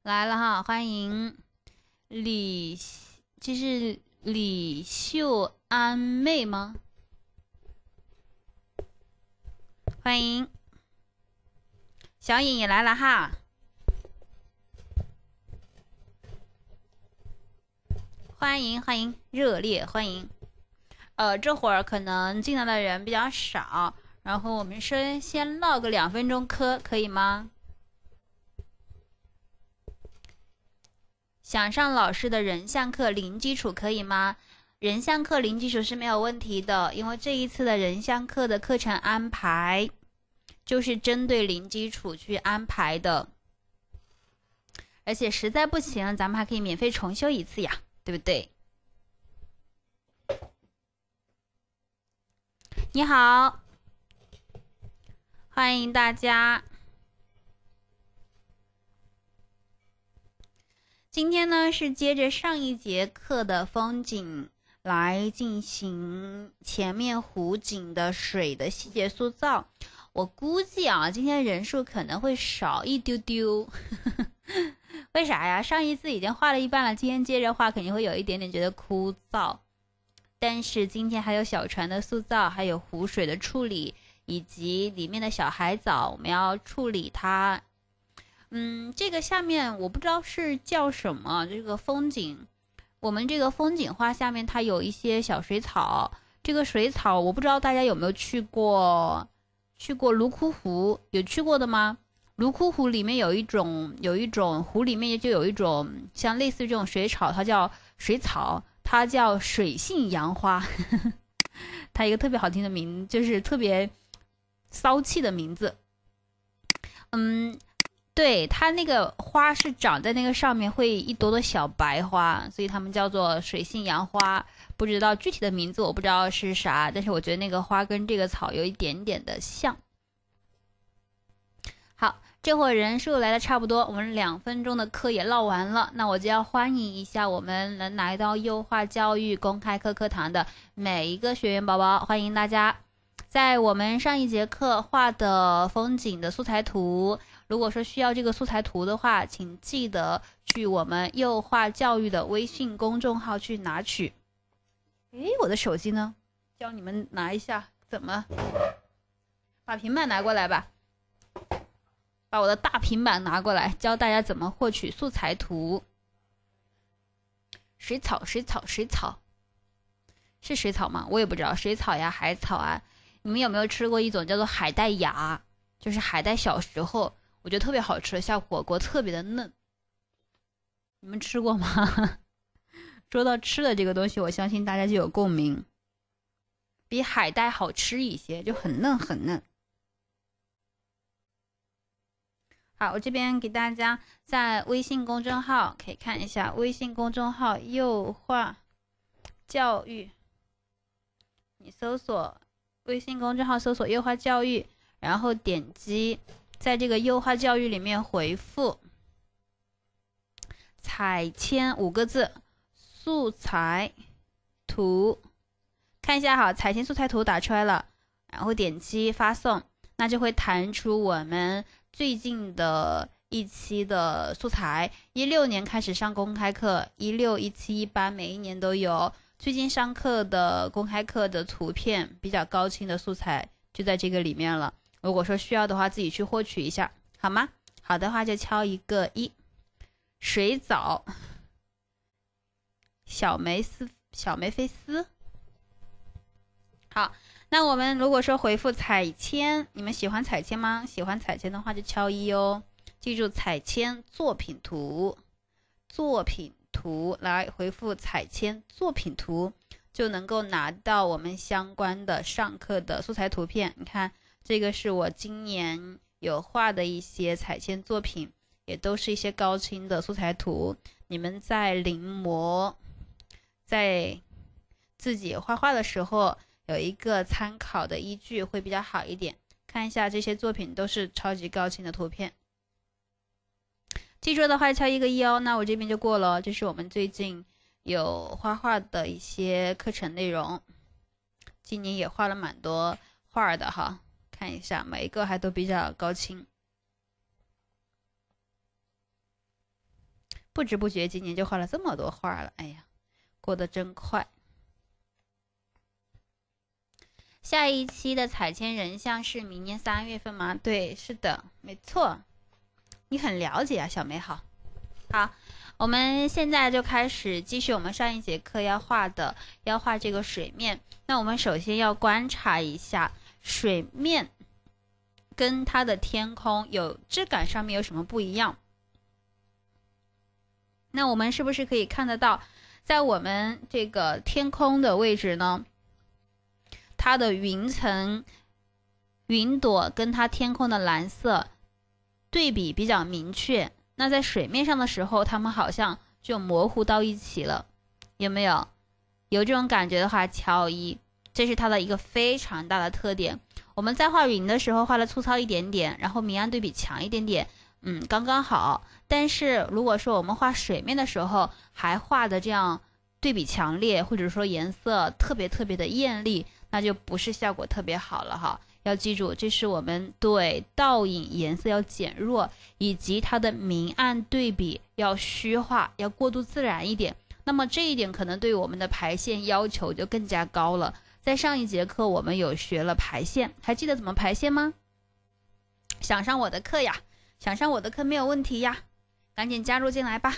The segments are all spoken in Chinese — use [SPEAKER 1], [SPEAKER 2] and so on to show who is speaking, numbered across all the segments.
[SPEAKER 1] 来了哈，欢迎这是李秀安妹吗？欢迎小颖也来了哈，欢迎，热烈欢迎。这会儿可能进来的人比较少，然后我们先唠个2分钟嗑，可以吗？想上老师的人像课零基础可以吗？人像课零基础是没有问题的，因为这一次的人像课的课程安排就是针对零基础去安排的，而且实在不行，咱们还可以免费重修一次呀，对不对？你好，欢迎大家。今天呢是接着上一节课的风景来进行前面湖景的水的细节塑造。我估计啊，今天人数可能会少一丢丢。为啥呀？上一次已经画了一半了，今天接着画肯定会有一点点觉得枯燥。但是今天还有小船的塑造，还有湖水的处理，以及里面的小海藻，我们要处理它。这个下面我不知道是叫什么，这个风景，我们这个风景画下面它有一些小水草，这个水草我不知道大家有没有去过泸沽湖，有去过的吗？泸沽湖里面有一种湖里面就有一种像类似于这种水草，它叫水草，它叫水性杨花。它一个特别好听的名，就是特别骚气的名字。对，它那个花是长在那个上面，会一朵朵小白花，所以它们叫做水性杨花。不知道具体的名字，我不知道是啥，但是我觉得那个花跟这个草有一点点的像。好，这会儿人数来的差不多，我们2分钟的课也唠完了，那我就要欢迎一下我们能来到优化教育公开课课堂的每一个学员宝宝，欢迎大家。在我们上一节课画的风景的素材图，如果说需要这个素材图的话，请记得去我们优化教育的微信公众号去拿取。我的手机呢？教你们拿一下，怎么把平板拿过来吧，把我的大平板拿过来，教大家怎么获取素材图。水草是水草吗？我也不知道，水草呀，海草啊。你们有没有吃过一种叫做海带芽？就是海带小时候，我觉得特别好吃，下火锅特别的嫩。你们吃过吗？说到吃的这个东西，我相信大家就有共鸣。比海带好吃一些，就很嫩很嫩。好，我这边给大家在微信公众号可以看一下，微信公众号优化教育，你搜索微信公众号搜索优化教育，然后点击在这个优化教育里面回复彩铅5个字，素材图，看一下好，彩铅素材图打出来了，然后点击发送，那就会弹出我们最近的一期的素材。16年开始上公开课，16、17、18每一年都有。最近上课的公开课的图片比较高清的素材就在这个里面了，如果说需要的话自己去获取一下好吗？好的话就敲一个1。水藻，小眉飞丝。好，那我们如果说回复彩铅，你们喜欢彩铅吗？喜欢彩铅的话就敲1哦，记住彩铅作品图来回复彩铅作品图，就能够拿到我们相关的上课的素材图片。你看这个是我今年有画的一些彩铅作品，也都是一些高清的素材图，你们在临摹在自己画画的时候有一个参考的依据会比较好一点。看一下这些作品都是超级高清的图片，记住的话敲一个1哦。那我这边就过了，这是我们最近有画画的一些课程内容，今年也画了蛮多画的哈，看一下每一个还都比较高清。 不知不觉今年就画了这么多画了，哎呀，过得真快。下一期的彩铅人像是明年3月份吗？对，是的，没错，你很了解啊，小美好。好，我们现在就开始继续我们上一节课要画这个水面。那我们首先要观察一下水面跟它的天空有质感上面有什么不一样。那我们是不是可以看得到，在我们这个天空的位置呢，它的云层、云朵跟它天空的蓝色对比比较明确。那在水面上的时候，它们好像就模糊到一起了，有没有？有这种感觉的话，敲一，这是它的一个非常大的特点。我们在画云的时候画的粗糙一点点，然后明暗对比强一点点，刚刚好。但是如果说我们画水面的时候，还画的这样对比强烈，或者说颜色特别的艳丽，那就不是效果特别好了哈。要记住，这是我们对倒影颜色要减弱，以及它的明暗对比要虚化，要过度自然一点。那么这一点可能对我们的排线要求就更加高了。在上一节课我们有学了排线，还记得怎么排线吗？想上我的课呀，想上我的课没有问题呀，赶紧加入进来吧。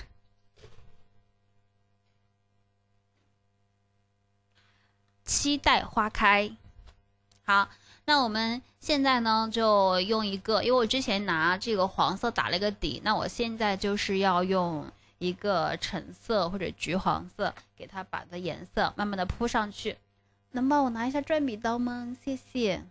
[SPEAKER 1] 期待花开。好，那我们现在呢就用一个，因为我之前拿这个黄色打了一个底，那我现在就是要用一个橙色或者橘黄色给它把的颜色慢慢的铺上去。能帮我拿一下转笔刀吗？谢谢。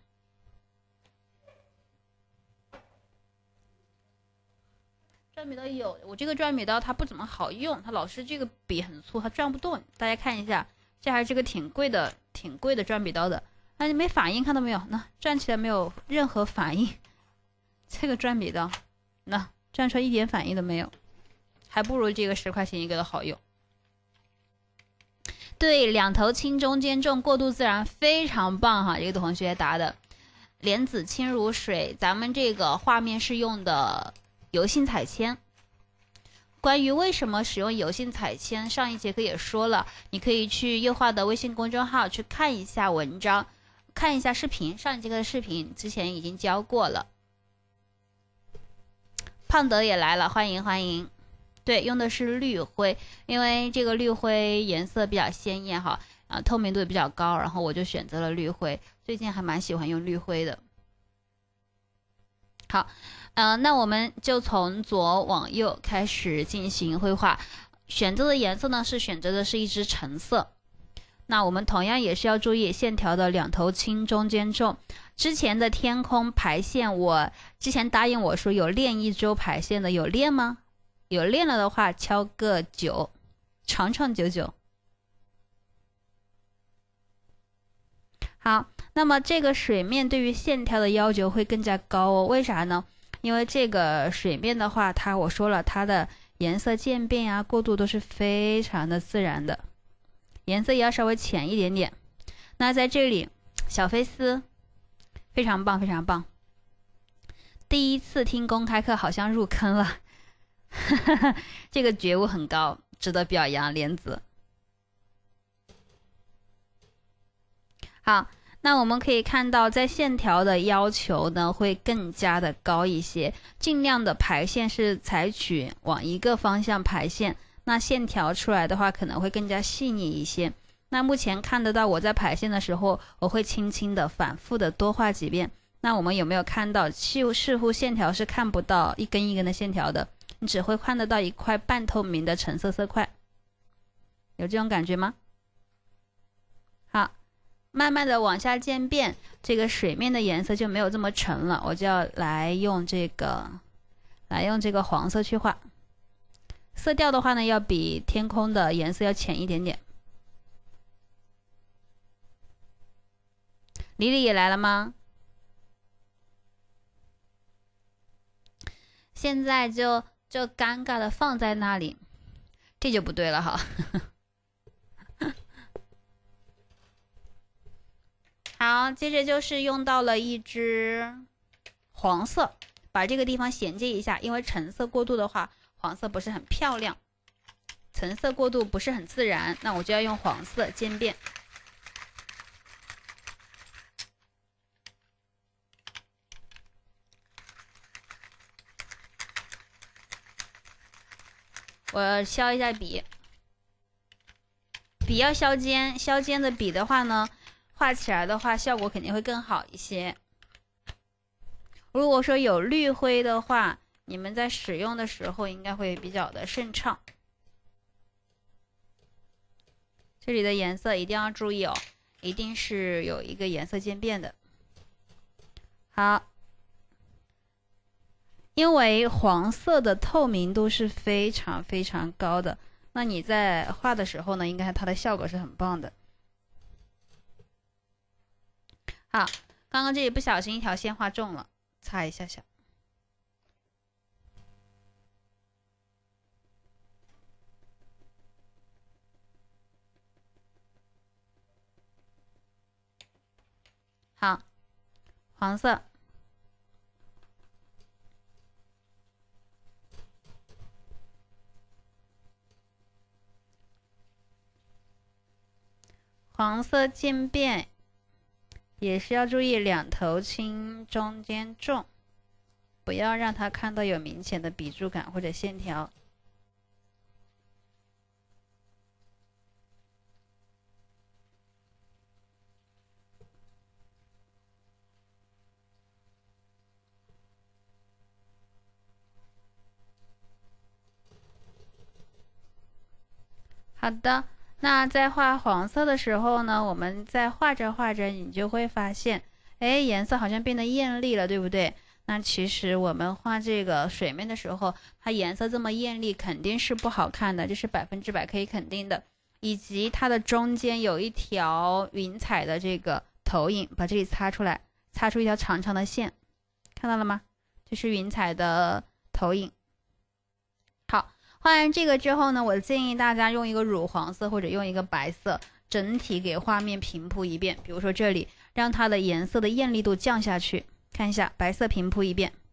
[SPEAKER 1] 转笔刀有，我这个转笔刀它不怎么好用，它老是这个笔很粗，它转不动。大家看一下，这还是个挺贵的转笔刀的。啊，你没反应，看到没有？那转起来没有任何反应，这个转笔刀，那转出来一点反应都没有，还不如这个10块钱一个的好用。对，两头轻中间重，过渡自然，非常棒哈！这个同学答的，莲子清如水。咱们这个画面是用的油性彩铅。关于为什么使用油性彩铅，上一节课也说了，你可以去优化的微信公众号去看一下文章，看一下视频，上一节课的视频之前已经教过了。胖德也来了，欢迎欢迎。对，用的是绿灰，因为这个绿灰颜色比较鲜艳哈，透明度也比较高，然后我就选择了绿灰。最近还蛮喜欢用绿灰的。好，那我们就从左往右开始进行绘画。选择的颜色呢选择的是一支橙色。那我们同样也是要注意线条的两头轻中间重。之前的天空排线，我之前答应我说有练1周排线的，有练吗？有练了的话敲个9，长长99。好，那么这个水面对于线条的要求会更加高哦，为啥呢？因为这个水面的话，我说了它的颜色渐变啊，过渡都是非常的自然的，颜色也要稍微浅一点点。那在这里，小飞丝非常棒非常棒，第一次听公开课好像入坑了。这个觉悟很高，值得表扬，莲子。好，那我们可以看到，在线条的要求呢会更加的高一些，尽量的排线是采取往一个方向排线，那线条出来的话可能会更加细腻一些。那目前看得到我在排线的时候，我会轻轻的反复的多画几遍。那我们有没有看到，似乎线条是看不到一根一根的线条的，你只会看得到一块半透明的橙色色块，有这种感觉吗？好，慢慢的往下渐变，这个水面的颜色就没有这么沉了，我就要来用这个黄色去画。色调的话呢，要比天空的颜色要浅一点点。李李也来了吗？现在就尴尬的放在那里，这就不对了哈。好，接着就是用到了一支黄色，把这个地方衔接一下，因为橙色过渡的话，黄色不是很漂亮。 层色过渡不是很自然，那我就要用黄色渐变。我削一下笔，笔要削尖，削尖的笔的话呢，画起来的话效果肯定会更好一些。如果说有绿灰的话，你们在使用的时候应该会比较的顺畅。这里的颜色一定要注意哦，一定是有一个颜色渐变的。好，因为黄色的透明度是非常非常高的，那你在画的时候呢，应该它的效果是很棒的。好，刚刚这里不小心一条线画重了，擦一下下。好，黄色。黄色渐变也是要注意两头轻，中间重，不要让它看到有明显的笔触感或者线条。好的，那在画黄色的时候呢，我们在画着画着，你就会发现，哎，颜色好像变得艳丽了，对不对？那其实我们画这个水面的时候，它颜色这么艳丽，肯定是不好看的，这是100%可以肯定的。以及它的中间有一条云彩的这个投影，把这里擦出来，擦出一条长长的线，看到了吗？这是云彩的投影。好。画完这个之后呢，我建议大家用一个乳黄色或者用一个白色，整体给画面平铺一遍。比如说这里，让它的颜色的艳丽度降下去。看一下，白色平铺一遍。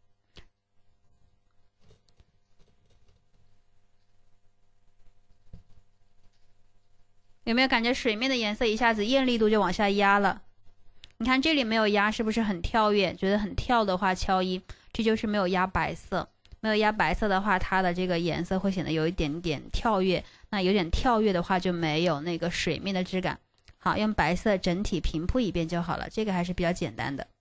[SPEAKER 1] 有没有感觉水面的颜色一下子艳丽度就往下压了？你看这里没有压，是不是很跳跃？觉得很跳的话，敲一，这就是没有压白色。没有压白色的话，它的这个颜色会显得有一点点跳跃。那有点跳跃的话，就没有那个水面的质感。好，用白色整体平铺一遍就好了，这个还是比较简单的。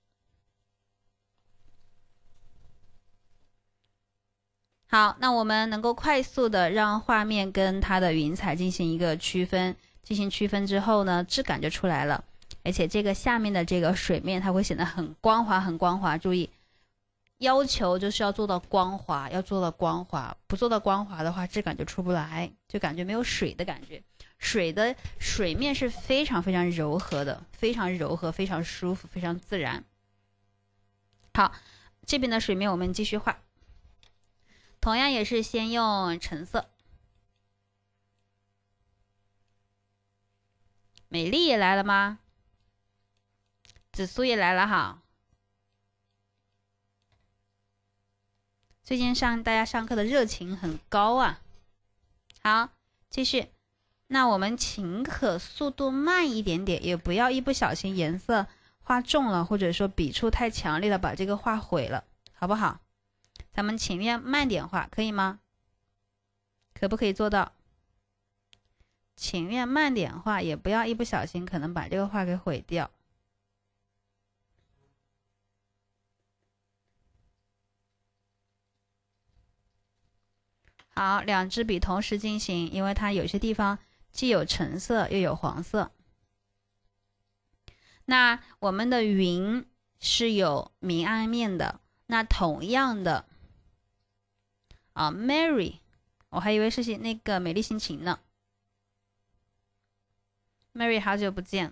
[SPEAKER 1] 好，那我们能够快速的让画面跟它的云彩进行一个区分，进行区分之后呢，质感就出来了。而且这个下面的这个水面，它会显得很光滑，很光滑。注意。要求就是要做到光滑，要做到光滑，不做到光滑的话，质感就出不来，就感觉没有水的感觉。水面是非常非常柔和的，非常柔和，非常舒服，非常自然。好，这边的水面我们继续画，同样也是先用橙色。美丽也来了吗？紫苏也来了哈。最近大家上课的热情很高啊。好，继续。那我们尽可速度慢一点点，也不要一不小心颜色画重了，或者说笔触太强烈了，把这个画毁了，好不好？咱们前面慢点画，可以吗？可不可以做到？前面慢点画，也不要一不小心可能把这个画给毁掉。好，两支笔同时进行，因为它有些地方既有橙色又有黄色。那我们的云是有明暗面的，那同样的啊 ，Mary， 我还以为是那个美丽心情呢。Mary 好久不见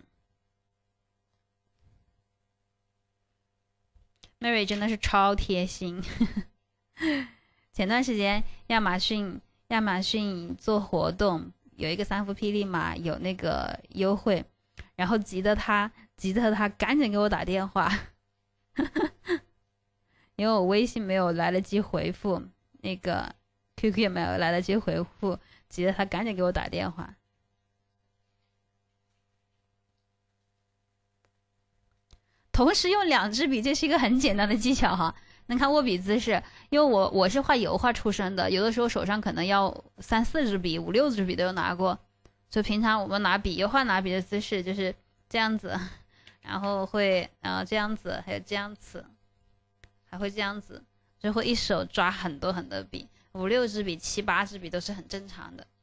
[SPEAKER 1] ，Mary 真的是超贴心。前段时间亚马逊做活动，有一个3伏霹雳嘛，有那个优惠，然后急得他赶紧给我打电话，因为我微信没有来得及回复，那个 QQ 也没有来得及回复， 急得他赶紧给我打电话。同时用2支笔，这是一个很简单的技巧哈。能看握笔姿势，因为我是画油画出身的，有的时候手上可能要3、4支笔、5、6支笔都有拿过。所以平常我们拿笔，油画拿笔的姿势就是这样子，然后会这样子，还有这样子，还会这样子，就会一手抓很多很多笔，5、6支笔、7、8支笔都是很正常的。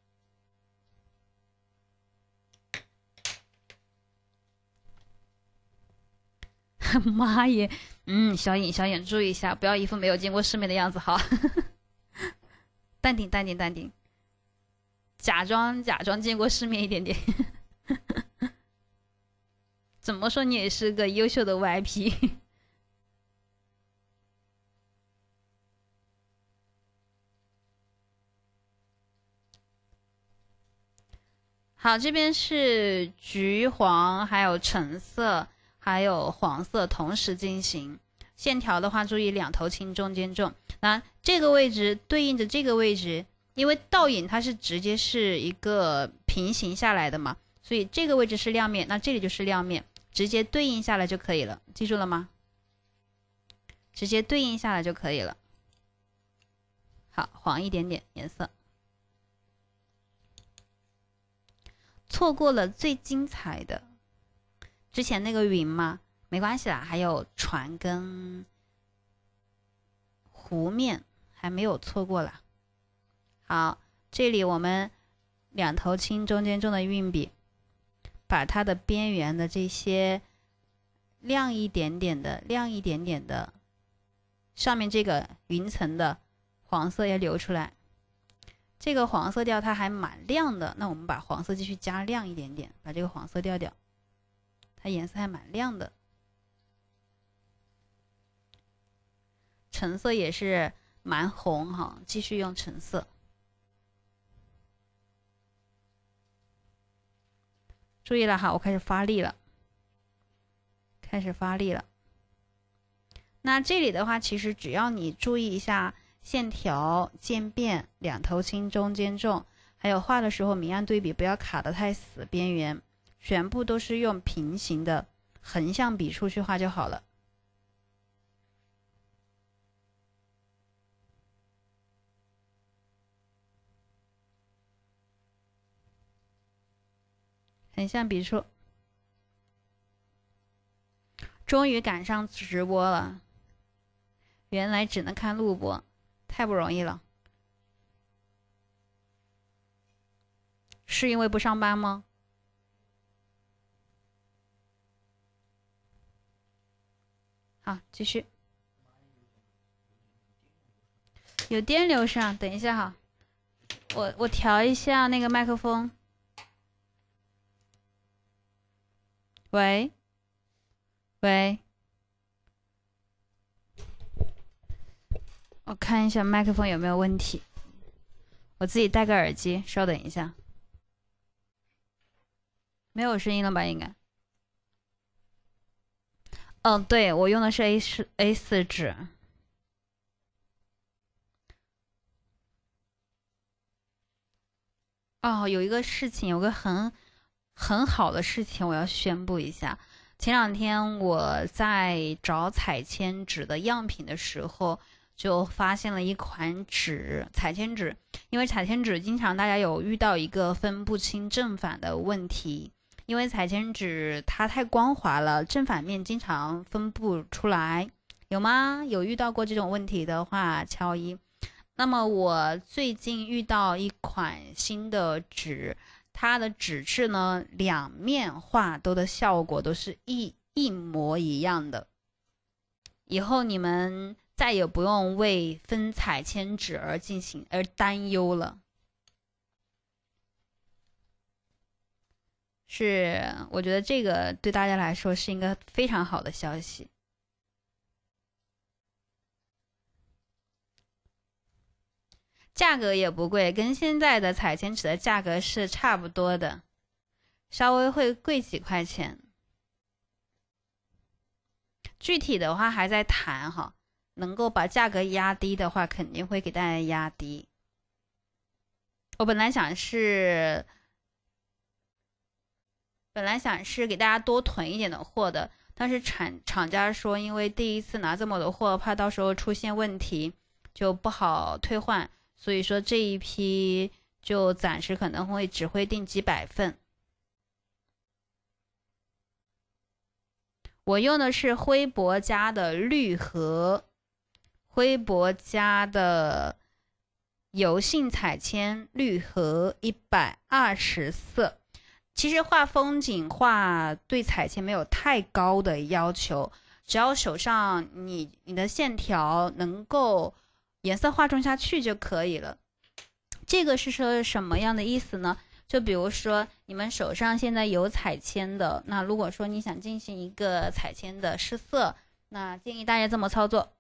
[SPEAKER 1] 妈耶，小影注意一下，不要一副没有见过世面的样子，好。淡定，假装见过世面一点点。怎么说你也是个优秀的 VIP。好，这边是橘黄，还有橙色。还有黄色同时进行线条的话，注意2头轻中间重。那这个位置对应着这个位置，因为倒影它是直接是一个平行下来的嘛，所以这个位置是亮面，那这里就是亮面，直接对应下来就可以了，记住了吗？直接对应下来就可以了。好，黄一点点颜色。错过了最精彩的。之前那个云嘛，没关系啦，还有船跟湖面还没有错过啦。好，这里我们2头轻中间重的运笔，把它的边缘的这些亮一点点的，上面这个云层的黄色要留出来。这个黄色调它还蛮亮的，那我们把黄色继续加亮一点点，把这个黄色调掉。它颜色还蛮亮的，橙色也是蛮红哈，继续用橙色。注意了哈，我开始发力了，那这里的话，其实只要你注意一下线条渐变，2头轻中间重，还有画的时候明暗对比，不要卡得太死，边缘。全部都是用平行的横向笔触去画就好了。横向笔触。终于赶上直播了，原来只能看录播，太不容易了。是因为不上班吗？好，继续。有电流声，等一下哈，我调一下那个麦克风。喂，我看一下麦克风有没有问题。我自己戴个耳机，稍等一下。没有声音了吧？应该。对，我用的是 A4 纸。有一个事情，有个很好的事情，我要宣布一下。前2天我在找彩铅纸的样品的时候，就发现了一款纸，彩铅纸。因为彩铅纸经常大家有遇到一个分不清正反的问题。因为彩铅纸它太光滑了，正反面经常分不出来，有吗？有遇到过这种问题的话敲1。那么我最近遇到一款新的纸，它的纸质呢2面画都的效果都是一模一样的。以后你们再也不用为分彩铅纸而担忧了。是，我觉得这个对大家来说是一个非常好的消息。价格也不贵，跟现在的彩铅纸的价格是差不多的，稍微会贵几块钱。具体的话还在谈哈，能够把价格压低的话，肯定会给大家压低。 我本来想是给大家多囤一点的货的，但是厂家说，因为第一次拿这么多货，怕到时候出现问题就不好退换，所以说这一批就暂时可能只会订几百份。我用的是辉博家的绿盒，辉博家的油性彩铅绿盒120色。其实画风景画对彩铅没有太高的要求，只要手上你的线条能够颜色画中下去就可以了。这个是说什么样的意思呢？就比如说你们手上现在有彩铅的，那如果说你想进行一个彩铅的试色，那建议大家这么操作。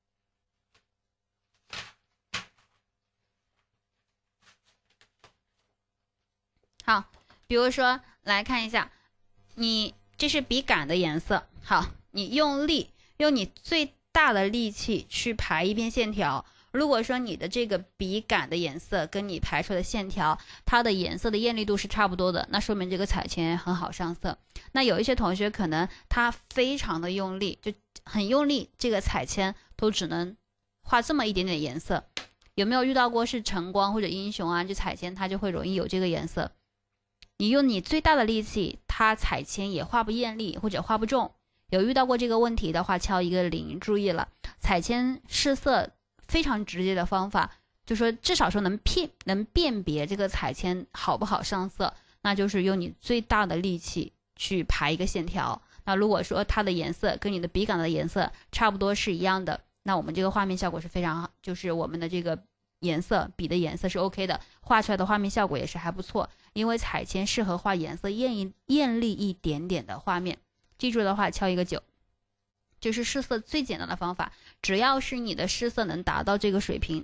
[SPEAKER 1] 好，比如说来看一下，这是笔杆的颜色，好，你用你最大的力气去排一遍线条。如果说你的这个笔杆的颜色跟你排出的线条，它的颜色的艳丽度是差不多的，那说明这个彩铅很好上色。那有一些同学可能他非常的用力，就很用力，这个彩铅都只能画这么一点点颜色。有没有遇到过是晨光或者英雄啊？这彩铅它就会容易有这个颜色。你用你最大的力气，它彩铅也画不艳丽或者画不重。有遇到过这个问题的话，敲一个0，注意了，彩铅试色非常直接的方法，就说至少说能辨别这个彩铅好不好上色，那就是用你最大的力气去排一个线条。那如果说它的颜色跟你的笔杆的颜色差不多是一样的，那我们这个画面效果是非常好，就是我们的这个颜色笔的颜色是 OK 的，画出来的画面效果也是还不错。因为彩铅适合画颜色艳丽一点点的画面。记住的话，敲一个9。就是试色最简单的方法，只要是你的试色能达到这个水平，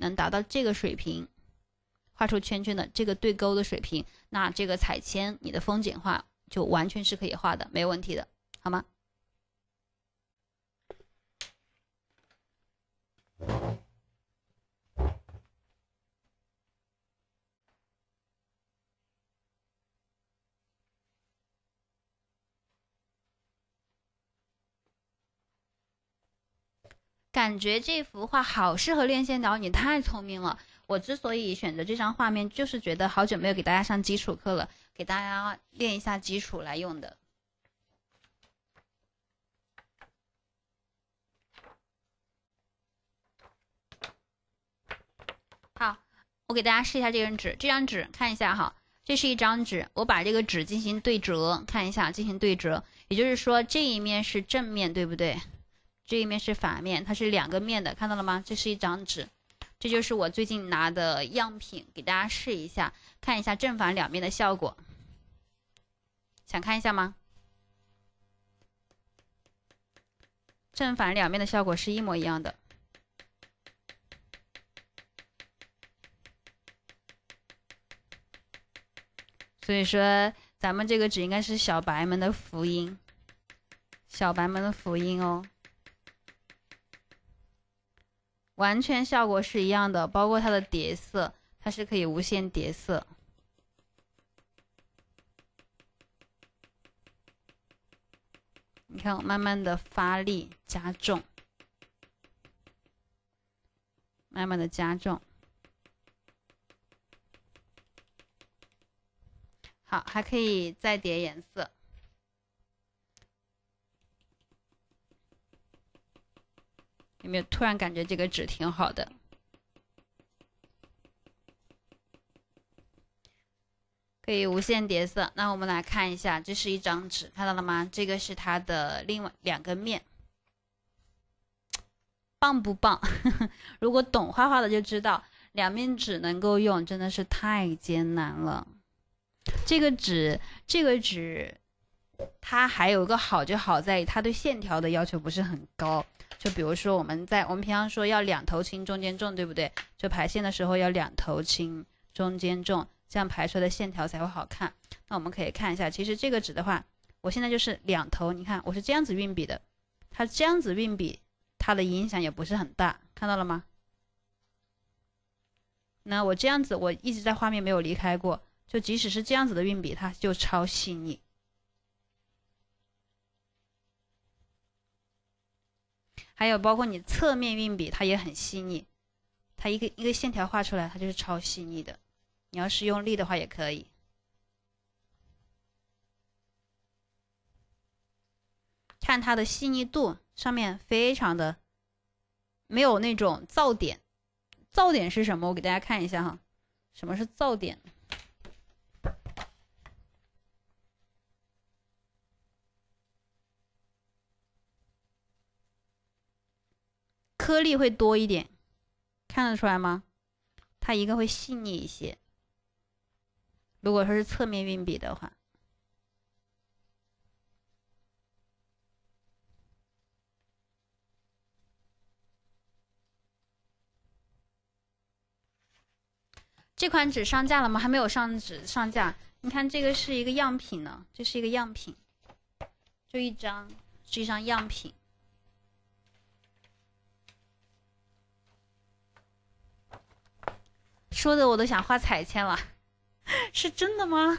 [SPEAKER 1] 画出圈圈的这个对勾的水平，那这个彩铅你的风景画就完全是可以画的，没有问题的，好吗？感觉这幅画好适合练线条，你太聪明了。我之所以选择这张画面，就是觉得好久没有给大家上基础课了，给大家练一下基础来用的。好，我给大家试一下这张纸，看一下哈，这是一张纸，我把这个纸进行对折，看一下进行对折，也就是说这一面是正面，对不对？这一面是反面，它是2个面的，看到了吗？这是一张纸，这就是我最近拿的样品，给大家试一下，看一下正反2面的效果。想看一下吗？正反2面的效果是一模一样的。所以说，咱们这个纸应该是小白们的福音，哦。完全效果是一样的，包括它的叠色，它是可以无限叠色。你看，我慢慢的发力加重，慢慢的加重。好，还可以再叠颜色。有没有突然感觉这个纸挺好的？可以无限叠色。那我们来看一下，这是一张纸，看到了吗？这个是它的另外2个面，棒不棒？如果懂画画的就知道，2面纸能够用，真的是太艰难了。这个纸，它还有一个好就好在它对线条的要求不是很高。就比如说我们平常说要2头轻中间重，对不对？就排线的时候要2头轻中间重，这样排出来的线条才会好看。那我们可以看一下，其实这个纸的话，我现在就是2头，你看我是这样子运笔的，它这样子运笔，它的影响也不是很大，看到了吗？ 那我这样子，我一直在画面没有离开过，就即使是这样子的运笔，它就超细腻。还有包括你侧面运笔，它也很细腻，它一个线条画出来，它就是超细腻的。你要是用力的话也可以。看它的细腻度，上面非常的没有那种噪点。噪点是什么？我给大家看一下哈，什么是噪点？颗粒会多一点，看得出来吗？它一个会细腻一些。如果说是侧面运笔的话，这款纸上架了吗？还没有上架。你看这个是一个样品呢，这是一个样品，就一张是一张样品。说的我都想画彩铅了，是真的吗？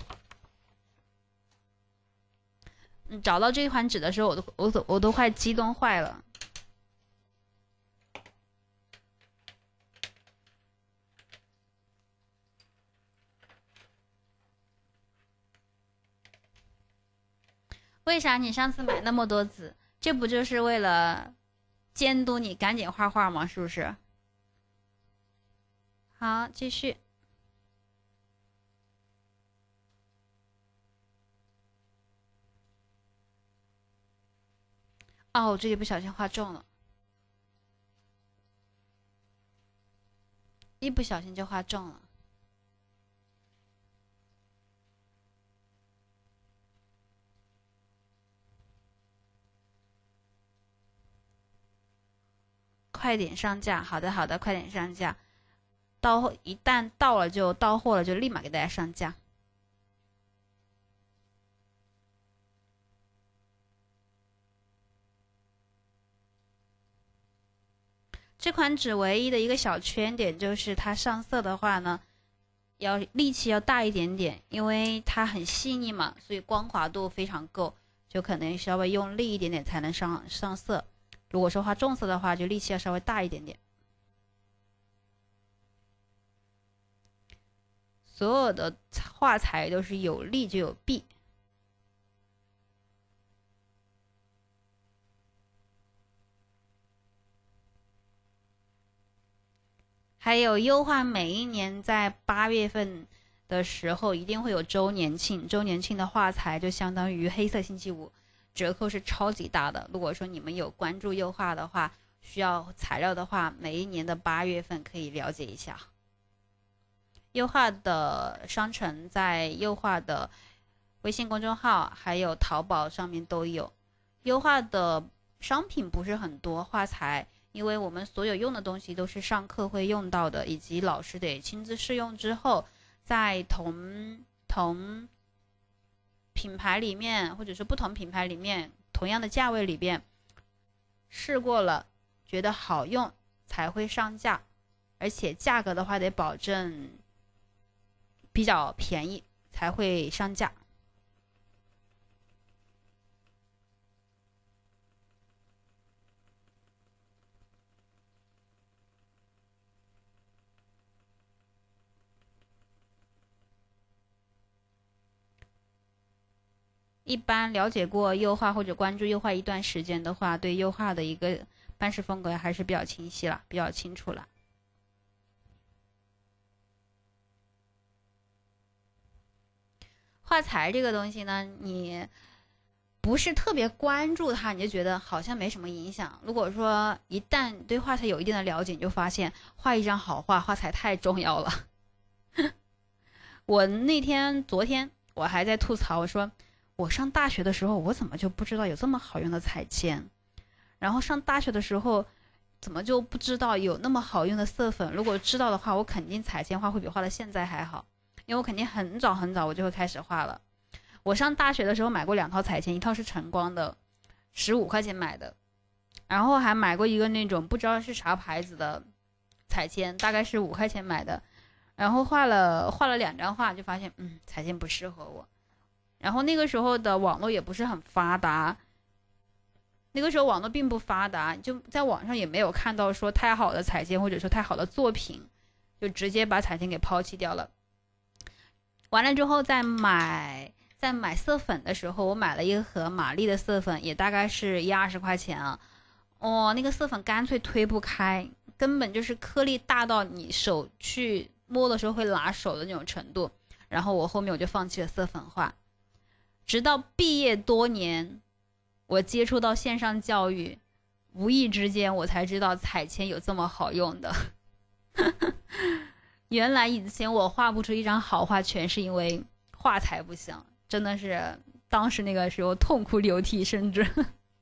[SPEAKER 1] 找到这款纸的时候，我都快激动坏了。为啥你上次买那么多纸？这不就是为了监督你赶紧画画吗？是不是？好，继续。哦，我这里不小心画中了，一不小心就画中了。快点上架，好的好的，快点上架。一旦到了就到货了，就立马给大家上架。这款纸唯一的一个小缺点就是它上色的话呢，力气要大一点点，因为它很细腻嘛，所以光滑度非常够，就可能稍微用力一点点才能上色。如果说画重色的话，就力气要稍微大一点点。所有的画材都是有利就有弊。还有优画每一年在8月份的时候一定会有周年庆，周年庆的画材就相当于黑色星期五，折扣是超级大的。如果说你们有关注优画的话，需要材料的话，每一年的8月份可以了解一下。优画的商城在优画的微信公众号还有淘宝上面都有。优画的商品不是很多，画材。因为我们所有用的东西都是上课会用到的，以及老师得亲自试用之后，在同品牌里面，或者是不同品牌里面，同样的价位里边试过了，觉得好用才会上架，而且价格的话得保证比较便宜才会上架。一般了解过优画或者关注优画一段时间的话，对优画的一个办事风格还是比较清晰了，比较清楚了。画材这个东西呢，你不是特别关注它，你就觉得好像没什么影响。如果说一旦对画材有一定的了解，你就发现画一张好画，画材太重要了。我昨天我还在吐槽，我说我上大学的时候，我怎么就不知道有这么好用的彩铅？然后上大学的时候，怎么就不知道有那么好用的色粉？如果知道的话，我肯定彩铅画会比画的现在还好，因为我肯定很早我就会开始画了。我上大学的时候买过2套彩铅，一套是晨光的，15块钱买的，然后还买过一个那种不知道是啥牌子的彩铅，大概是5块钱买的，然后画了2张画，就发现彩铅不适合我。然后那个时候的网络也不是很发达，那个时候网络并不发达，就在网上也没有看到说太好的彩铅或者说太好的作品，就直接把彩铅给抛弃掉了。完了之后再买色粉的时候，我买了一盒玛丽的色粉，也大概是20块钱啊。那个色粉干脆推不开，根本就是颗粒大到你手去摸的时候会拉手的那种程度。然后后面我就放弃了色粉画，直到毕业多年，我接触到线上教育，无意之间我才知道彩铅有这么好用的。原来以前我画不出一张好画，全是因为画材不行，真的是当时那个时候痛哭流涕，甚至。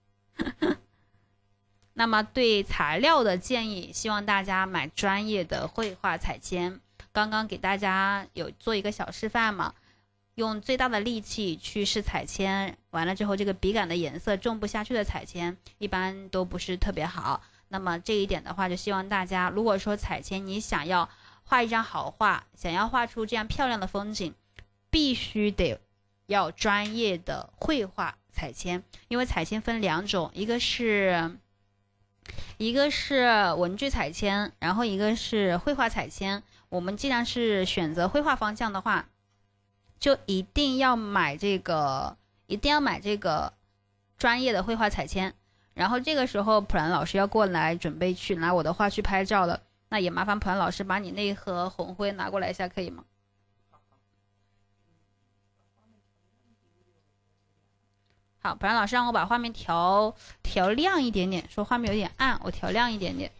[SPEAKER 1] 那么对材料的建议，希望大家买专业的绘画彩铅。刚刚给大家有做一个小示范嘛，用最大的力气去试彩铅，完了之后这个笔杆的颜色种不下去的彩铅一般都不是特别好。那么这一点的话，就希望大家如果说彩铅你想要画一张好画，想要画出这样漂亮的风景，必须得要专业的绘画彩铅。因为彩铅分2种，一个是文具彩铅，然后一个是绘画彩铅。我们既然是选择绘画方向的话，就一定要买这个专业的绘画彩铅。然后这个时候普兰老师要过来准备去拿我的画去拍照了，那也麻烦普兰老师把你那一盒红灰拿过来一下，可以吗？好，普兰老师让我把画面调亮一点点，说画面有点暗，我调亮一点点。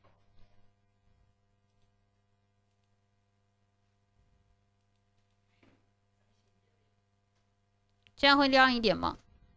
[SPEAKER 1] 这样会亮一点吗？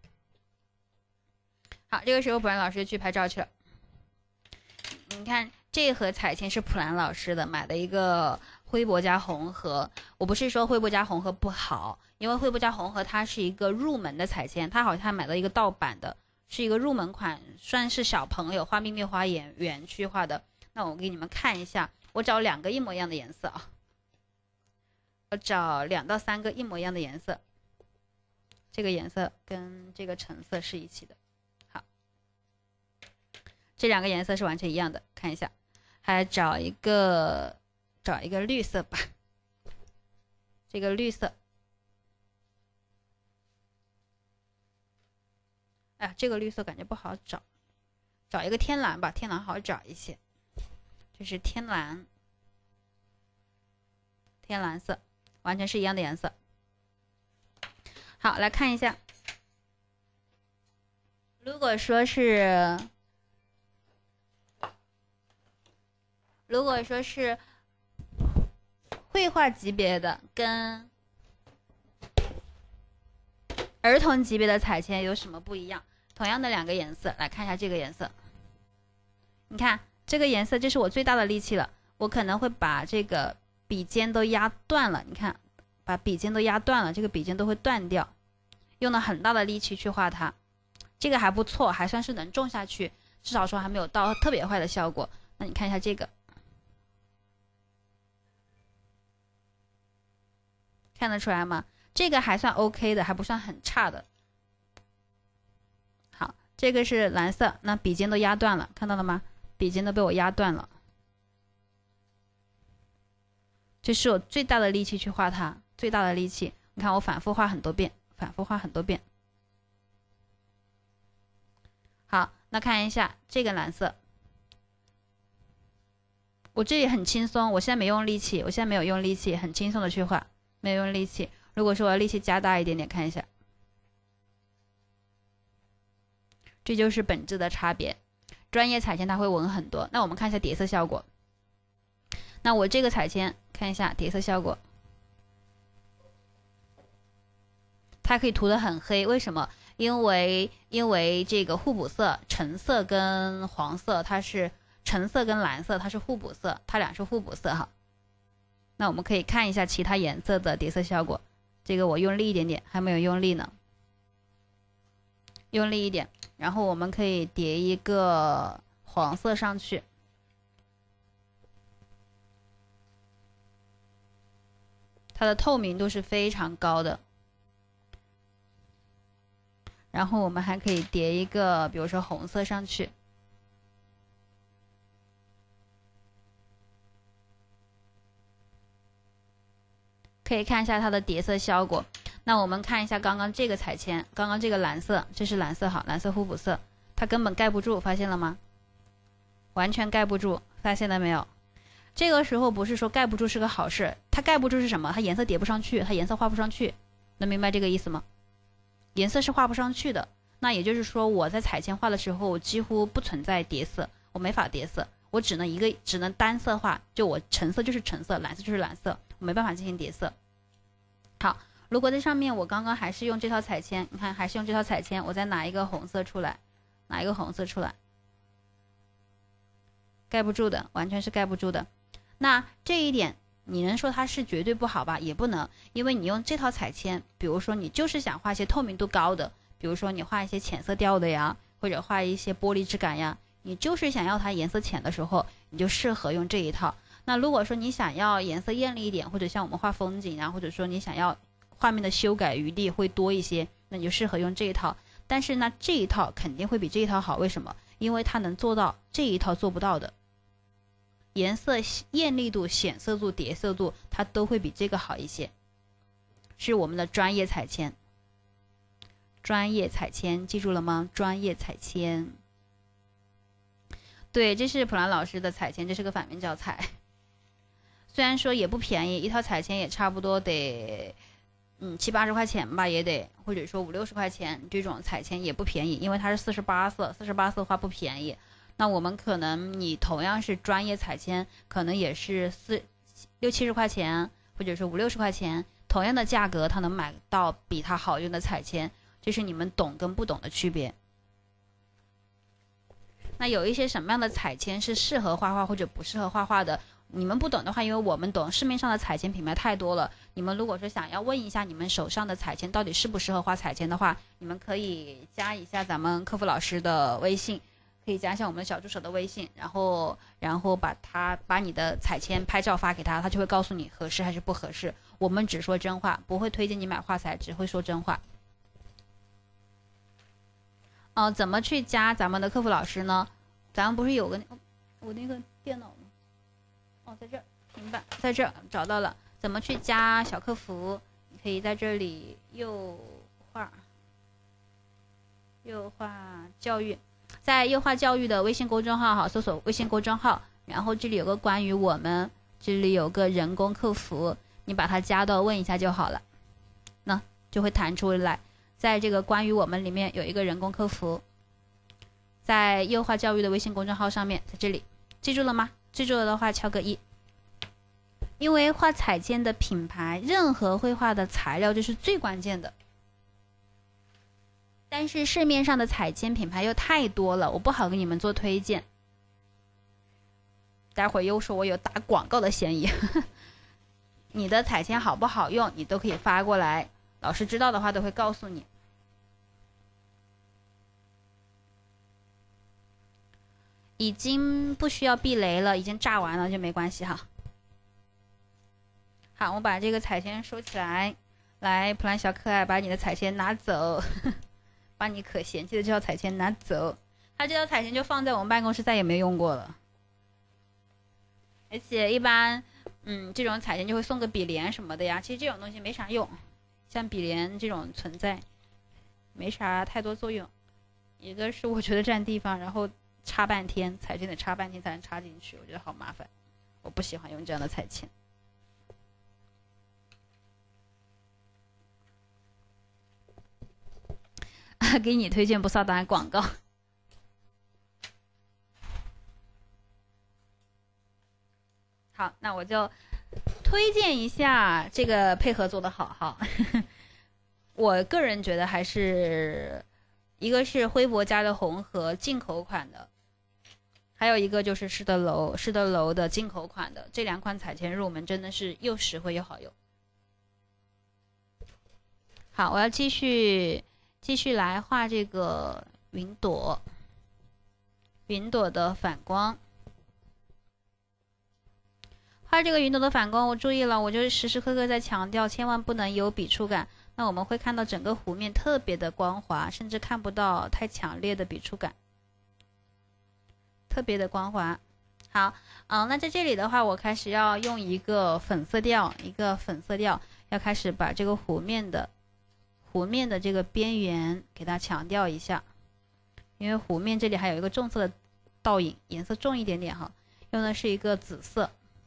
[SPEAKER 1] 好，这个时候普兰老师去拍照去了。你看这盒彩铅是普兰老师的，买的一个灰博加红盒。我不是说灰博加红盒不好，因为灰博加红盒它是一个入门的彩铅，它好像买到一个盗版的，是一个入门款，算是小朋友画秘密花园区画的。那我给你们看一下，我找2个一模一样的颜色啊，我找2到3个一模一样的颜色，这个颜色跟这个橙色是一起的。好，这2个颜色是完全一样的，看一下，还找一个绿色吧，这个绿色，哎，这个绿色感觉不好找，找一个天蓝吧，天蓝好找一些，这是天蓝色，完全是一样的颜色。好，来看一下，如果说是绘画级别的跟儿童级别的彩铅有什么不一样？同样的2个颜色，来看一下这个颜色。你看这个颜色，这是我最大的力气了，我可能会把这个笔尖都压断了。你看，把笔尖都压断了，这个笔尖都会断掉，用了很大的力气去画它。这个还不错，还算是能种下去，至少说还没有到特别坏的效果。那你看一下这个，看得出来吗？这个还算 OK 的，还不算很差的。好，这个是蓝色，那笔尖都压断了，看到了吗？笔尖都被我压断了。这是我最大的力气去画它，最大的力气。你看我反复画很多遍，好，那看一下这个蓝色，我这里很轻松，我现在没有用力气，很轻松的去画，没有用力气。如果说我要力气加大一点点，看一下，这就是本质的差别。专业彩铅它会稳很多。那我们看一下叠色效果。那我这个彩铅看一下叠色效果，它可以涂得很黑，为什么？因为这个互补色，橙色跟黄色，橙色跟蓝色它是互补色，它俩是互补色哈。那我们可以看一下其他颜色的叠色效果。这个我用力一点点，还没有用力呢，用力一点，然后我们可以叠一个黄色上去。 它的透明度是非常高的。然后我们还可以叠一个，比如说红色上去。可以看一下它的叠色效果。那我们看一下刚刚这个彩铅，刚刚这个蓝色，这是蓝色好，蓝色互补色，它根本盖不住，发现了吗？完全盖不住，发现了没有？这个时候不是说盖不住是个好事，它盖不住是什么？它颜色叠不上去，它颜色画不上去，能明白这个意思吗？颜色是画不上去的。那也就是说，我在彩铅画的时候几乎不存在叠色，我没法叠色，我只能单色画，就我橙色就是橙色，蓝色就是蓝色，我没办法进行叠色。好，如果在上面我刚刚还是用这套彩铅，你看还是用这套彩铅，我再拿一个红色出来，盖不住的，完全是盖不住的。那这一点你能说它是绝对不好吧？也不能，因为你用这套彩铅，比如说你就是想画一些透明度高的，比如说你画一些浅色调的呀，或者画一些玻璃质感呀，你就是想要它颜色浅的时候，你就适合用这一套。那如果说你想要颜色艳丽一点，或者像我们画风景啊，或者说你想要画面的修改余地会多一些，那你就适合用这一套。但是呢，这一套肯定会比这一套好，为什么？因为它能做到这一套做不到的。颜色艳丽度、显色度、叠色度，它都会比这个好一些，是我们的专业彩铅。专业彩铅记住了吗？专业彩铅。对，这是普兰老师的彩铅，这是个反面教材。虽然说也不便宜，一套彩铅也差不多得70-80块钱吧，也得，或者说50-60块钱，这种彩铅也不便宜，因为它是48色，48色的话不便宜。那我们可能你同样是专业彩铅，可能也是60-70块钱，或者说50-60块钱，同样的价格，它能买到比它好用的彩铅，这是你们懂跟不懂的区别。那有一些什么样的彩铅是适合画画或者不适合画画的？你们不懂的话，因为我们懂，市面上的彩铅品牌太多了。你们如果说想要问一下你们手上的彩铅到底适不适合画彩铅的话，你们可以加一下咱们客服老师的微信。可以加一下我们的小助手的微信，然后把你的彩铅拍照发给他，他就会告诉你合适还是不合适。我们只说真话，不会推荐你买画材，只会说真话。怎么去加咱们的客服老师呢？咱们不是有个我那个电脑吗？在这儿，平板在这儿找到了。怎么去加小客服？你可以在这里右画教育。在优化教育的微信公众号搜索微信公众号，然后这里有个关于我们，这里有个人工客服，你把它加到问一下就好了，那就会弹出来。在这个关于我们里面有一个人工客服，在优化教育的微信公众号上面，在这里记住了吗？记住了的话敲个1。因为画彩铅的品牌，任何绘画的材料这是最关键的。但是市面上的彩铅品牌又太多了，我不好给你们做推荐，待会儿又说我有打广告的嫌疑。你的彩铅好不好用，你都可以发过来，老师知道的话都会告诉你。已经不需要避雷了，已经炸完了就没关系哈。好，我把这个彩铅收起来，来，普兰小可爱，把你的彩铅拿走。把你可嫌弃的这套彩铅拿走，它这套彩铅就放在我们办公室，再也没用过了。而且一般，这种彩铅就会送个笔连什么的呀。其实这种东西没啥用，像笔连这种存在，没啥太多作用。一个是我觉得占地方，然后插半天，彩铅得插半天才能插进去，我觉得好麻烦，我不喜欢用这样的彩铅。给你推荐不扫档广告。好，那我就推荐一下这个配合做得好哈。我个人觉得还是一个是辉博家的红盒进口款的，还有一个就是施德楼的进口款的，这2款彩铅入门真的是又实惠又好用。好，我要继续来画这个云朵的反光。 画这个云朵的反光，我注意了，我就时时刻刻在强调，千万不能有笔触感。那我们会看到整个湖面特别的光滑，甚至看不到太强烈的笔触感，特别的光滑。好，那在这里的话，我开始要用一个粉色调，要开始把这个湖面的这个边缘给它强调一下，因为湖面这里还有一个重色的倒影，颜色重一点点哈，用的是一个紫色。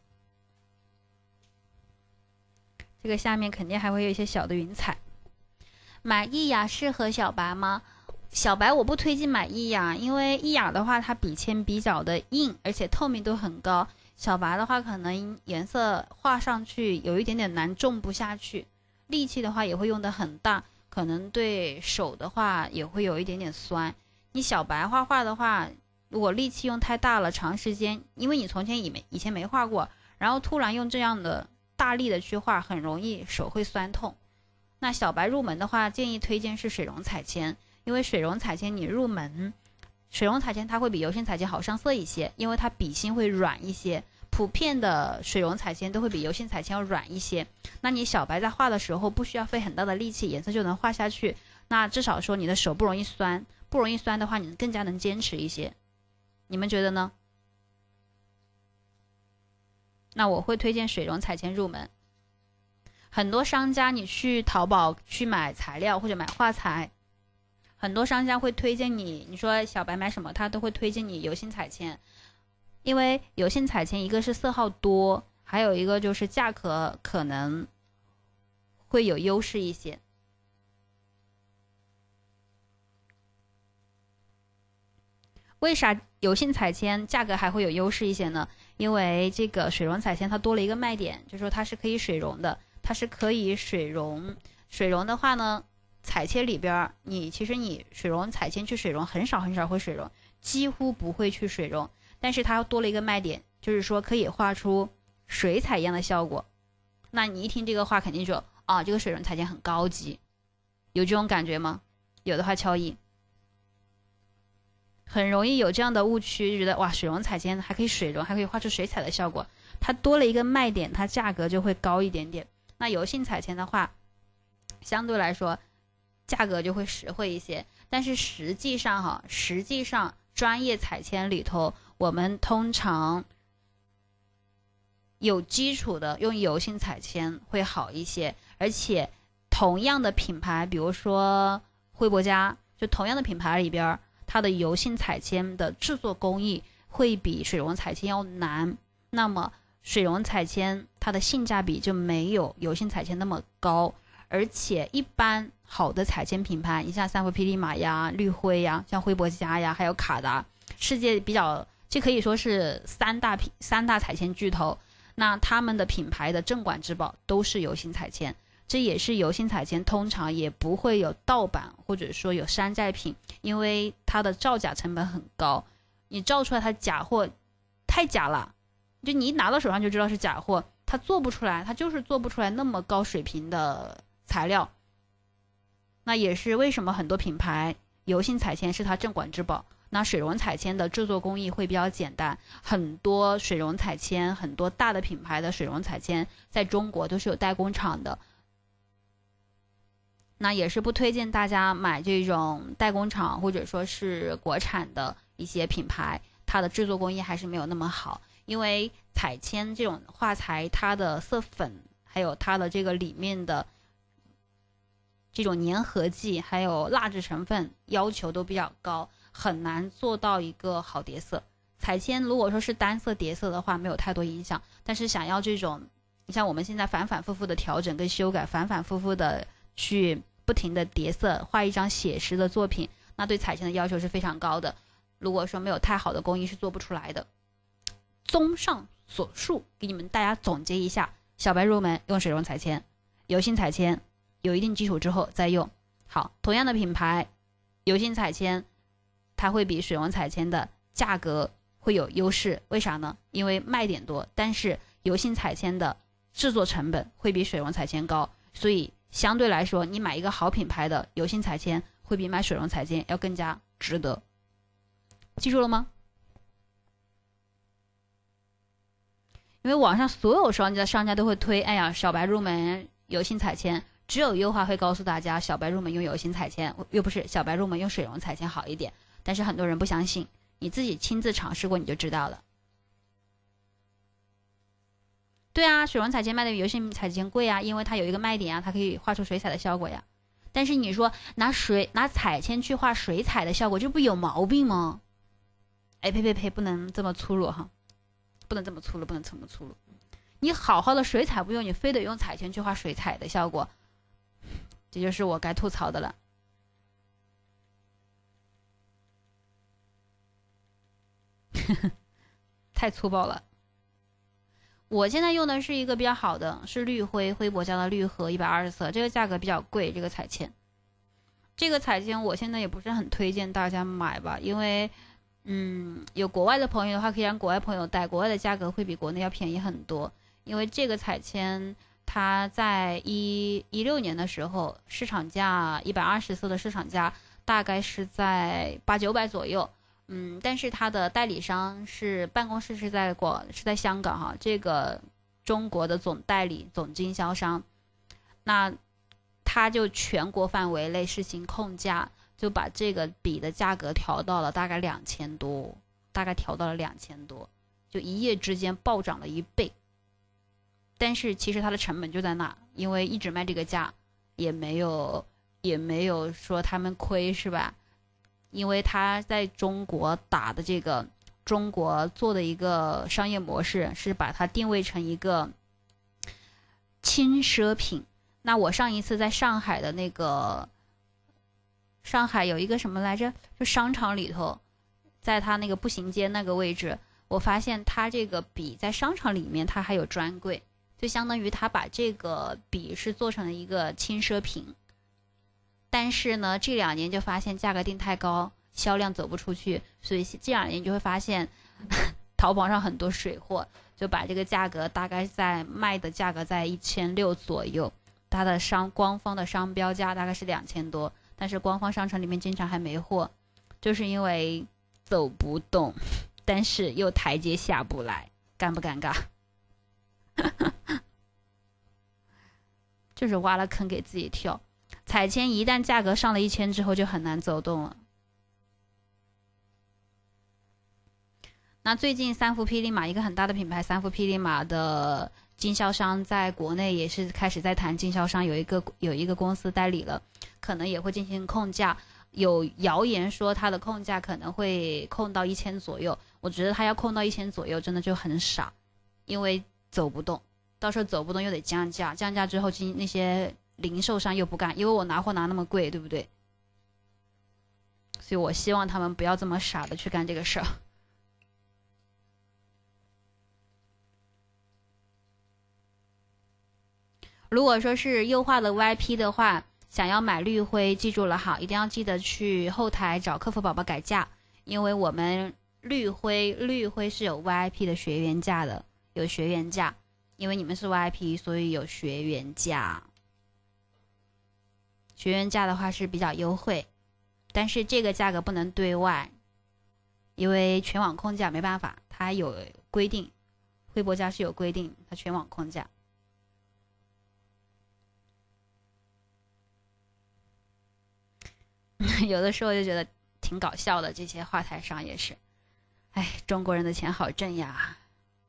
[SPEAKER 1] 这个下面肯定还会有一些小的云彩。买易雅适合小白吗？小白我不推荐买易雅，因为易雅的话它笔铅比较的硬，而且透明度很高。小白的话可能颜色画上去有一点点难，种不下去，力气的话也会用得很大，可能对手的话也会有一点点酸。你小白画画的话，如果力气用太大了，长时间，因为你从前以前没画过，然后突然用这样的大力的去画，很容易手会酸痛。那小白入门的话，建议推荐是水溶彩铅，因为水溶彩铅你入门，水溶彩铅它会比油性彩铅好上色一些，因为它笔芯会软一些，普遍的水溶彩铅都会比油性彩铅要软一些。那你小白在画的时候不需要费很大的力气，颜色就能画下去，那至少说你的手不容易酸，不容易酸的话，你更加能坚持一些。你们觉得呢？那我会推荐水溶彩铅入门。很多商家你去淘宝去买材料或者买画材，很多商家会推荐你，你说小白买什么，他都会推荐你油性彩铅，因为油性彩铅一个是色号多，还有一个就是价格可能会有优势一些。为啥油性彩铅价格还会有优势一些呢？因为这个水溶彩铅它多了一个卖点，就是说它是可以水溶的，它是可以水溶。水溶的话呢，彩铅里边其实你水溶彩铅去水溶很少会水溶，几乎不会去水溶。但是它多了一个卖点，就是说可以画出水彩一样的效果。那你一听这个话，肯定说啊，这个水溶彩铅很高级，有这种感觉吗？有的话敲一。很容易有这样的误区，就觉得哇，水溶彩铅还可以水溶，还可以画出水彩的效果，它多了一个卖点，它价格就会高一点点。那油性彩铅的话，相对来说价格就会实惠一些。但是实际上专业彩铅里头，我们通常有基础的用油性彩铅会好一些，而且同样的品牌，比如说辉伯家，就同样的品牌里边，它的油性彩铅的制作工艺会比水溶彩铅要难，那么水溶彩铅它的性价比就没有油性彩铅那么高，而且一般好的彩铅品牌，你像三福霹雳马呀、绿辉呀、像辉伯家呀，还有卡达，世界比较，这可以说是三大彩铅巨头，那他们的品牌的镇馆之宝都是油性彩铅。这也是油性彩铅通常也不会有盗版或者说有山寨品，因为它的造假成本很高，你造出来它假货太假了，就你一拿到手上就知道是假货，它做不出来，它就是做不出来那么高水平的材料。那也是为什么很多品牌油性彩铅是它镇馆之宝。那水溶彩铅的制作工艺会比较简单，很多水溶彩铅，很多大的品牌的水溶彩铅在中国都是有代工厂的。那也是不推荐大家买这种代工厂或者说是国产的一些品牌，它的制作工艺还是没有那么好。因为彩铅这种画材，它的色粉还有它的这个里面的这种粘合剂还有蜡质成分要求都比较高，很难做到一个好叠色。彩铅如果说是单色叠色的话没有太多影响，但是想要这种，你像我们现在反反复复的调整跟修改，反反复复的去不停的叠色，画一张写实的作品，那对彩铅的要求是非常高的。如果说没有太好的工艺是做不出来的。综上所述，给你们大家总结一下，小白入门用水溶彩铅，油性彩铅有一定基础之后再用。好，同样的品牌，油性彩铅它会比水溶彩铅的价格会有优势，为啥呢？因为卖点多，但是油性彩铅的制作成本会比水溶彩铅高，所以相对来说，你买一个好品牌的油性彩铅，会比买水溶彩铅要更加值得。记住了吗？ 因为网上所有商家都会推，哎呀，小白入门油性彩铅，只有优化会告诉大家小白入门用油性彩铅，又不是小白入门用水溶彩铅好一点，但是很多人不相信，你自己亲自尝试过你就知道了。对啊，水溶彩铅卖的比油性彩铅贵啊，因为它有一个卖点啊，它可以画出水彩的效果呀。但是你说拿彩铅去画水彩的效果，这不有毛病吗？哎呸，不能这么粗鲁哈，不能这么粗鲁。你好好的水彩不用，你非得用彩铅去画水彩的效果，这就是我该吐槽的了。太粗暴了。我现在用的是一个比较好的，是绿灰博家的绿盒120色，这个价格比较贵。这个彩铅我现在也不是很推荐大家买吧，因为有国外的朋友的话，可以让国外朋友带，国外的价格会比国内要便宜很多。因为这个彩铅它在16年的时候，市场价120色的市场价大概是在800-900左右。但是它的代理商办公室是在香港哈，这个中国的总经销商，那他就全国范围内实行控价，就把这个笔的价格调到了大概2000多，就一夜之间暴涨了1倍。但是其实它的成本就在那，因为一直卖这个价，也没有说他们亏是吧？因为他在中国中国做的一个商业模式是把它定位成一个轻奢品。那我上一次在上海的上海有一个什么来着，就商场里头，在它那个步行街那个位置，我发现它这个笔在商场里面它还有专柜，就相当于它把这个笔是做成了一个轻奢品。但是呢，这2年就发现价格定太高，销量走不出去，所以这2年就会发现淘宝上很多水货，就把这个价格大概卖的价格在1600左右，它的官方的商标价大概是2000多，但是官方商城里面经常还没货，就是因为走不动，但是又台阶下不来，尴不尴尬？就是挖了坑给自己跳。彩铅一旦价格上了1000之后就很难走动了。那最近三伏霹雳马一个很大的品牌，三伏霹雳马的经销商在国内也是开始在谈经销商，有一个公司代理了，可能也会进行控价。有谣言说它的控价可能会控到1000左右，我觉得它要控到1000左右真的就很傻，因为走不动，到时候走不动又得降价，降价之后那些零售商又不干，因为我拿货拿那么贵，对不对？所以我希望他们不要这么傻的去干这个事儿。如果说是优化的 VIP 的话，想要买绿灰，记住了哈，一定要记得去后台找客服宝宝改价，因为我们绿灰是有 VIP 的学员价的，有学员价，因为你们是 VIP， 所以有学员价。学员价的话是比较优惠，但是这个价格不能对外，因为全网控价没办法，它有规定，辉博家是有规定，它全网控价。有的时候就觉得挺搞笑的，这些话台上也是，哎，中国人的钱好挣呀。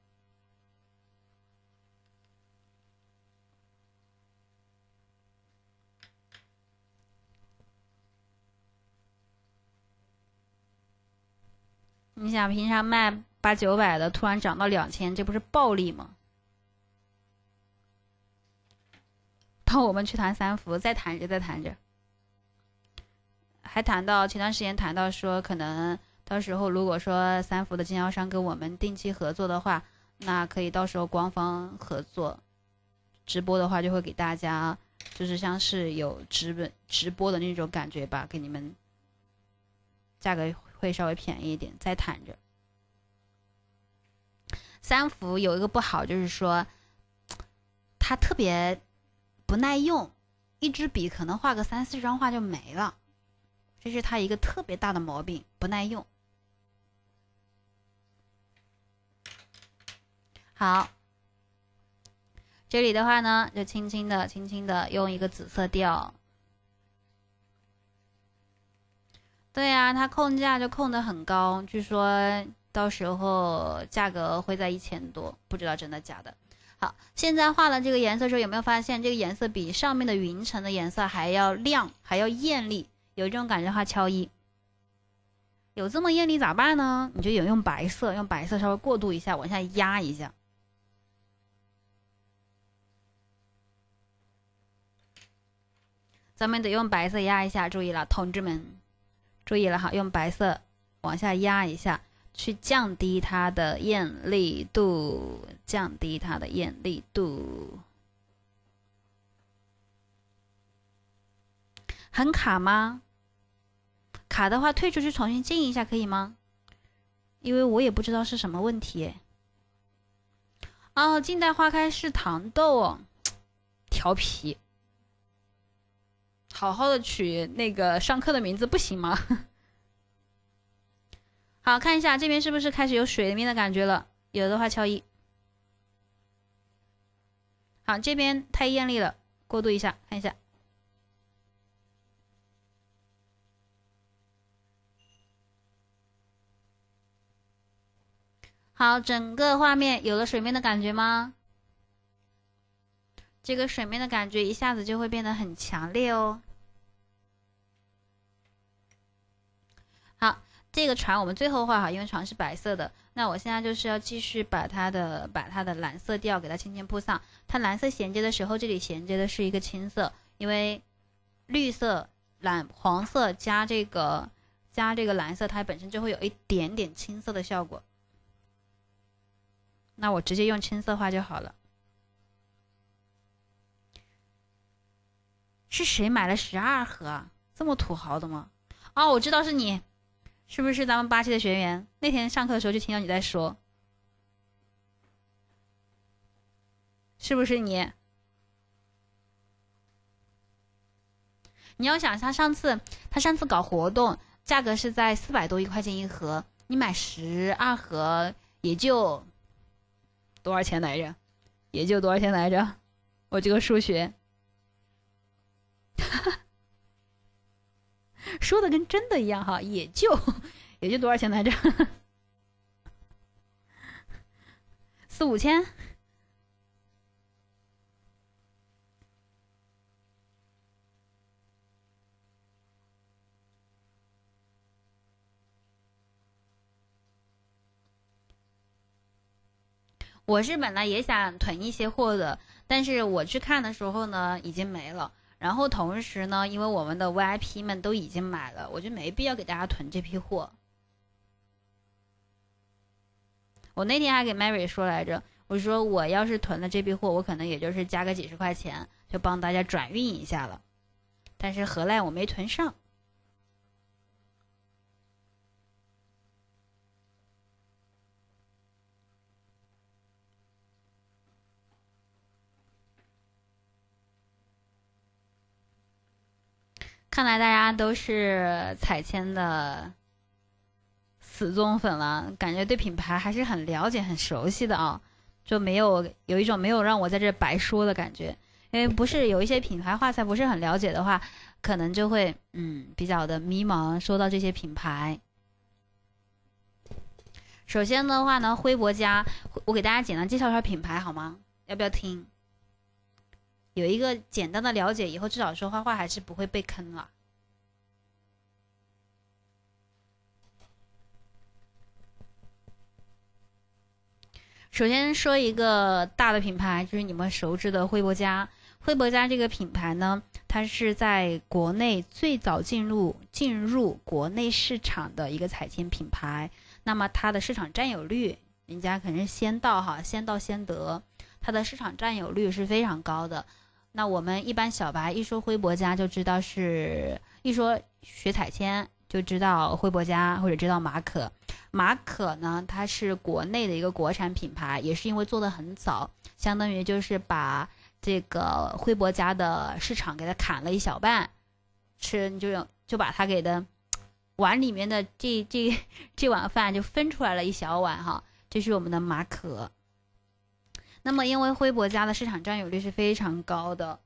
[SPEAKER 1] 你想平常卖800-900的，突然涨到2000，这不是暴利吗？帮我们去谈三伏，再谈着。还谈到前段时间谈到说，可能到时候如果说三伏的经销商跟我们定期合作的话，那可以到时候官方合作，直播的话就会给大家，就是像是有直播的那种感觉吧，给你们价格会稍微便宜一点，再谈着。三伏有一个不好就是说，它特别不耐用，一支笔可能画个3-4张画就没了。这是它一个特别大的毛病，不耐用。好， 这里的话呢，就轻轻的用一个紫色调。对啊，它控价就控得很高，据说到时候价格会在1000多，不知道真的假的。好，现在画了这个颜色之后，有没有发现这个颜色比上面的云层的颜色还要亮，还要艳丽？有这种感觉的话，敲1。有这么艳丽咋办呢？你就用白色，用白色稍微过渡一下，往下压一下。咱们得用白色压一下，注意了，同志们，注意了哈，用白色往下压一下，去降低它的艳丽度，降低它的艳丽度。很卡吗？卡的话，退出去重新进一下可以吗？因为我也不知道是什么问题。哦，近代花开是糖豆哦，调皮。好好的取那个上课的名字不行吗？好，看一下这边是不是开始有水面的感觉了？有的话敲1。好，这边太艳丽了，过渡一下，看一下。好，整个画面有了水面的感觉吗？这个水面的感觉一下子就会变得很强烈哦。好，这个船我们最后画好，因为船是白色的。那我现在就是要继续把它的蓝色调给它轻轻铺上。它蓝色衔接的时候，这里衔接的是一个青色，因为绿色、黄色加这个蓝色，它本身就会有一点点青色的效果。那我直接用青色画就好了。是谁买了12盒啊？这么土豪的吗？哦，我知道是你，是不是咱们巴西的学员？那天上课的时候就听到你在说，是不是你？你要想他上次搞活动，价格是在400多1块钱1盒，你买12盒也就多少钱来着？也就多少钱来着？我这个数学说的跟真的一样哈，也就多少钱来着？4、5千。我是本来也想囤一些货的，但是我去看的时候呢，已经没了。然后同时呢，因为我们的 VIP 们都已经买了，我就没必要给大家囤这批货。我那天还给 Mary 说来着，我说我要是囤了这批货，我可能也就是加个几十块钱，就帮大家转运一下了。但是荷兰我没囤上。看来大家都是彩铅的死忠粉了，感觉对品牌还是很了解、很熟悉的啊，就有一种没有让我在这白说的感觉。因为不是有一些品牌画材不是很了解的话，可能就会比较的迷茫。说到这些品牌，首先的话呢，辉博家，我给大家简单介绍一下品牌好吗？要不要听？有一个简单的了解，以后至少说画画还是不会被坑了。首先说一个大的品牌，就是你们熟知的辉博家。辉博家这个品牌呢，它是在国内最早进入国内市场的一个彩铅品牌。那么它的市场占有率，人家可能是先到哈，先到先得，它的市场占有率是非常高的。那我们一般小白一说辉博家就知道一说学彩铅就知道辉博家或者知道马可。马可呢，它是国内的一个国产品牌，也是因为做的很早，相当于就是把这个辉博家的市场给它砍了一小半，你就把它给的碗里面的这碗饭就分出来了一小碗哈，这是我们的马可。 那么因为辉伯家的市场占有率是非常高的，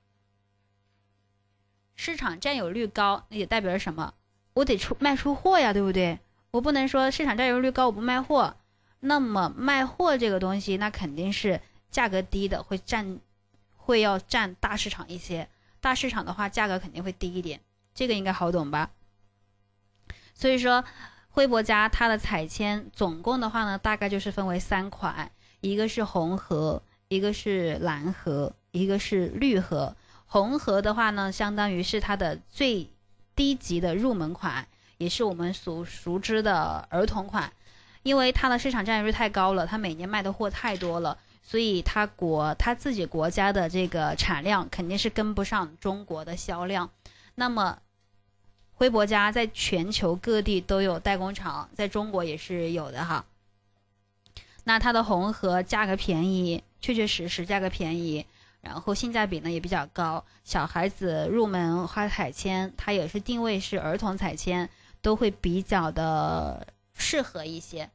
[SPEAKER 1] 市场占有率高，那也代表着什么？我得卖出货呀，对不对？我不能说市场占有率高我不卖货，那么卖货这个东西，那肯定是价格低的会要占大市场一些，大市场的话价格肯定会低一点，这个应该好懂吧？所以说辉伯家它的彩铅总共的话呢，大概就是分为3款，一个是红盒，一个是蓝盒，一个是绿盒。红盒的话呢，相当于是它的最低级的入门款，也是我们所熟知的儿童款。因为它的市场占有率太高了，它每年卖的货太多了，所以它自己国家的这个产量肯定是跟不上中国的销量。那么辉伯家在全球各地都有代工厂，在中国也是有的哈。那它的红盒价格便宜，确实价格便宜，然后性价比呢也比较高，小孩子入门花彩铅，它也是定位是儿童彩铅，都会比较的适合一些。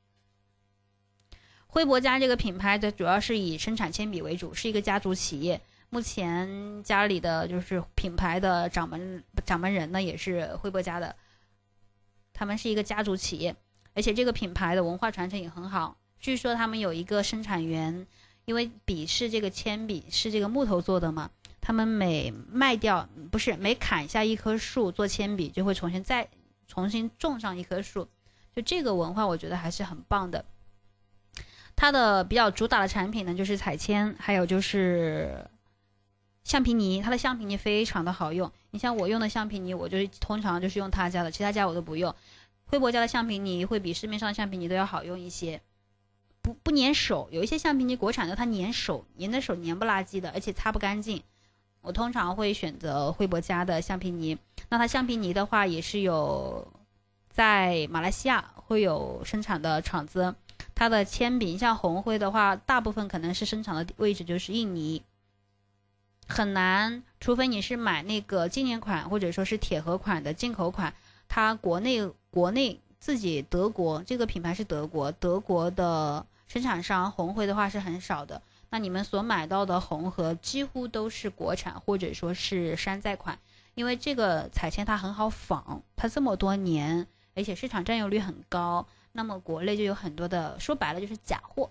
[SPEAKER 1] 辉伯家这个品牌的主要是以生产铅笔为主，是一个家族企业。目前家里的就是品牌的掌门人呢，也是辉伯家的，他们是一个家族企业，而且这个品牌的文化传承也很好。据说他们有一个生产园，因为笔是这个铅笔是这个木头做的嘛，他们每砍下一棵树做铅笔，就会重新种上一棵树，就这个文化我觉得还是很棒的。它的比较主打的产品呢，就是彩铅，还有就是橡皮泥。它的橡皮泥非常的好用，你像我用的橡皮泥，我就通常就是用他家的，其他家我都不用。辉伯家的橡皮泥会比市面上的橡皮泥都要好用一些，不粘手。有一些橡皮泥国产的它粘手，粘的手黏不拉几的，而且擦不干净。我通常会选择辉伯家的橡皮泥。那它橡皮泥的话也是有在马来西亚会有生产的厂子。它的铅笔像红辉的话，大部分可能是生产的位置就是印尼，很难，除非你是买那个纪念款或者说是铁盒款的进口款，它国内自己德国这个品牌是德国的生产商，红辉的话是很少的。那你们所买到的红盒几乎都是国产或者说是山寨款，因为这个彩铅它很好仿，它这么多年，而且市场占有率很高。那么国内就有很多的，说白了就是假货。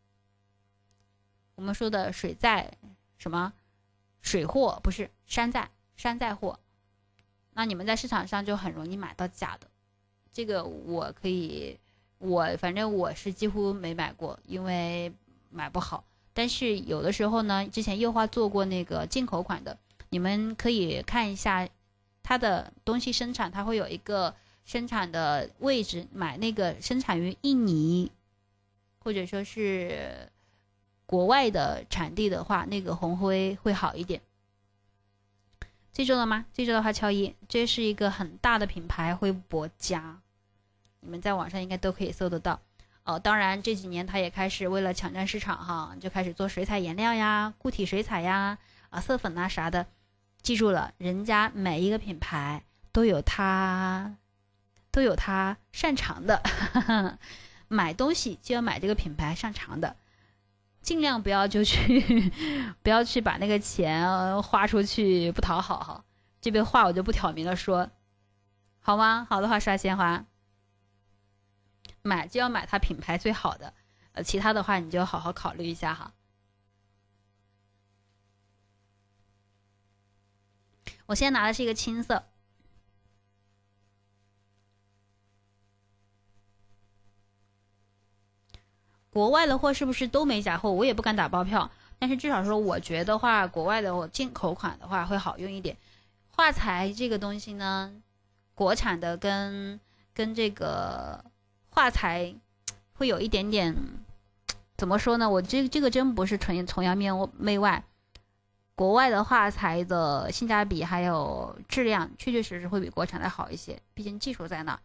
[SPEAKER 1] 我们说的水货不是山寨货，那你们在市场上就很容易买到假的。这个反正我是几乎没买过，因为买不好。但是有的时候呢，之前幼花做过那个进口款的，你们可以看一下它的东西生产，它会有一个生产的位置，买那个生产于印尼或者说是国外的产地的话，那个红辉会好一点。记住了吗？记住的话敲1。这是一个很大的品牌，辉伯家，你们在网上应该都可以搜得到。当然这几年它也开始为了抢占市场哈，就开始做水彩颜料呀、固体水彩呀、色粉啊啥的。记住了，人家每一个品牌都有它擅长的买东西就要买这个品牌擅长的，尽量不要去把那个钱花出去不讨好哈。这边话我就不挑明了说，好吗？好的话刷鲜花，买就要买它品牌最好的，其他的话你就好好考虑一下哈。我现在拿的是一个青色。国外的货是不是都没假货？我也不敢打包票，但是至少说，我觉得话，国外的进口款的话会好用一点。画材这个东西呢，国产的跟这个画材会有一点点，怎么说呢？我这个真不是崇洋媚外，国外的画材的性价比还有质量，确实会比国产的好一些，毕竟技术在那。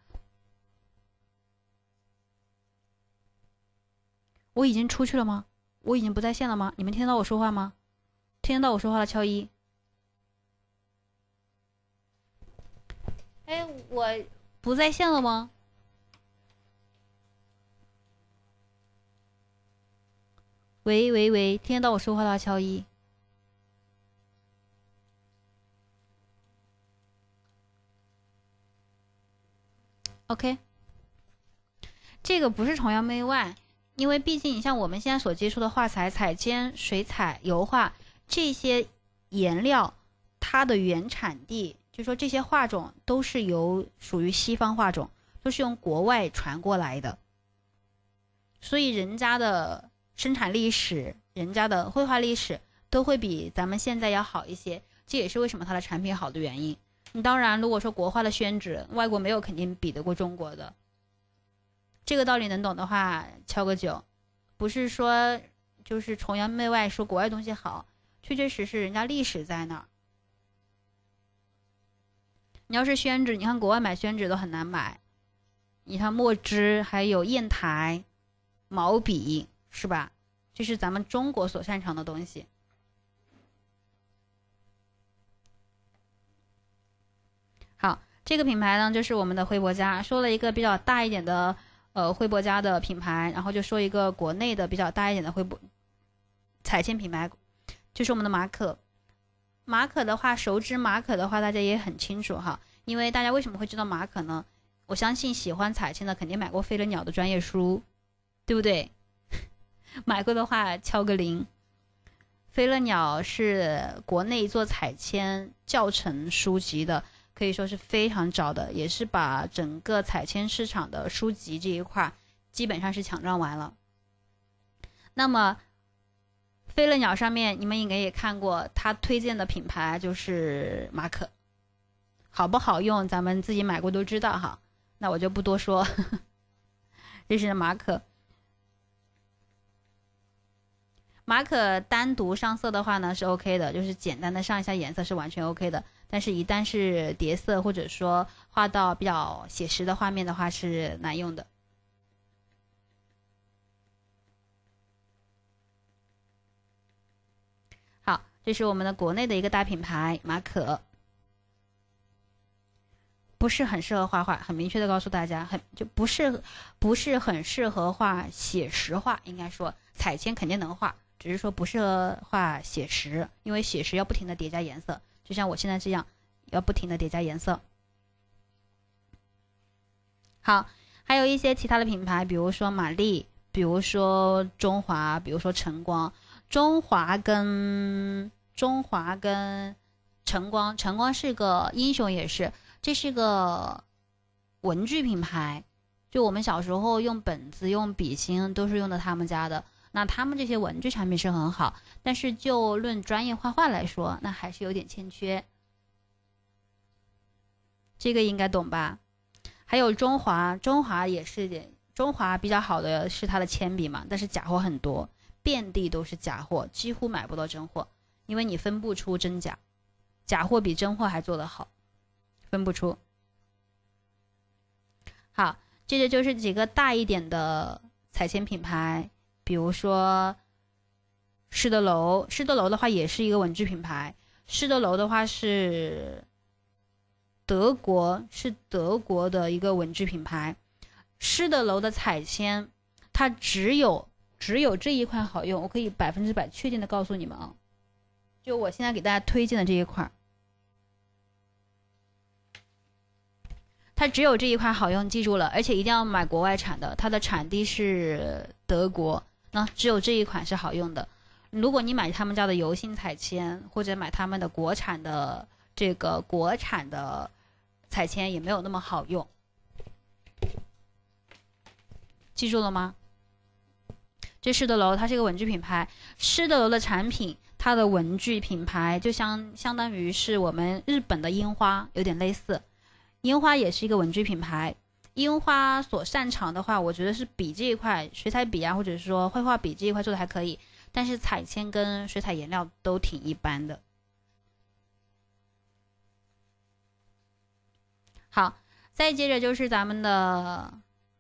[SPEAKER 1] 我已经出去了吗？我已经不在线了吗？你们听得到我说话吗？听得到我说话的敲1。哎，我不在线了吗？ 喂喂喂，听得到我说话的敲一。OK， 这个不是崇洋媚外，因为毕竟你像我们现在所接触的画材、彩铅、水彩、油画这些颜料，它的原产地，就说这些画种都是属于西方画种，都是用国外传过来的，所以人家的生产历史、人家的绘画历史都会比咱们现在要好一些，这也是为什么它的产品好的原因。你当然，如果说国画的宣纸，外国没有肯定比得过中国的。这个道理能懂的话，敲个9。不是说就是崇洋媚外，说国外东西好，确确实实人家历史在那儿。你要是宣纸，你看国外买宣纸都很难买，你看墨汁，还有砚台、毛笔，是吧？这是咱们中国所擅长的东西。好，这个品牌呢，就是我们的徽博家。说了一个比较大一点的徽博家的品牌，然后就说一个国内的比较大一点的彩铅品牌，就是我们的马可。马可的话，熟知马可的话，大家也很清楚哈，因为大家为什么会知道马可呢？我相信喜欢彩铅的肯定买过飞轮鸟的专业书，对不对？买过的话敲个0。飞轮鸟是国内做彩铅教程书籍的，可以说是非常早的，也是把整个彩铅市场的书籍这一块基本上是抢占完了。那么飞轮鸟上面你们应该也看过，他推荐的品牌就是马可，好不好用咱们自己买过都知道哈，那我就不多说。这是马可。马可单独上色的话呢是 OK 的，就是简单的上一下颜色是完全 OK 的，但是一旦是叠色或者说画到比较写实的画面的话是难用的。好，这是我们的国内的一个大品牌马可，不是很适合画画，很明确的告诉大家，不是很适合画写实画，应该说彩铅肯定能画，只是说不适合画写实，因为写实要不停的叠加颜色，就像我现在这样，要不停的叠加颜色。好，还有一些其他的品牌，比如说玛丽，比如说中华，比如说晨光。中华跟晨光是个英雄，也是，这是个文具品牌，就我们小时候用本子、用笔芯都是用的他们家的。那他们这些文具产品是很好，但是就论专业画画来说，那还是有点欠缺。这个应该懂吧？还有中华也是，中华比较好的是它的铅笔嘛，但是假货很多，遍地都是假货，几乎买不到真货，因为你分不出真假，假货比真货还做得好，分不出。好，接着就是几个大一点的彩铅品牌，比如说施德楼。施德楼的话也是一个文具品牌，施德楼的话是德国的一个文具品牌。施德楼的彩铅，它只有这一块好用，我可以100%确定的告诉你们啊，就我现在给大家推荐的这一块，它只有这一块好用，记住了，而且一定要买国外产的，它的产地是德国，那只有这一款是好用的。如果你买他们家的油性彩铅，或者买他们的国产的彩铅，也没有那么好用，记住了吗？这施德楼它是一个文具品牌，施德楼的产品，它的文具品牌就相当于是我们日本的樱花，有点类似。樱花也是一个文具品牌，樱花所擅长的话，我觉得是笔这一块，水彩笔啊，或者说绘画笔这一块做的还可以，但是彩铅跟水彩颜料都挺一般的。好，再接着就是咱们的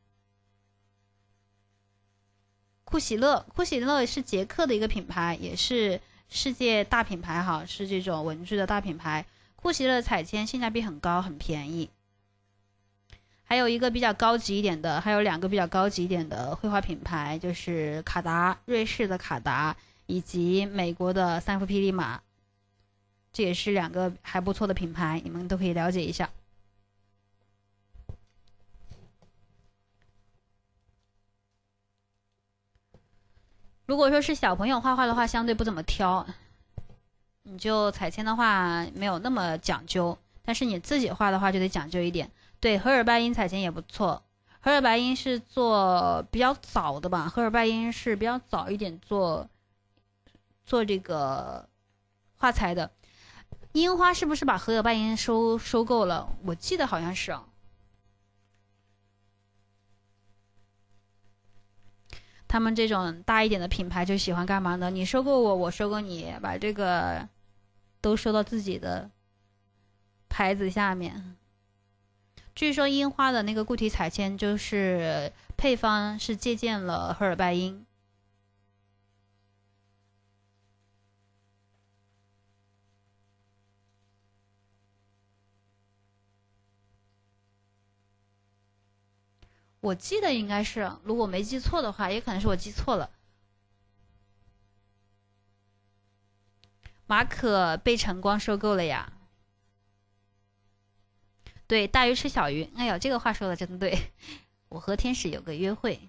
[SPEAKER 1] 库喜乐。库喜乐是捷克的一个品牌，也是世界大品牌哈，是这种文具的大品牌。库喜乐的彩铅性价比很高，很便宜。 还有一个比较高级一点的，还有2个比较高级一点的绘画品牌，就是卡达，瑞士的卡达，以及美国的三福霹雳马，这也是2个还不错的品牌，你们都可以了解一下。如果说是小朋友画画的话，相对不怎么挑，你就彩铅的话没有那么讲究，但是你自己画的话就得讲究一点。对，荷尔拜因彩铅也不错，荷尔白因是做比较早的吧，荷尔拜因是比较早一点做这个画材的。樱花是不是把荷尔拜因收购了？我记得好像是啊。他们这种大一点的品牌就喜欢干嘛呢？你收购我，我收购你，把这个都收到自己的牌子下面。据说樱花的那个固体彩铅就是配方是借鉴了荷尔拜因。我记得应该是，如果没记错的话，也可能是我记错了。马可被晨光收购了呀。对，大鱼吃小鱼。哎呦，这个话说的真对。我和天使有个约会。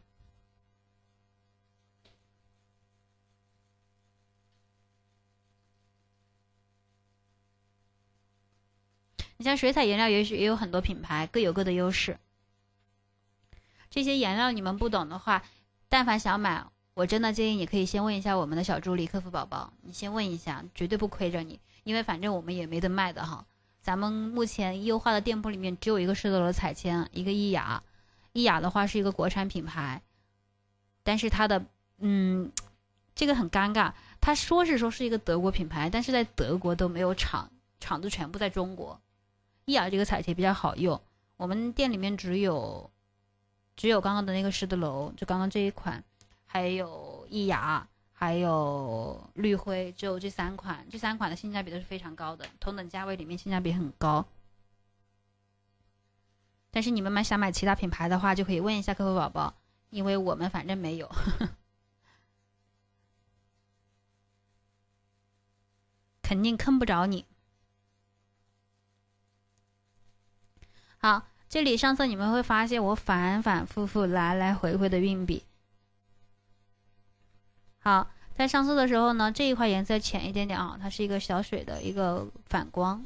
[SPEAKER 1] 你像水彩颜料也有很多品牌，各有各的优势。这些颜料你们不懂的话，但凡想买，我真的建议你可以先问一下我们的小助理客服宝宝，你先问一下，绝对不亏着你，因为反正我们也没得卖的哈。咱们目前优化的店铺里面只有一个施德罗彩铅，一个伊雅。伊雅的话是一个国产品牌，但是它的这个很尴尬，他说是一个德国品牌，但是在德国都没有厂子全部在中国。伊雅这个彩铅比较好用，我们店里面只有刚刚的那个施德楼，就刚刚这一款，还有伊雅，还有绿灰，只有这3款，这3款的性价比都是非常高的，同等价位里面性价比很高。但是你们想买其他品牌的话，就可以问一下客服宝宝，因为我们反正没有。肯定坑不着你。好，这里上色你们会发现我反反复复来来回回的运笔。好，在上色的时候呢，这一块颜色浅一点点啊，它是一个小水的一个反光。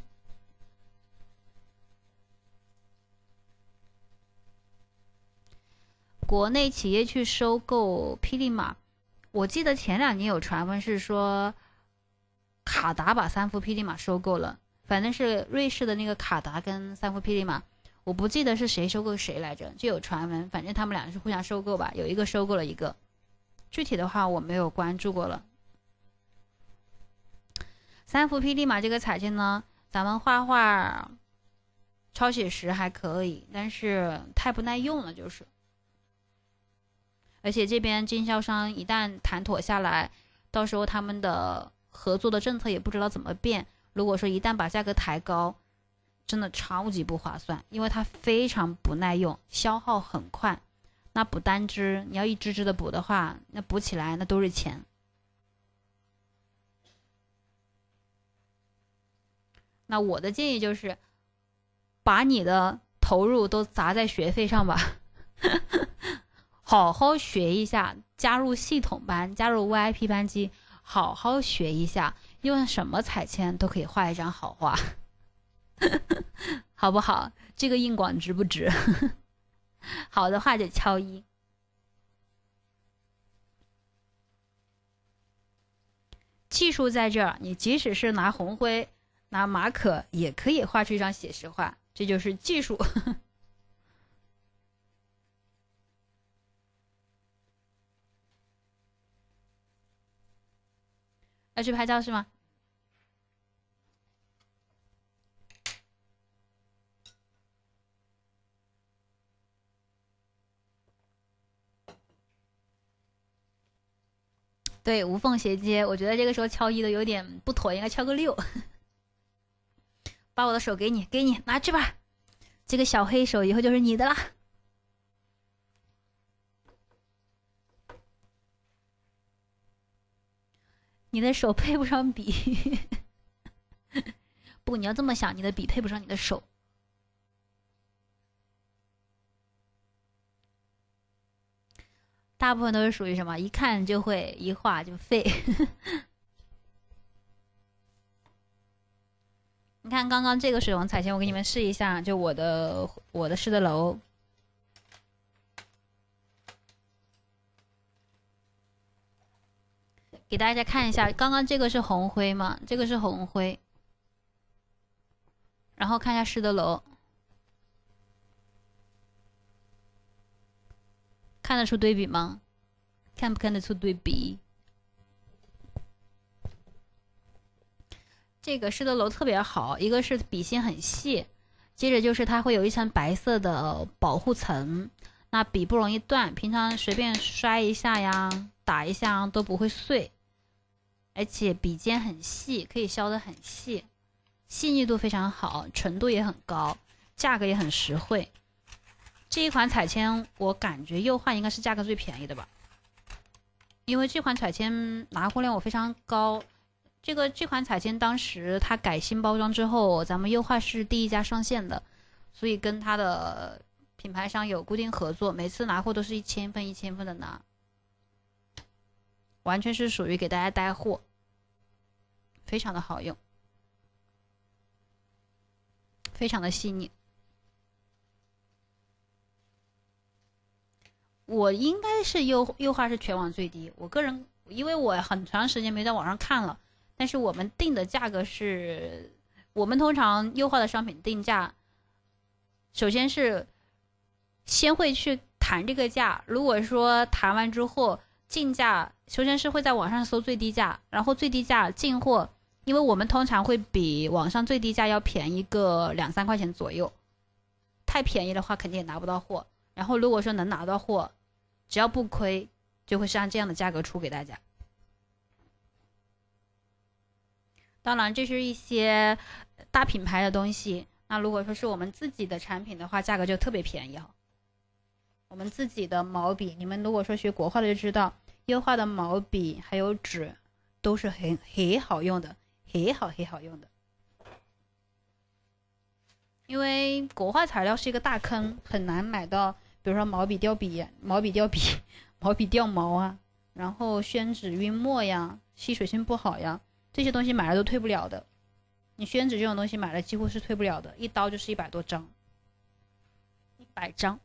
[SPEAKER 1] 国内企业去收购霹雳马，我记得前2年有传闻是说卡达把三福霹雳马收购了，反正是瑞士的那个卡达跟三福霹雳马，我不记得是谁收购谁来着，就有传闻，反正他们俩是互相收购吧，有一个收购了一个，具体的话我没有关注过了。三福霹雳马这个彩铅呢，咱们画画抄写时还可以，但是太不耐用了，就是。而且这边经销商一旦谈妥下来，到时候他们的合作的政策也不知道怎么变。如果说一旦把价格抬高，真的超级不划算，因为它非常不耐用，消耗很快。那补单支，你要一支支的补的话，那补起来那都是钱。那我的建议就是，把你的投入都砸在学费上吧。好好学一下，加入系统班，加入 VIP 班级，好好学一下，用什么彩铅都可以画一张好画。好不好？这个硬广值不值？好的话就敲1。技术在这儿，你即使是拿红灰、拿马可，也可以画出一张写实画，这就是技术。要去拍照是吗？对，无缝衔接，我觉得这个时候敲1的有点不妥，应该敲个6。把我的手给你，拿去吧。 这个小黑手以后就是你的啦。你的手配不上笔，不，你要这么想，你的笔配不上你的手。大部分都是属于什么？一看就会，一画就废。你看刚刚这个水红彩铅，我给你们试一下，就我的诗的楼。给大家看一下，刚刚这个是红灰嘛？这个是红灰，然后看一下诗的楼，看得出对比吗？看不看得出对比？这个诗的楼特别好，一个是笔芯很细，接着就是它会有一层白色的保护层，那笔不容易断，平常随便摔一下呀、打一下都不会碎。而且笔尖很细，可以削得很细，细腻度非常好，纯度也很高，价格也很实惠。这一款彩铅我感觉釉画应该是价格最便宜的吧，因为这款彩铅拿货量我非常高。这款彩铅当时它改新包装之后，咱们釉画是第一家上线的，所以跟它的品牌商有固定合作，每次拿货都是1000份1000份的拿，完全是属于给大家带货。非常的好用，非常的细腻。我应该是釉画是全网最低，我个人因为我很长时间没在网上看了，但是我们定的价格是，我们通常优化的商品定价，首先是先会去谈这个价，如果说谈完之后进价，首先是会在网上搜最低价，然后最低价进货。因为我们通常会比网上最低价要便宜个2、3块钱左右，太便宜的话肯定也拿不到货。然后如果说能拿到货，只要不亏，就会是按这样的价格出给大家。当然，这是一些大品牌的东西。那如果说是我们自己的产品的话，价格就特别便宜哈。我们自己的毛笔，你们如果说学国画的就知道，优化的毛笔还有纸都是很好用的。很好用的，因为国画材料是一个大坑，很难买到，比如说毛笔掉笔、毛笔掉毛啊，然后宣纸晕墨呀、吸水性不好呀，这些东西买了都退不了的。你宣纸这种东西买了几乎是退不了的，一刀就是100多张，100张。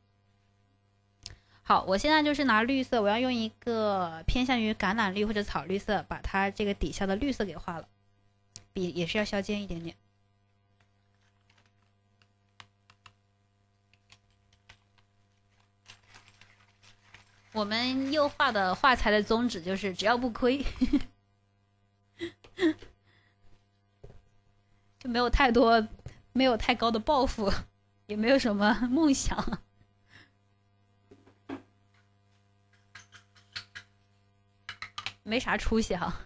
[SPEAKER 1] 好，我现在就是拿绿色，我要用一个偏向于橄榄绿或者草绿色，把它这个底下的绿色给画了。笔也是要削尖一点点。我们釉画的画材的宗旨就是只要不亏，就没有太高的抱负，也没有什么梦想。没啥出息哈。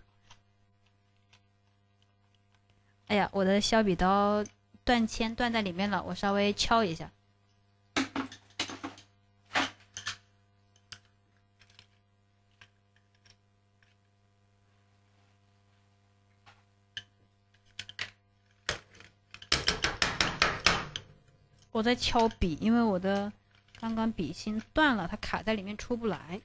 [SPEAKER 1] 哎呀，我的削笔刀断铅断在里面了，我稍微敲一下。我在敲笔，因为我的刚刚笔芯断了，它卡在里面出不来。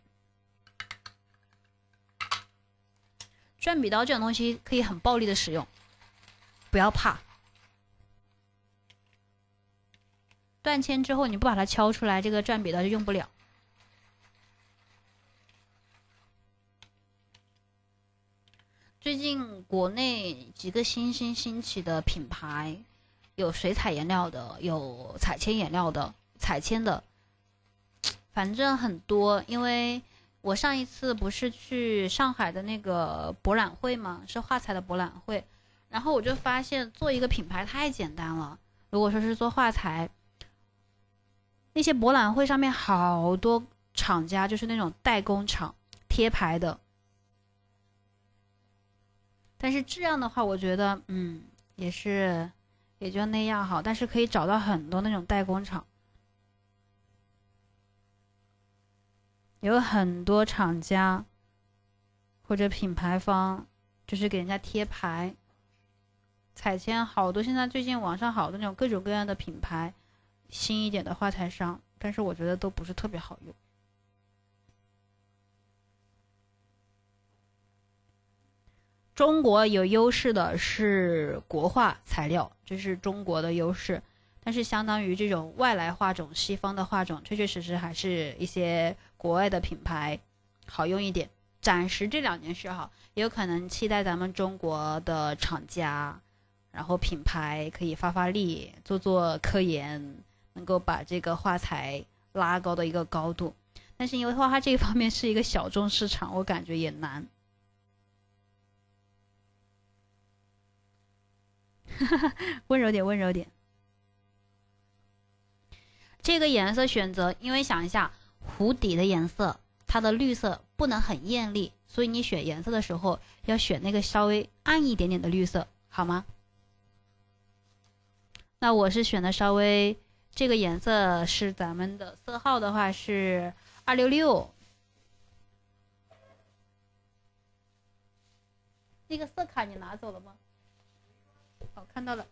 [SPEAKER 1] 转笔刀这种东西可以很暴力的使用，不要怕。断铅之后你不把它敲出来，这个转笔刀就用不了。最近国内几个新兴起的品牌，有水彩颜料的，有彩铅颜料的，彩铅的，反正很多。因为我上一次不是去上海的那个博览会嘛，是画材的博览会，然后我就发现做一个品牌太简单了。如果说是做画材，那些博览会上面好多厂家就是那种代工厂贴牌的，但是这样的话，我觉得也是也就那样好，但是可以找到很多那种代工厂，有很多厂家或者品牌方，就是给人家贴牌。彩铅好多，现在最近网上好多那种各种各样的品牌，新一点的画材商，但是我觉得都不是特别好用。中国有优势的是国画材料，这是中国的优势。但是相当于这种外来画种、西方的画种，确确实实还是一些国外的品牌好用一点。暂时这2年是好，也有可能期待咱们中国的厂家，然后品牌可以发力，做做科研，能够把这个画材拉高的一个高度。但是因为画画这一方面是一个小众市场，我感觉也难。温柔点，温柔点。这个颜色选择，因为想一下，湖底的颜色，它的绿色不能很艳丽，所以你选颜色的时候要选那个稍微暗一点点的绿色，好吗？那我是选的稍微，这个颜色是咱们的色号的话是266。那个色卡你拿走了吗？哦，看到了。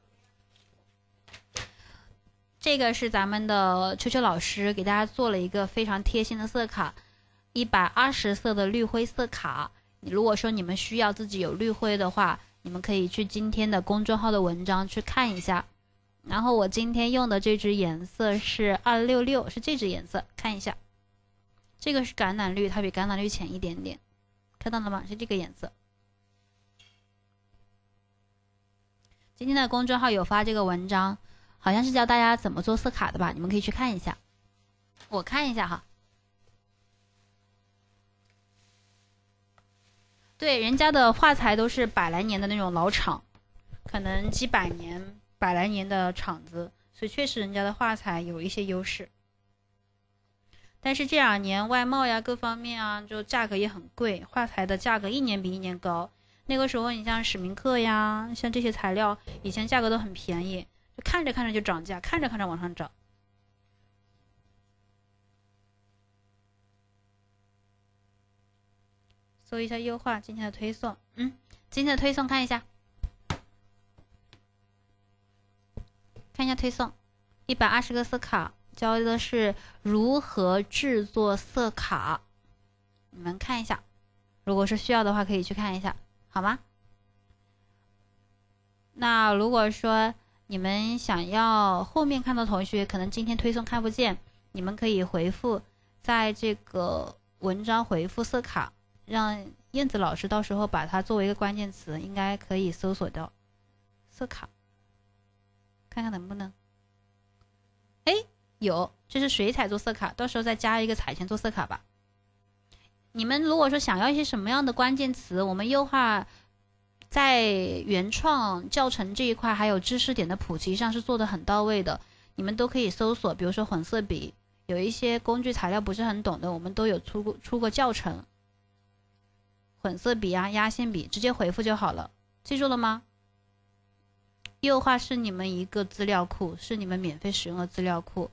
[SPEAKER 1] 这个是咱们的秋秋老师给大家做了一个非常贴心的色卡，120色的绿灰色卡。如果说你们需要自己有绿灰的话，你们可以去今天的公众号的文章去看一下。然后我今天用的这支颜色是266，是这支颜色，看一下。这个是橄榄绿，它比橄榄绿浅一点点，看到了吗？是这个颜色。今天的公众号有发这个文章，好像是教大家怎么做色卡的吧，你们可以去看一下。我看一下哈。对，人家的画材都是100来年的那种老厂，可能几百年、100来年的厂子，所以确实人家的画材有一些优势。但是这2年外贸呀各方面啊，就价格也很贵，画材的价格一年比一年高。那个时候你像史明克呀，像这些材料，以前价格都很便宜，就看着看着就涨价，看着看着往上涨。搜一下优化今天的推送，今天的推送看一下，看一下推送，120个色卡，教的是如何制作色卡，你们看一下，如果是需要的话可以去看一下，好吗？那如果说你们想要后面看到同学可能今天推送看不见，你们可以回复在这个文章回复色卡，让燕子老师到时候把它作为一个关键词，应该可以搜索到色卡，看看能不能。哎，有，这是水彩做色卡，到时候再加一个彩铅做色卡吧。你们如果说想要一些什么样的关键词，我们优化在原创教程这一块还有知识点的普及上是做的很到位的，你们都可以搜索，比如说混色笔，有一些工具材料不是很懂的，我们都有出过教程。混色笔啊，压线笔，直接回复就好了，记住了吗？优化是你们一个资料库，是你们免费使用的资料库。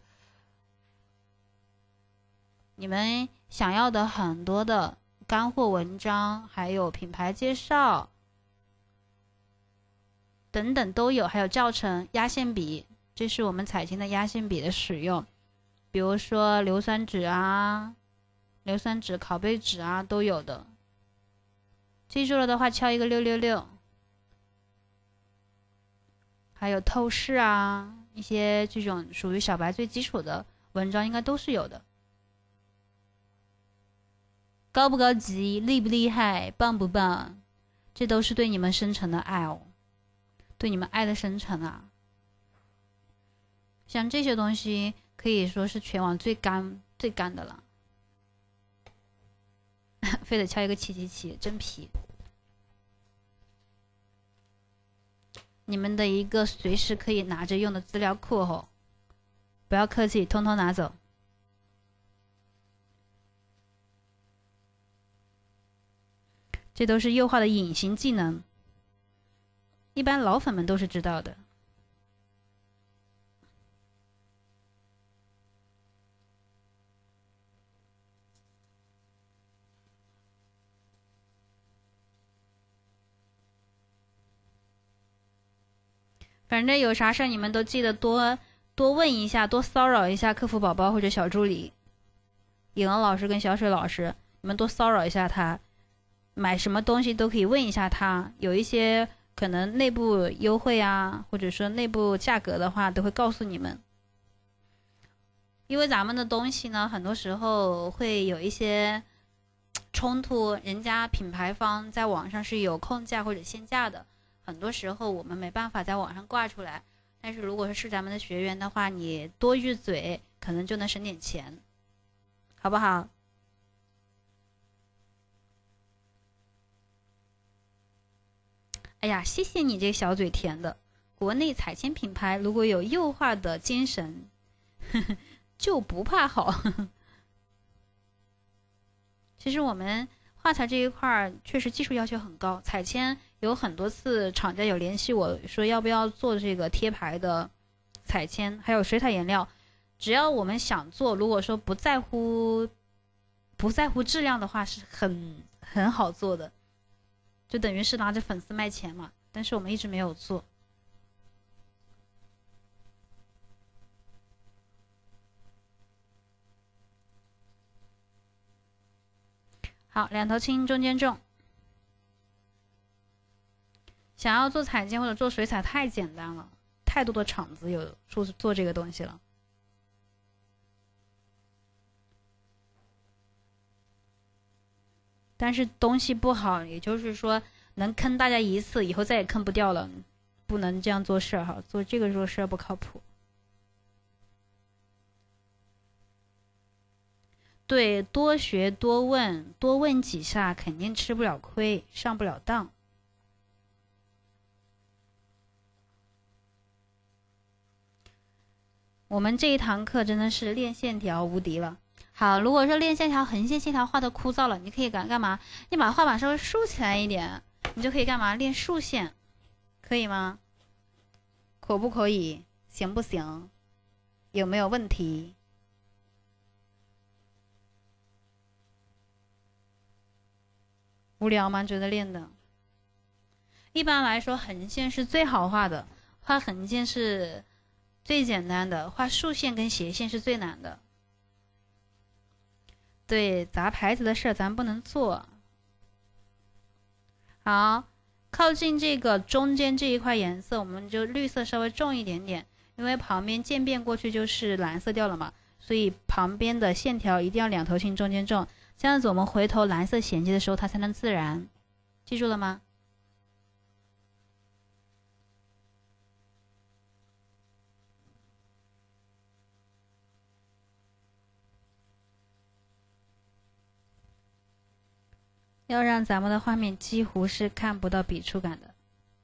[SPEAKER 1] 你们想要的很多的干货文章，还有品牌介绍等等都有，还有教程。压线笔，这是我们彩铅的压线笔的使用，比如说硫酸纸啊、硫酸纸、拷贝纸啊都有的。记住了的话，敲一个666。还有透视啊，一些这种属于小白最基础的文章应该都是有的。高不高级，厉不厉害，棒不棒，这都是对你们深沉的爱哦，对你们爱的深沉啊。像这些东西可以说是全网最干的了。非得敲一个777，真皮。你们的一个随时可以拿着用的资料库哦，不要客气，通通拿走。这都是优化的隐形技能，一般老粉们都是知道的。 反正有啥事儿你们都记得多问一下，多骚扰一下客服宝宝或者小助理，颖恩老师跟小水老师，你们多骚扰一下他，买什么东西都可以问一下他，有一些可能内部优惠啊，或者说内部价格的话，都会告诉你们。因为咱们的东西呢，很多时候会有一些冲突，人家品牌方在网上是有控价或者限价的，很多时候我们没办法在网上挂出来。但是如果是咱们的学员的话，你多一句嘴，可能就能省点钱，好不好？哎呀，谢谢你这小嘴甜的。国内彩铅品牌如果有优化的精神，呵呵就不怕好。其实我们画材这一块确实技术要求很高，彩铅有很多次厂家有联系我说要不要做这个贴牌的彩铅，还有水彩颜料，只要我们想做，如果说不在乎质量的话，是很好做的，就等于是拿着粉丝卖钱嘛。但是我们一直没有做。好，两头轻，中间重。想要做彩铅或者做水彩太简单了，太多的厂子有做这个东西了。但是东西不好，也就是说能坑大家一次，以后再也坑不掉了，不能这样做事哈，做这个做事不靠谱。对，多学多问，多问几下，肯定吃不了亏，上不了当。我们这一堂课真的是练线条无敌了。好，如果说练线条，横线线条画的枯燥了，你可以干嘛？你把画板稍微竖起来一点，你就可以干嘛？练竖线，可以吗？可不可以？行不行？有没有问题？无聊吗？觉得练的？一般来说，横线是最好画的，画横线是最简单的，画竖线跟斜线是最难的。对，砸牌子的事咱不能做。好，靠近这个中间这一块颜色，我们就绿色稍微重一点点，因为旁边渐变过去就是蓝色调了嘛，所以旁边的线条一定要两头轻，中间重。这样子我们回头蓝色衔接的时候它才能自然，记住了吗？要让咱们的画面几乎是看不到笔触感的。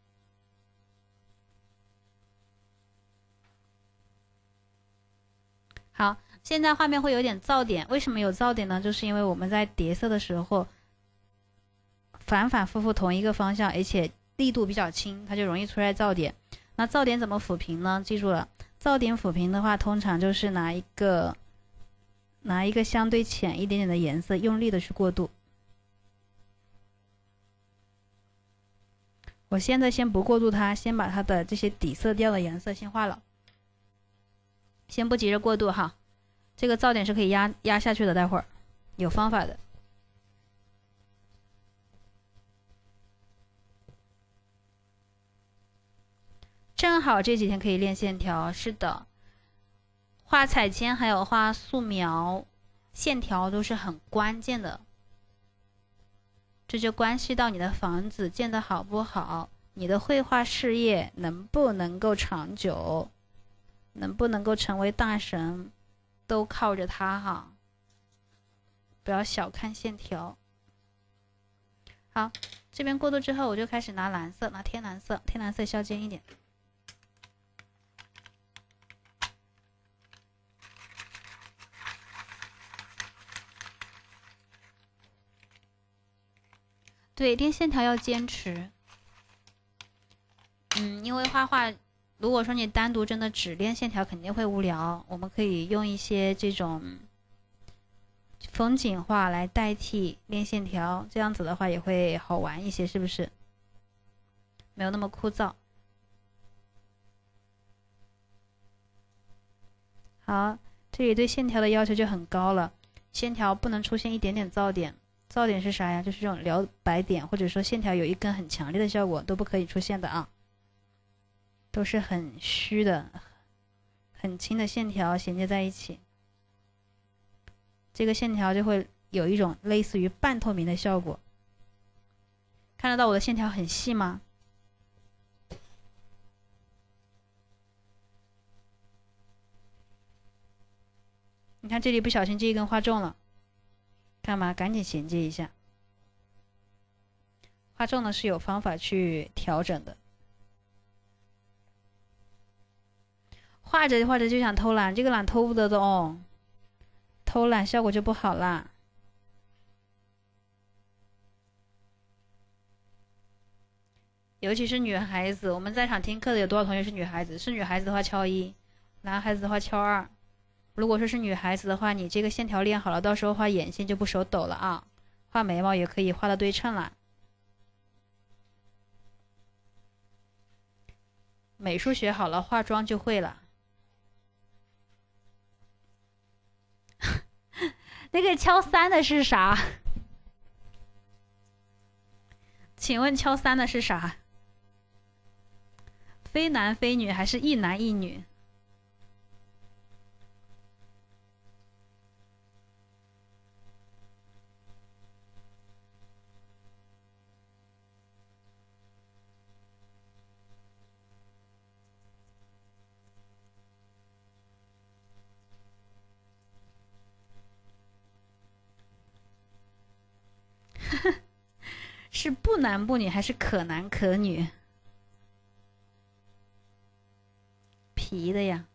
[SPEAKER 1] 好，现在画面会有点噪点，为什么有噪点呢？就是因为我们在叠色的时候反反复复同一个方向，而且力度比较轻，它就容易出来噪点。那噪点怎么抚平呢？记住了，噪点抚平的话，通常就是拿一个相对浅一点点的颜色，用力的去过渡。我现在先不过渡它，先把它的这些底色调的颜色先画了，先不急着过渡哈。这个噪点是可以压下去的，待会儿有方法的。正好这几天可以练线条，是的，画彩铅还有画素描，线条都是很关键的。这就关系到你的房子建得好不好，你的绘画事业能不能够长久，能不能够成为大神，都靠着它哈。不要小看线条。好，这边过渡之后，我就开始拿蓝色，拿天蓝色，天蓝色削尖一点。对，练线条要坚持。因为画画，如果说你单独真的只练线条，肯定会无聊。我们可以用一些这种风景画来代替练线条，这样子的话也会好玩一些，是不是？没有那么枯燥。 好，这里对线条的要求就很高了，线条不能出现一点点噪点。噪点是啥呀？就是这种撩白点，或者说线条有一根很强烈的效果都不可以出现的啊，都是很虚的、很轻的线条衔接在一起，这个线条就会有一种类似于半透明的效果。看得到我的线条很细吗？你看这里不小心这一根画中了，干嘛？赶紧衔接一下。画中呢是有方法去调整的。画着画着就想偷懒，这个懒偷不得的哦，偷懒效果就不好啦。尤其是女孩子，我们在场听课的有多少同学是女孩子？是女孩子的话敲1，男孩子的话敲2。如果说是女孩子的话，你这个线条练好了，到时候画眼线就不手抖了啊，画眉毛也可以画的对称了。美术学好了，化妆就会了。那个敲3的是啥？请问敲3的是啥？非男非女还是一男一女？是不男不女还是可男可女？皮的呀。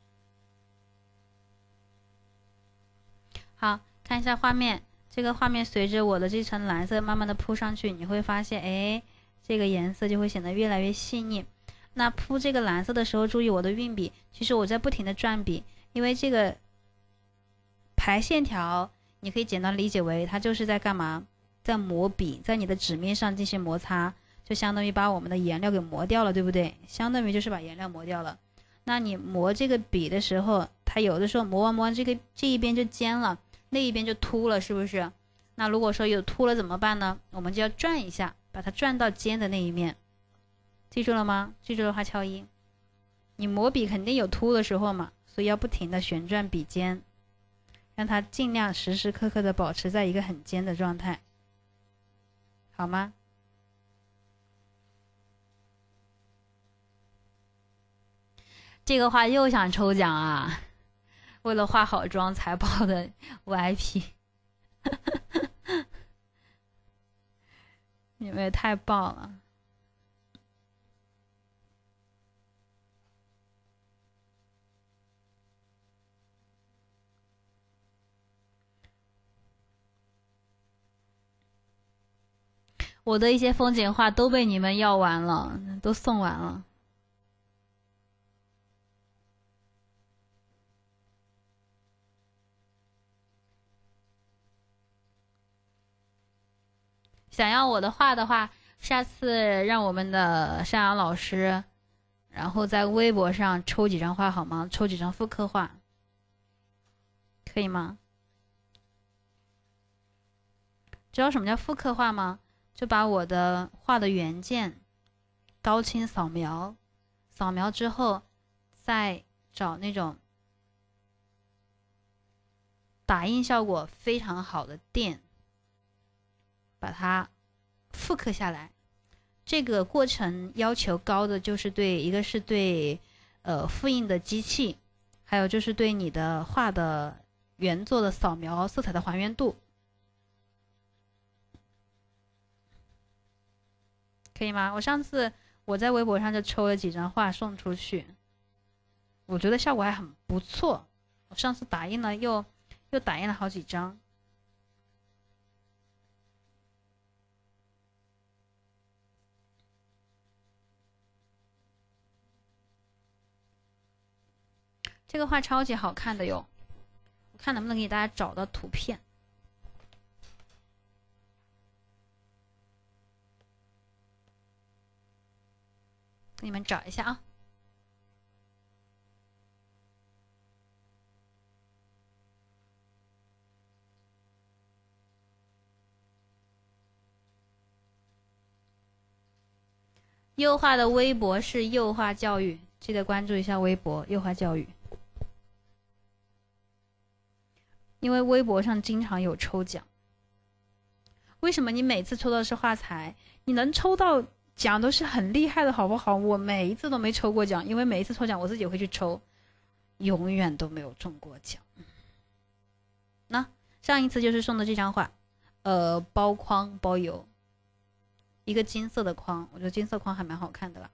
[SPEAKER 1] 好，看一下画面，这个画面随着我的这层蓝色慢慢的铺上去，你会发现，哎，这个颜色就会显得越来越细腻。那铺这个蓝色的时候，注意我的运笔，其实我在不停的转笔，因为这个排线条，你可以简单理解为它就是在干嘛？在磨笔，在你的纸面上进行摩擦，就相当于把我们的颜料给磨掉了，对不对？相当于就是把颜料磨掉了。那你磨这个笔的时候，它有的时候磨完这一边就尖了，那一边就凸了，是不是？那如果说有凸了怎么办呢？我们就要转一下，把它转到尖的那一面。记住了吗？记住的话敲1。你磨笔肯定有凸的时候嘛，所以要不停的旋转笔尖，让它尽量时时刻刻的保持在一个很尖的状态，好吗？这个画又想抽奖啊！为了化好妆才报的 VIP， 你们也太棒了！我的一些风景画都被你们要完了，都送完了。想要我的画的话，下次让我们的山羊老师，然后在微博上抽几张画好吗？抽几张复刻画，可以吗？知道什么叫复刻画吗？就把我的画的原件刀清扫描，扫描之后再找那种打印效果非常好的店，把它复刻下来。这个过程要求高的就是一个是对复印的机器，还有就是对你的画的原作的扫描色彩的还原度，可以吗？上次我在微博上就抽了几张画送出去，我觉得效果还很不错。我上次打印了又打印了好几张。这个画超级好看的哟，我看能不能给大家找到图片。给你们找一下啊。 优化的微博是优化教育，记得关注一下微博优化教育，因为微博上经常有抽奖。为什么你每次抽到是画材？你能抽到奖都是很厉害的，好不好？我每一次都没抽过奖，因为每一次抽奖我自己会去抽，永远都没有中过奖。那上一次就是送的这张画，包框包邮，一个金色的框，我觉得金色框还蛮好看的啦，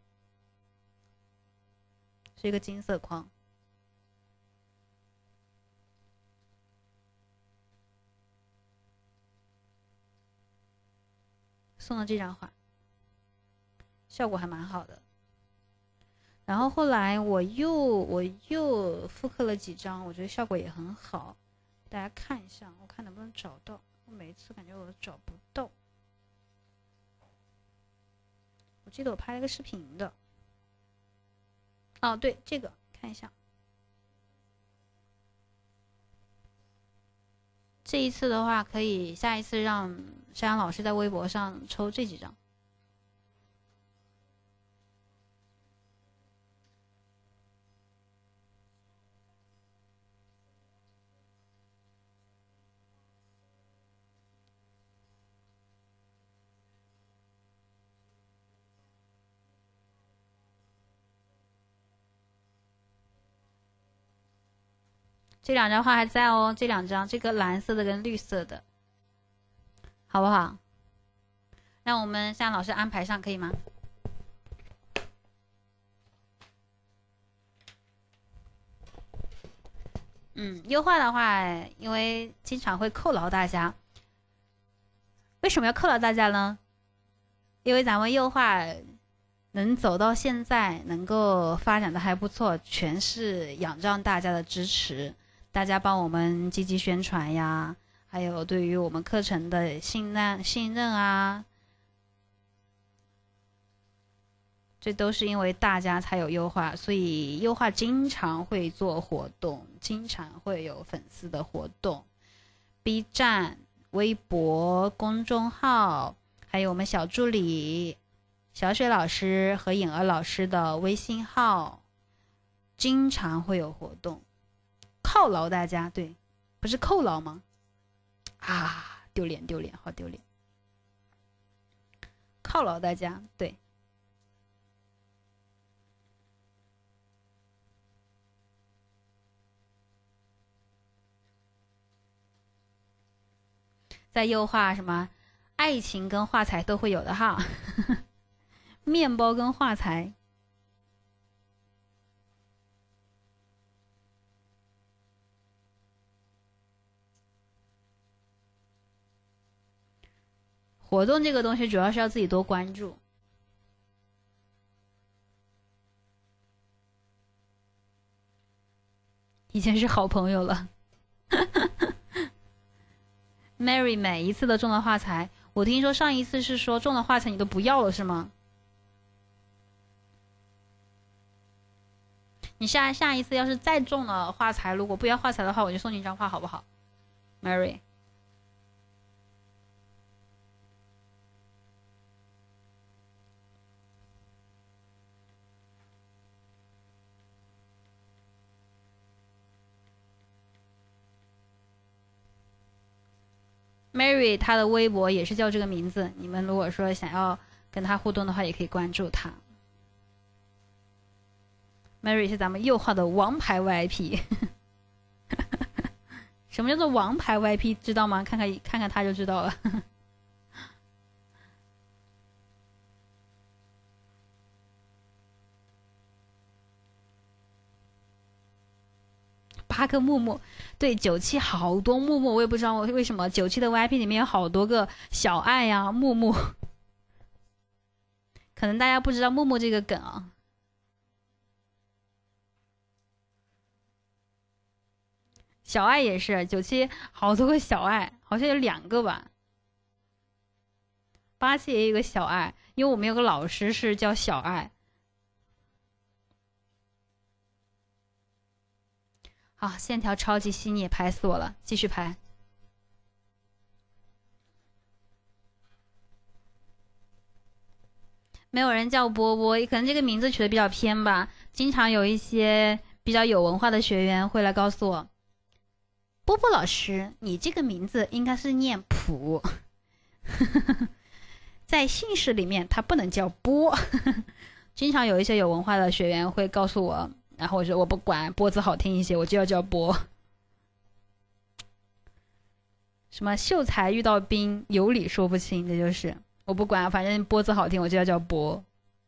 [SPEAKER 1] 是一个金色框。送的这张画，效果还蛮好的。然后后来我又复刻了几张，我觉得效果也很好，大家看一下，我看能不能找到。我每一次感觉我找不到。我记得我拍了个视频的。哦，对，这个看一下。这一次的话，可以下一次让山羊老师在微博上抽这几张。这两张画还在哦，这两张，这个蓝色的跟绿色的，好不好？让我们向老师安排上，可以吗？优化的话，因为经常会扣劳大家，为什么要扣劳大家呢？因为咱们优化能走到现在，能够发展的还不错，全是仰仗大家的支持。大家帮我们积极宣传呀，还有对于我们课程的信任啊，这都是因为大家才有优化，所以优化经常会做活动，经常会有粉丝的活动 ，B 站、微博、公众号，还有我们小助理小雪老师和颖儿老师的微信号，经常会有活动。犒劳大家，对，不是扣劳吗？啊，丢脸丢脸，好丢脸！犒劳大家，对。在优化什么，爱情跟画材都会有的哈，面包跟画材。活动这个东西主要是要自己多关注。已经是好朋友了。Mary 每一次都中了画材，我听说上一次是说中了画材你都不要了是吗？你下一次要是再中了画材，如果不要画材的话，我就送你一张画好不好 ，Mary？Mary 她的微博也是叫这个名字，你们如果说想要跟她互动的话，也可以关注她。Mary 是咱们右画的王牌 VIP。什么叫做王牌 VIP？ 知道吗？看看她就知道了。8个木木，对，97好多木木，我也不知道为什么97的 VIP 里面有好多个小爱呀、木木，可能大家不知道木木这个梗啊。小爱也是97，好多个小爱，好像有2个吧。87也有个小爱，因为我们有个老师是叫小爱。好，线条超级细腻，拍死我了！继续拍。 没有人叫波波，可能这个名字取得比较偏吧。经常有一些比较有文化的学员会来告诉我，波波老师，你这个名字应该是念普，在姓氏里面它不能叫波。经常有一些有文化的学员会告诉我，然后我说我不管，波字好听一些，我就要叫波。什么秀才遇到兵，有理说不清，这就是我不管，反正波字好听，我就要叫波。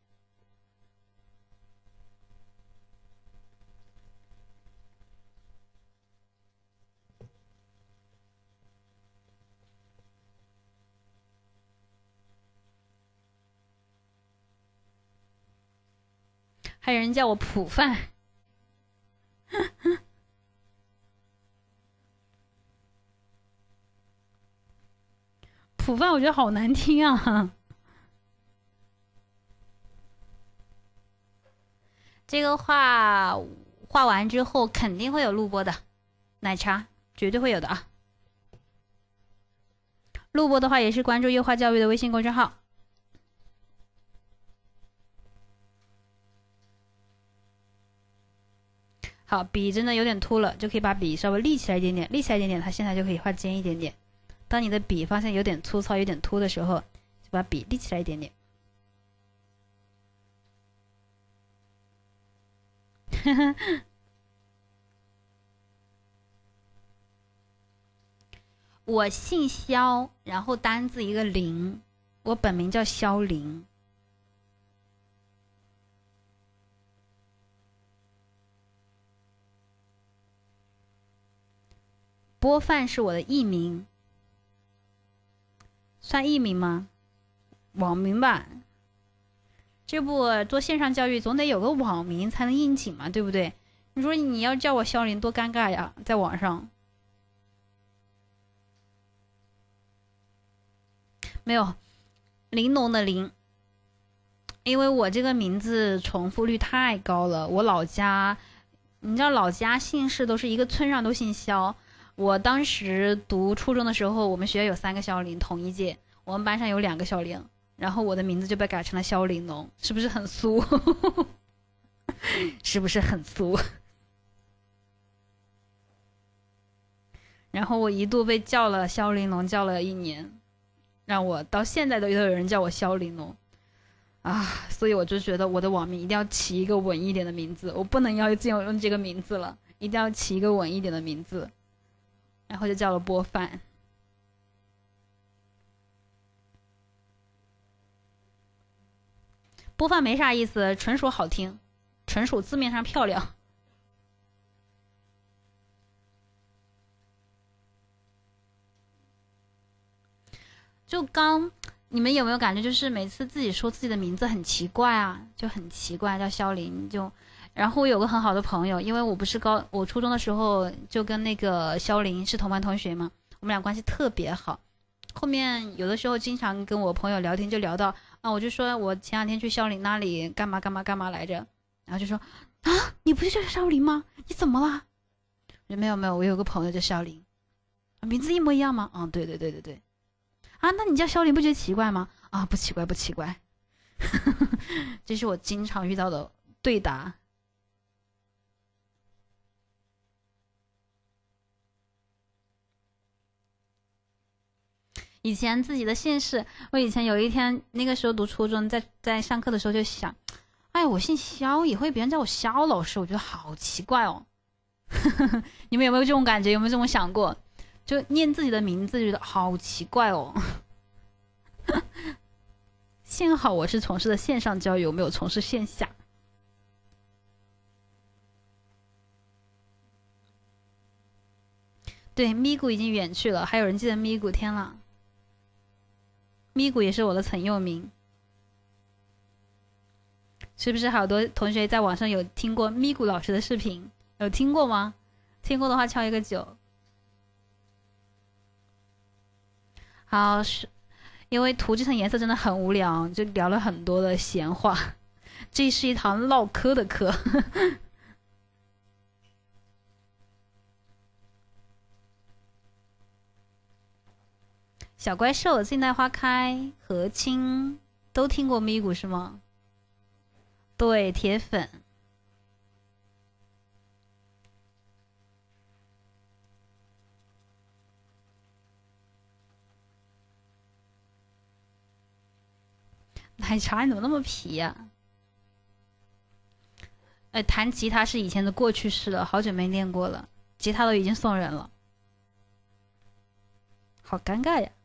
[SPEAKER 1] 还有人叫我普范。普范我觉得好难听啊。这个画完之后肯定会有录播的，奶茶绝对会有的啊。录播的话也是关注优化教育的微信公众号。好，笔真的有点秃了，就可以把笔稍微立起来一点点，立起来一点点，它现在就可以画尖一点点。当你的笔发现有点粗糙、有点秃的时候，就把笔立起来一点点。我姓肖，然后单字一个林，我本名叫肖林。波范是我的艺名。算艺名吗？网名吧。这不做线上教育总得有个网名才能应景嘛，对不对？你说你要叫我肖林多尴尬呀，在网上。没有，玲珑的玲，因为我这个名字重复率太高了。我老家，你知道老家姓氏都是一个村上都姓肖。我当时读初中的时候，我们学校有3个肖林，同一届，我们班上有2个肖林，然后我的名字就被改成了肖玲珑，是不是很俗？是不是很俗？然后我一度被叫了肖玲珑，叫了1年，让我到现在都有人叫我肖玲珑啊，所以我就觉得我的网名一定要起一个稳一点的名字，我不能要用这个名字了，一定要起一个稳一点的名字。然后就叫了波范。波范没啥意思，纯属好听，纯属字面上漂亮。就刚你们有没有感觉，就是每次自己说自己的名字很奇怪啊，就很奇怪，叫肖林就。然后我有个很好的朋友，因为我不是我初中的时候就跟那个肖林是同班同学嘛，我们俩关系特别好。后面有的时候经常跟我朋友聊天，就聊到啊，我就说我前2天去肖林那里干嘛干嘛干嘛来着，然后就说啊，你不是叫肖林吗？你怎么了？我说没有没有，我有个朋友叫肖林，名字一模一样吗？嗯，对对对对对。啊，那你叫肖林不觉得奇怪吗？啊，不奇怪不奇怪。这是我经常遇到的对答。以前自己的姓氏，我以前有一天那个时候读初中，在上课的时候就想，哎，我姓肖，以后别人叫我肖老师，我觉得好奇怪哦。你们有没有这种感觉？有没有这么想过？就念自己的名字，觉得好奇怪哦。幸好我是从事的线上教育，我没有从事线下。对，咪咕已经远去了，还有人记得咪咕天了。咪咕也是我的曾用名，是不是好多同学在网上有听过咪咕老师的视频？有听过吗？听过的话敲一个9。好，是因为涂这层颜色真的很无聊，就聊了很多的闲话。这是一堂唠嗑的课。小怪兽，静待花开，和亲。 都听过咪咕是吗？对，铁粉。奶茶你怎么那么皮呀？弹吉他是以前的过去式了，好久没练过了，吉他都已经送人了，好尴尬呀。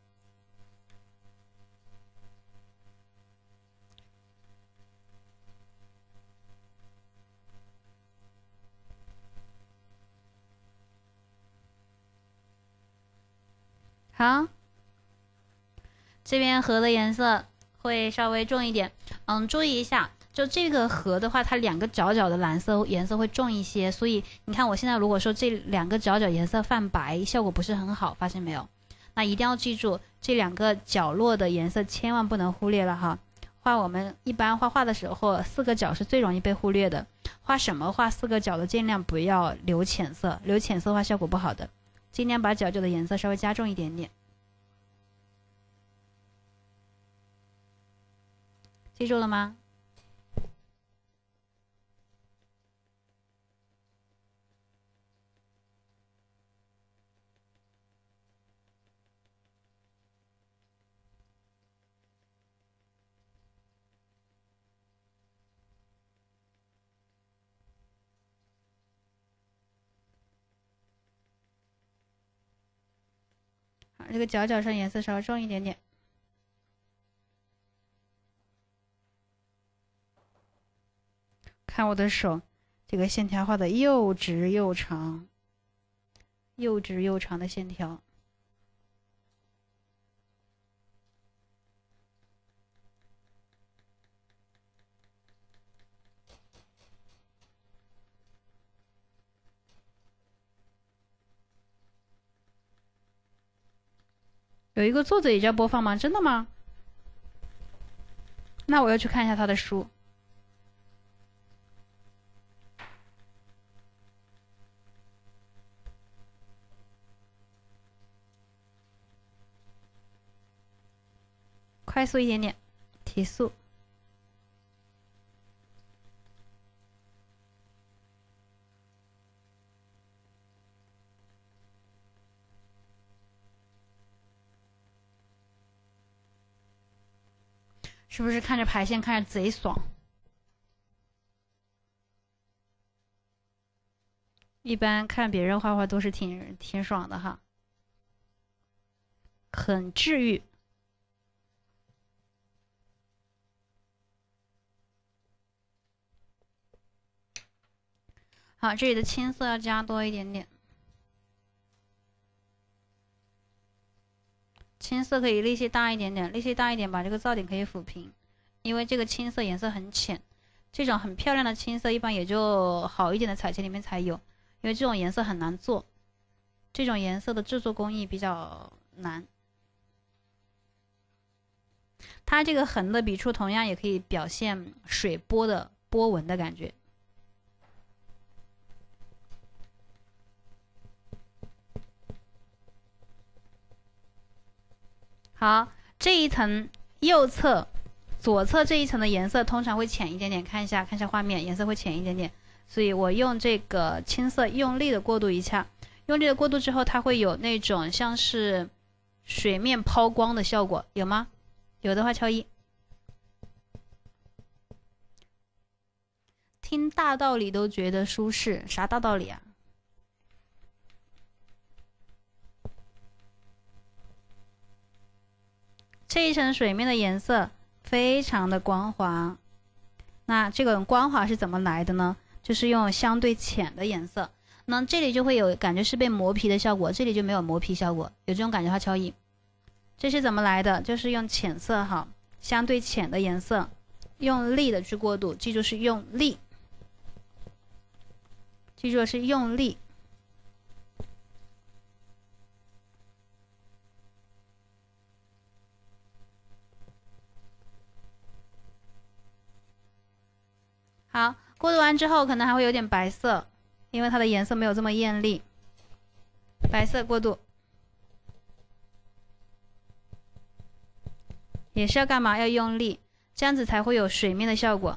[SPEAKER 1] 好，这边盒的颜色会稍微重一点，注意一下，就这个盒的话，它两个角角的蓝色颜色会重一些，所以你看我现在如果说这两个角角颜色泛白，效果不是很好，发现没有？那一定要记住这两个角落的颜色千万不能忽略了哈。我们一般画画的时候，4个角是最容易被忽略的，画4个角的尽量不要留浅色，留浅色的话效果不好的。尽量把角角的颜色稍微加重一点点，记住了吗？好，这个角角上颜色稍微重一点点。看我的手，这个线条画的又直又长，又直又长的线条。有一个作者也叫播放吗？真的吗？那我要去看一下他的书。快速一点点，提速。是不是看着排线看着贼爽？一般看别人画画都是挺爽的哈，很治愈。好，这里的青色要加多一点点，青色可以力气大一点点，力气大一点，把这个噪点可以抚平。因为这个青色颜色很浅，这种很漂亮的青色一般也就好一点的彩铅里面才有，因为这种颜色很难做，这种颜色的制作工艺比较难。它这个横的笔触同样也可以表现水波的波纹的感觉。好，这一层右侧、左侧这一层的颜色通常会浅一点点，看一下画面，颜色会浅一点点。所以我用这个青色用力的过渡一下，用力的过渡之后，它会有那种像是水面抛光的效果，有吗？有的话敲1。听大道理都觉得舒适，啥大道理啊？这一层水面的颜色非常的光滑，那这个光滑是怎么来的呢？就是用相对浅的颜色，那这里就会有感觉是被磨皮的效果，这里就没有磨皮效果，有这种感觉的话敲1。这是怎么来的？就是用浅色哈，相对浅的颜色，用力的去过渡，记住是用力，记住是用力。好，过渡完之后可能还会有点白色，因为它的颜色没有这么艳丽。白色过渡也是要干嘛？要用力。 这样子才会有水面的效果。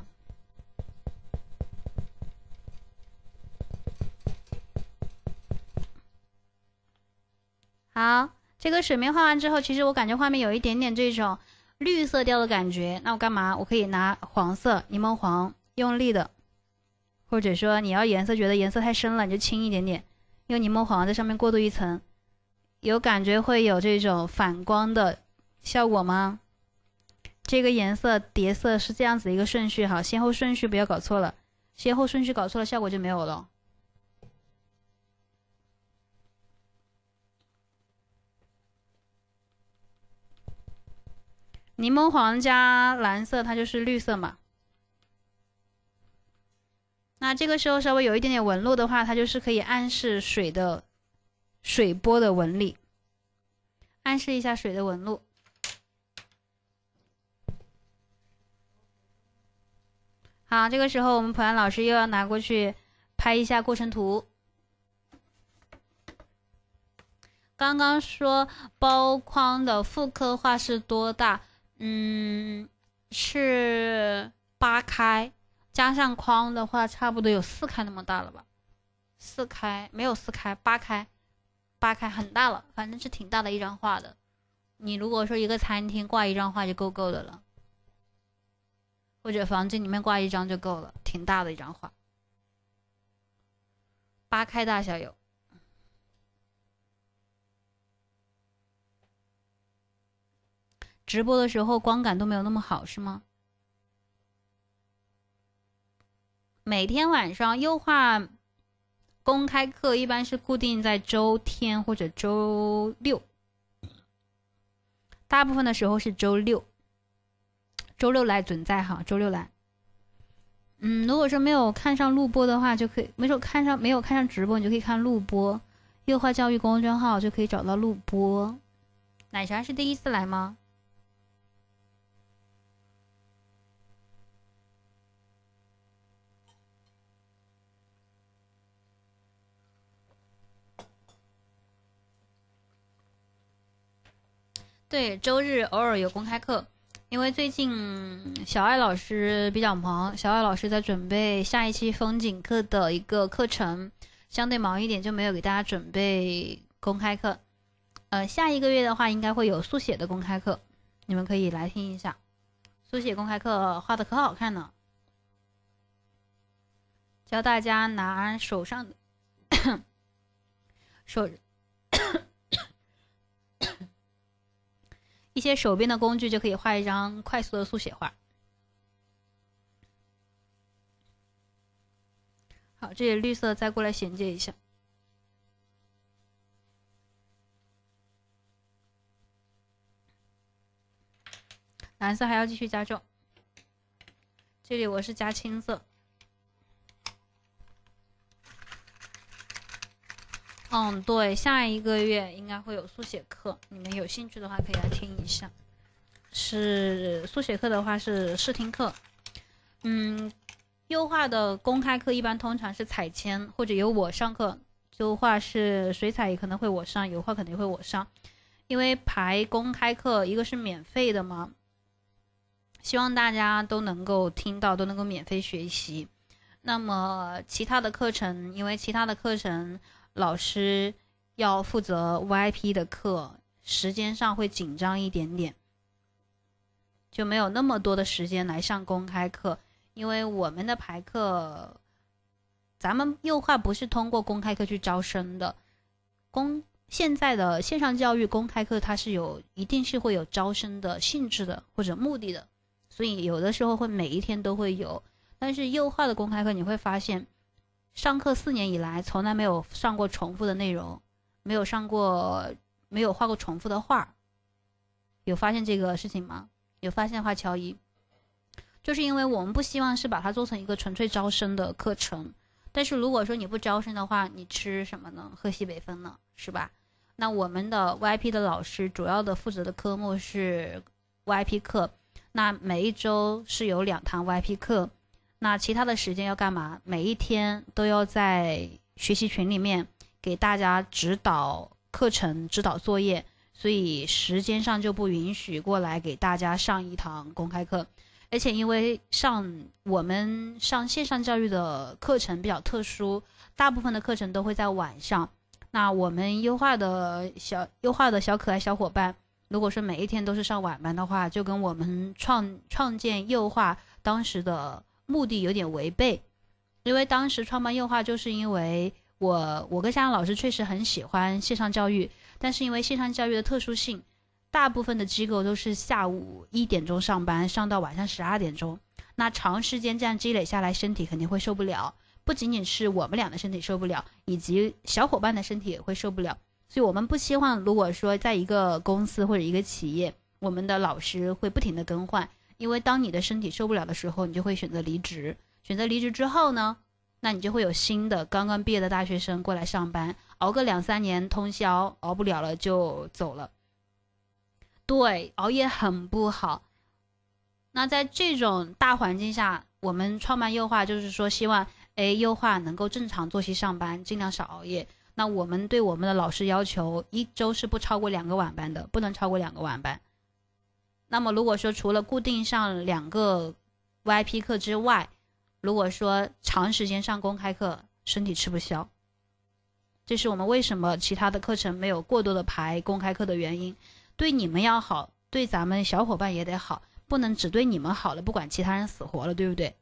[SPEAKER 1] 好，这个水面画完之后，其实我感觉画面有一点点这种绿色调的感觉。那我干嘛？我可以拿黄色柠檬黄，用力的，或者说你要颜色觉得颜色太深了，你就轻一点点，用柠檬黄在上面过渡一层，有感觉会有这种反光的效果吗？这个颜色叠色是这样子的一个顺序，好，先后顺序不要搞错了，先后顺序搞错了，效果就没有了。柠檬黄加蓝色，它就是绿色嘛。那这个时候稍微有一点点纹路的话，它就是可以暗示水波的纹理，暗示一下水的纹路。好，这个时候我们普安老师又要拿过去拍一下过程图。刚刚说包框的复刻画是多大？是8开，加上框的话，差不多有4开那么大了吧？4开没有4开，8开，8开很大了，反正是挺大的一张画的。你如果说一个餐厅挂一张画就够的了，或者房间里面挂一张就够了，挺大的一张画。8开大小有。直播的时候光感都没有那么好是吗？每天晚上优化公开课一般是固定在周天或者周六，大部分的时候是周六。周六来准在哈，周六来。如果说没有看上录播的话，就可以没有看上直播，你就可以看录播。优化教育公众号就可以找到录播。奶茶是第一次来吗？对，周日偶尔有公开课，因为最近小爱老师比较忙，小爱老师在准备下一期风景课的一个课程，相对忙一点，就没有给大家准备公开课。下一个月的话，应该会有速写的公开课，你们可以来听一下。速写公开课画的可好看了，教大家拿手上的一些手边的工具就可以画一张快速的速写画。好，这里绿色再过来衔接一下。蓝色还要继续加重。这里我是加青色。对，下一个月应该会有速写课，你们有兴趣的话可以来听一下。是速写课的话是试听课。优化的公开课一般通常是彩铅或者由我上课，优化是水彩也可能会我上，油画肯定会我上。因为排公开课一个是免费的嘛，希望大家都能够听到，都能够免费学习。那么其他的课程，因为其他的课程老师要负责 VIP 的课，时间上会紧张一点点，就没有那么多的时间来上公开课。因为我们的排课，咱们优化不是通过公开课去招生的，现在的线上教育公开课它是一定是会有招生的性质的或者目的的，所以有的时候会每一天都会有。但是优化的公开课你会发现，上课4年以来从来没有上过重复的内容，没有画过重复的画。有发现这个事情吗？有发现的话敲一。就是因为我们不希望是把它做成一个纯粹招生的课程，但是如果说你不招生的话，你吃什么呢？喝西北风呢，是吧？那我们的 VIP 的老师主要的负责的科目是 VIP 课，那每一周是有2堂 VIP 课，那其他的时间要干嘛？每一天都要在学习群里面给大家指导课程、指导作业，所以时间上就不允许过来给大家上一堂公开课。 而且因为我们上线上教育的课程比较特殊，大部分的课程都会在晚上。那我们优化的小可爱小伙伴，如果说每一天都是上晚班的话，就跟我们创建优化当时的目的有点违背。因为当时创办优化，就是因为我跟夏阳老师确实很喜欢线上教育，但是因为线上教育的特殊性，大部分的机构都是下午1点钟上班，上到晚上12点钟，那长时间这样积累下来，身体肯定会受不了。不仅仅是我们俩的身体受不了，以及小伙伴的身体也会受不了。所以我们不希望，如果说在一个公司或者一个企业，我们的老师会不停的更换，因为当你的身体受不了的时候，你就会选择离职。选择离职之后呢，那你就会有新的刚刚毕业的大学生过来上班，熬个2-3年通宵，熬不了了就走了。对，熬夜很不好。那在这种大环境下，我们创办优化就是说希望优化能够正常作息上班，尽量少熬夜。那我们对我们的老师要求，1周是不超过2个晚班的，不能超过2个晚班。那么如果说除了固定上2个 VIP 课之外，如果说长时间上公开课，身体吃不消。这是我们为什么其他的课程没有过多的排公开课的原因。对你们要好，对咱们小伙伴也得好，不能只对你们好了，不管其他人死活了，对不对？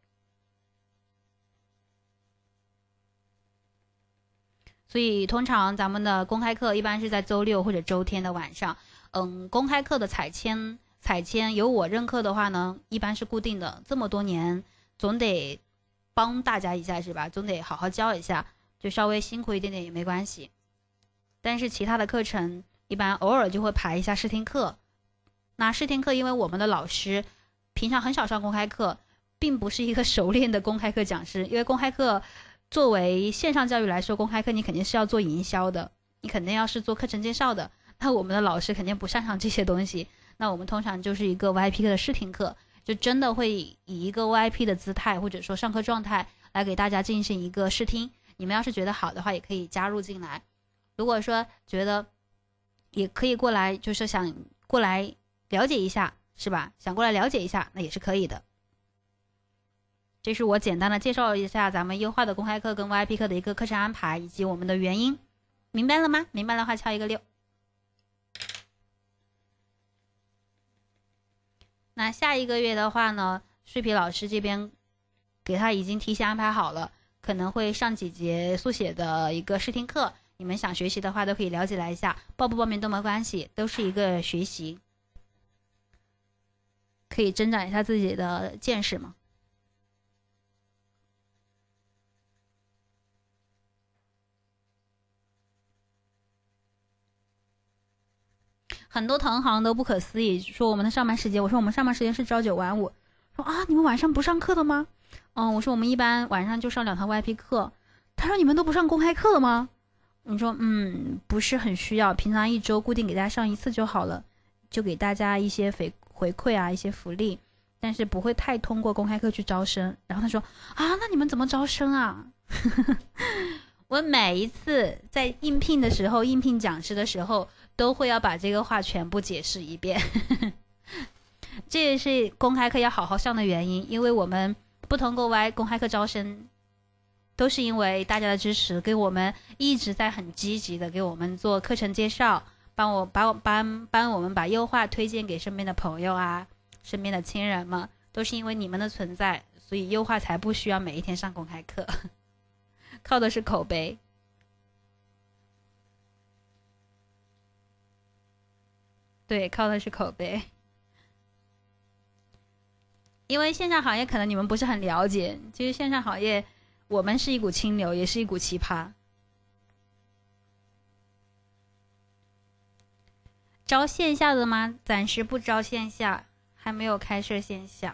[SPEAKER 1] 所以通常咱们的公开课一般是在周6或者周天的晚上。公开课的采签由我任课的话呢，一般是固定的，这么多年总得帮大家一下是吧？总得好好教一下，就稍微辛苦一点点也没关系。但是其他的课程一般偶尔就会排一下试听课。那试听课因为我们的老师平常很少上公开课，并不是一个熟练的公开课讲师。因为公开课作为线上教育来说，公开课你肯定是要做营销的，你肯定要是做课程介绍的，那我们的老师肯定不擅长这些东西。那我们通常就是一个 VIP 课的试听课，就真的会以一个 VIP 的姿态或者说上课状态来给大家进行一个试听。你们要是觉得好的话，也可以加入进来。如果说觉得也可以过来，就是想过来了解一下是吧？想过来了解一下，那也是可以的。这是我简单的介绍一下咱们优化的公开课跟 VIP 课的一个课程安排以及我们的原因，明白了吗？明白的话敲一个6。那下一个月的话呢，睡皮老师这边给他已经提前安排好了，可能会上几节速写的一个试听课，你们想学习的话都可以了解来一下，报不报名都没关系，都是一个学习，可以增长一下自己的见识嘛。很多同行都不可思议，说我们的上班时间，我说我们上班时间是朝9晚5，说啊你们晚上不上课的吗？我说我们一般晚上就上2堂 VIP 课。他说你们都不上公开课了吗？你说不是很需要，平常1周固定给大家上1次就好了，就给大家一些回馈啊，一些福利，但是不会太通过公开课去招生。然后他说啊那你们怎么招生啊？我每一次在应聘的时候，应聘讲师的时候，都会要把这个话全部解释一遍。这也是公开课要好好上的原因，因为我们不通过公开课招生，都是因为大家的支持，给我们一直在很积极的给我们做课程介绍，帮我们把优化推荐给身边的朋友啊，身边的亲人们，都是因为你们的存在，所以优化才不需要每一天上公开课，靠的是口碑。对，靠的是口碑。因为线上行业可能你们不是很了解，其实线上行业我们是一股清流，也是一股奇葩。招线下的吗？暂时不招线下，还没有开设线下。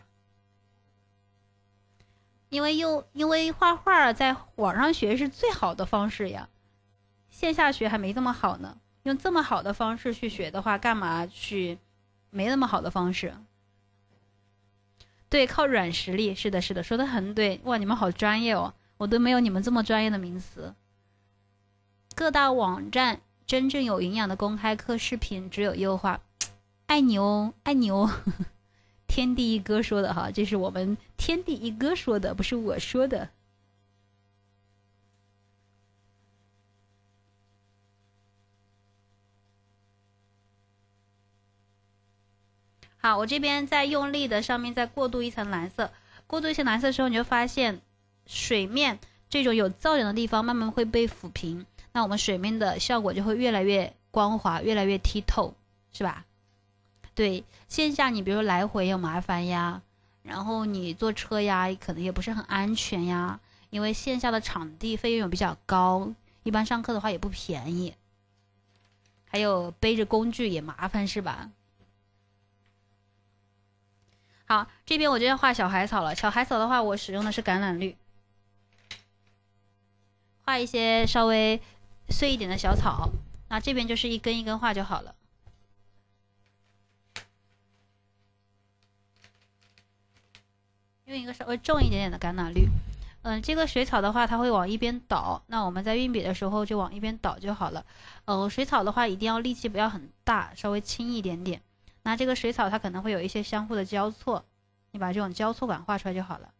[SPEAKER 1] 因为画画在网上学是最好的方式呀，线下学还没这么好呢。用这么好的方式去学的话，干嘛去没那么好的方式？对，靠软实力，是的，是的，说的很对。哇，你们好专业哦，我都没有你们这么专业的名词。各大网站真正有营养的公开课视频只有优化，爱你哦，爱你哦。 天地一哥说的哈，这是我们天地一哥说的，不是我说的。好，我这边再用力的上面再过渡一层蓝色，过渡一层蓝色的时候，你就发现水面这种有噪点的地方慢慢会被抚平，那我们水面的效果就会越来越光滑，越来越剔透，是吧？对，线下你比如说来回有麻烦呀，然后你坐车呀，可能也不是很安全呀，因为线下的场地费用比较高，一般上课的话也不便宜，还有背着工具也麻烦，是吧？好，这边我就要画小海草了。小海草的话，我使用的是橄榄绿，画一些稍微碎一点的小草。那这边就是一根一根画就好了。用一个稍微重一点点的橄榄绿。这个水草的话，它会往一边倒，那我们在运笔的时候就往一边倒就好了。水草的话，一定要力气不要很大，稍微轻一点点。那这个水草它可能会有一些相互的交错，你把这种交错感画出来就好了。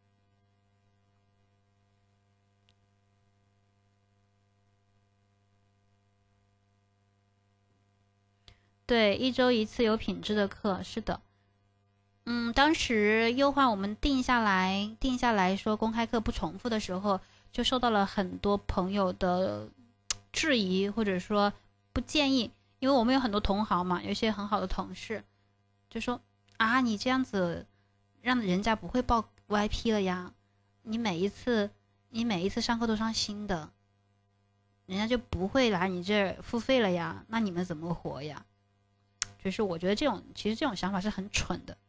[SPEAKER 1] 对，一周一次有品质的课，是的。当时优化我们定下来说公开课不重复的时候，就受到了很多朋友的质疑，或者说不建议，因为我们有很多同行嘛，有一些很好的同事就说啊，你这样子让人家不会报 YP 了呀，你每一次上课都上新的，人家就不会来你这儿付费了呀，那你们怎么活呀？就是我觉得其实这种想法是很蠢的。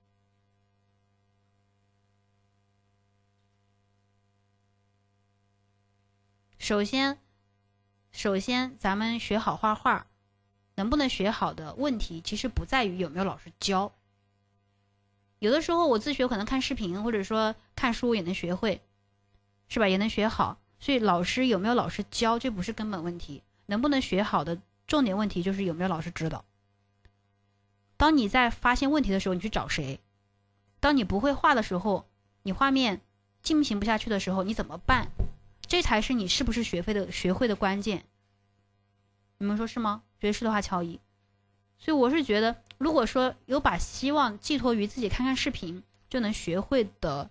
[SPEAKER 1] 首先咱们学好画画，能不能学好的问题，其实不在于有没有老师教。有的时候我自学可能看视频或者说看书也能学会，是吧？也能学好。所以有没有老师教，这不是根本问题。能不能学好的重点问题就是有没有老师指导。当你在发现问题的时候，你去找谁？当你不会画的时候，你画面进行不下去的时候，你怎么办？这才是你是不是学会的关键。你们说是吗？觉得是的话敲一。所以我是觉得，如果说有把希望寄托于自己看看视频就能学会的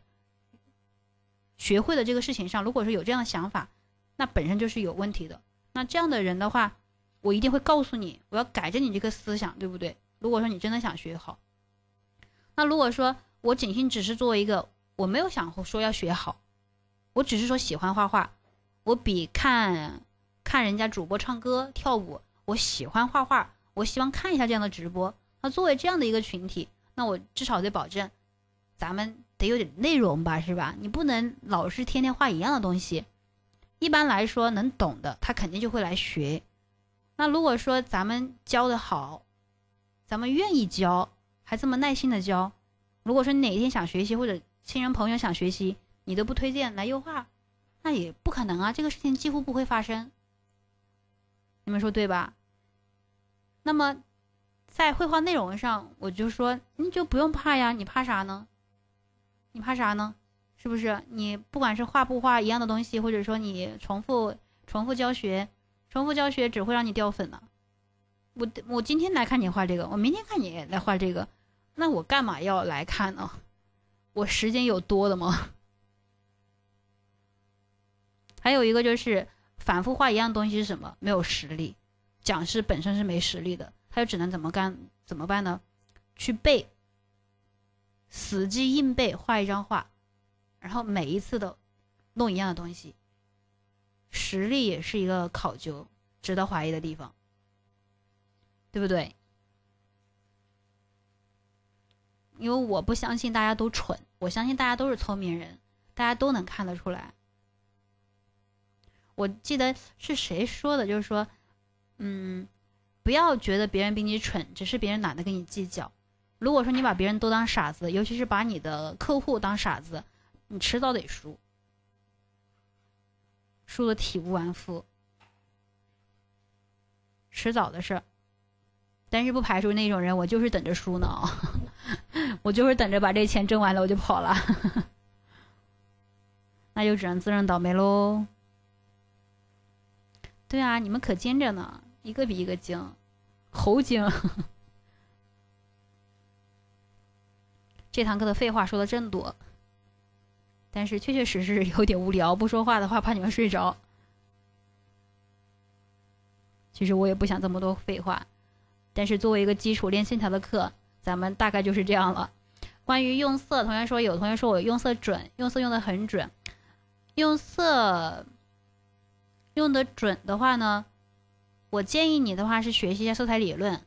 [SPEAKER 1] 这个事情上，如果说有这样的想法，那本身就是有问题的。那这样的人的话，我一定会告诉你，我要改正你这个思想，对不对？如果说你真的想学好，那如果说我仅仅只是作为一个，我没有想说要学好，我只是说喜欢画画，我比看人家主播唱歌跳舞，我喜欢画画，我希望看一下这样的直播。那作为这样的一个群体，那我至少得保证咱们得有点内容吧，是吧？你不能老是天天画一样的东西。一般来说能懂的他肯定就会来学。那如果说咱们教的好，咱们愿意教，还这么耐心的教，如果说你哪一天想学习，或者亲人朋友想学习，你都不推荐来优化，那也不可能啊，这个事情几乎不会发生。你们说对吧？那么在绘画内容上，我就说你就不用怕呀，你怕啥呢？是不是？你不管是画不画一样的东西，或者说你重复教学只会让你掉粉的。我今天来看你画这个，我明天看你来画这个，那我干嘛要来看呢？我时间有多的吗？还有一个就是反复画一样东西是什么？没有实力，讲师本身是没实力的，他就只能怎么办呢？去背，死记硬背，画一张画，然后每一次都弄一样的东西。实力也是一个考究，值得怀疑的地方，对不对？因为我不相信大家都蠢，我相信大家都是聪明人，大家都能看得出来。我记得是谁说的，就是说，不要觉得别人比你蠢，只是别人懒得跟你计较。如果说你把别人都当傻子，尤其是把你的客户当傻子，你迟早得输，输得体无完肤，迟早的事。但是不排除那种人，我就是等着输呢我就是等着把这钱挣完了我就跑了。那就只能自认倒霉喽。对啊，你们可精着呢，一个比一个精，猴精。这堂课的废话说的真多，但是确确实实有点无聊，不说话的话怕你们睡着。其实我也不想这么多废话，但是作为一个基础练线条的课，咱们大概就是这样了。关于用色，同学说有同学说我用色准，用色用的很准。用色用的准的话呢，我建议你的话是学习一下色彩理论。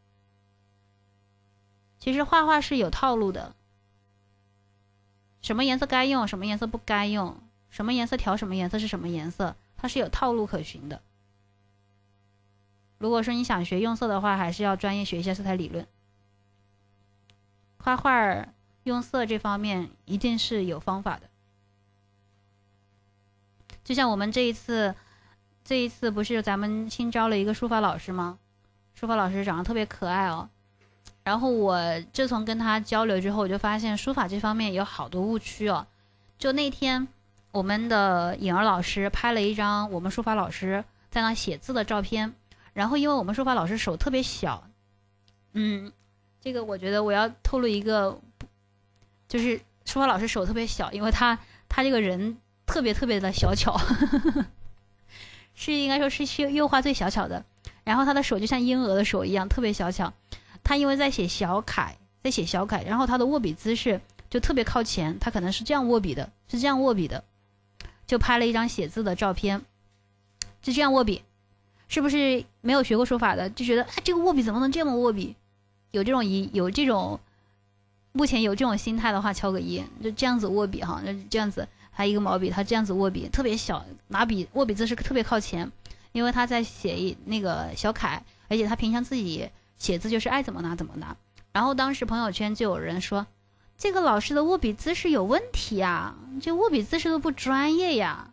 [SPEAKER 1] 其实画画是有套路的，什么颜色该用，什么颜色不该用，什么颜色调什么颜色是什么颜色，它是有套路可循的。如果说你想学用色的话，还是要专业学一下色彩理论。画画用色这方面一定是有方法的。就像我们这一次不是咱们新招了一个书法老师吗？书法老师长得特别可爱哦。然后我自从跟他交流之后，我就发现书法这方面有好多误区哦。就那天我们的颖儿老师拍了一张我们书法老师在那写字的照片，然后因为我们书法老师手特别小，这个我觉得我要透露一个，就是书法老师手特别小，因为他这个人特别的小巧，是应该说是右画最小巧的。然后他的手就像婴儿的手一样特别小巧。他因为在写小楷，然后他的握笔姿势就特别靠前，他可能是这样握笔的，就拍了一张写字的照片，就这样握笔。是不是没有学过书法的就觉得这个握笔怎么能这么握笔？有这种目前有这种心态的话敲个一，就这样子握笔哈，就这样子，还一个毛笔，他这样子握笔特别小，拿笔握笔姿势特别靠前，因为他在写那个小楷，而且他平常自己写字就是爱怎么拿怎么拿。然后当时朋友圈就有人说，这个老师的握笔姿势有问题呀，这握笔姿势都不专业呀。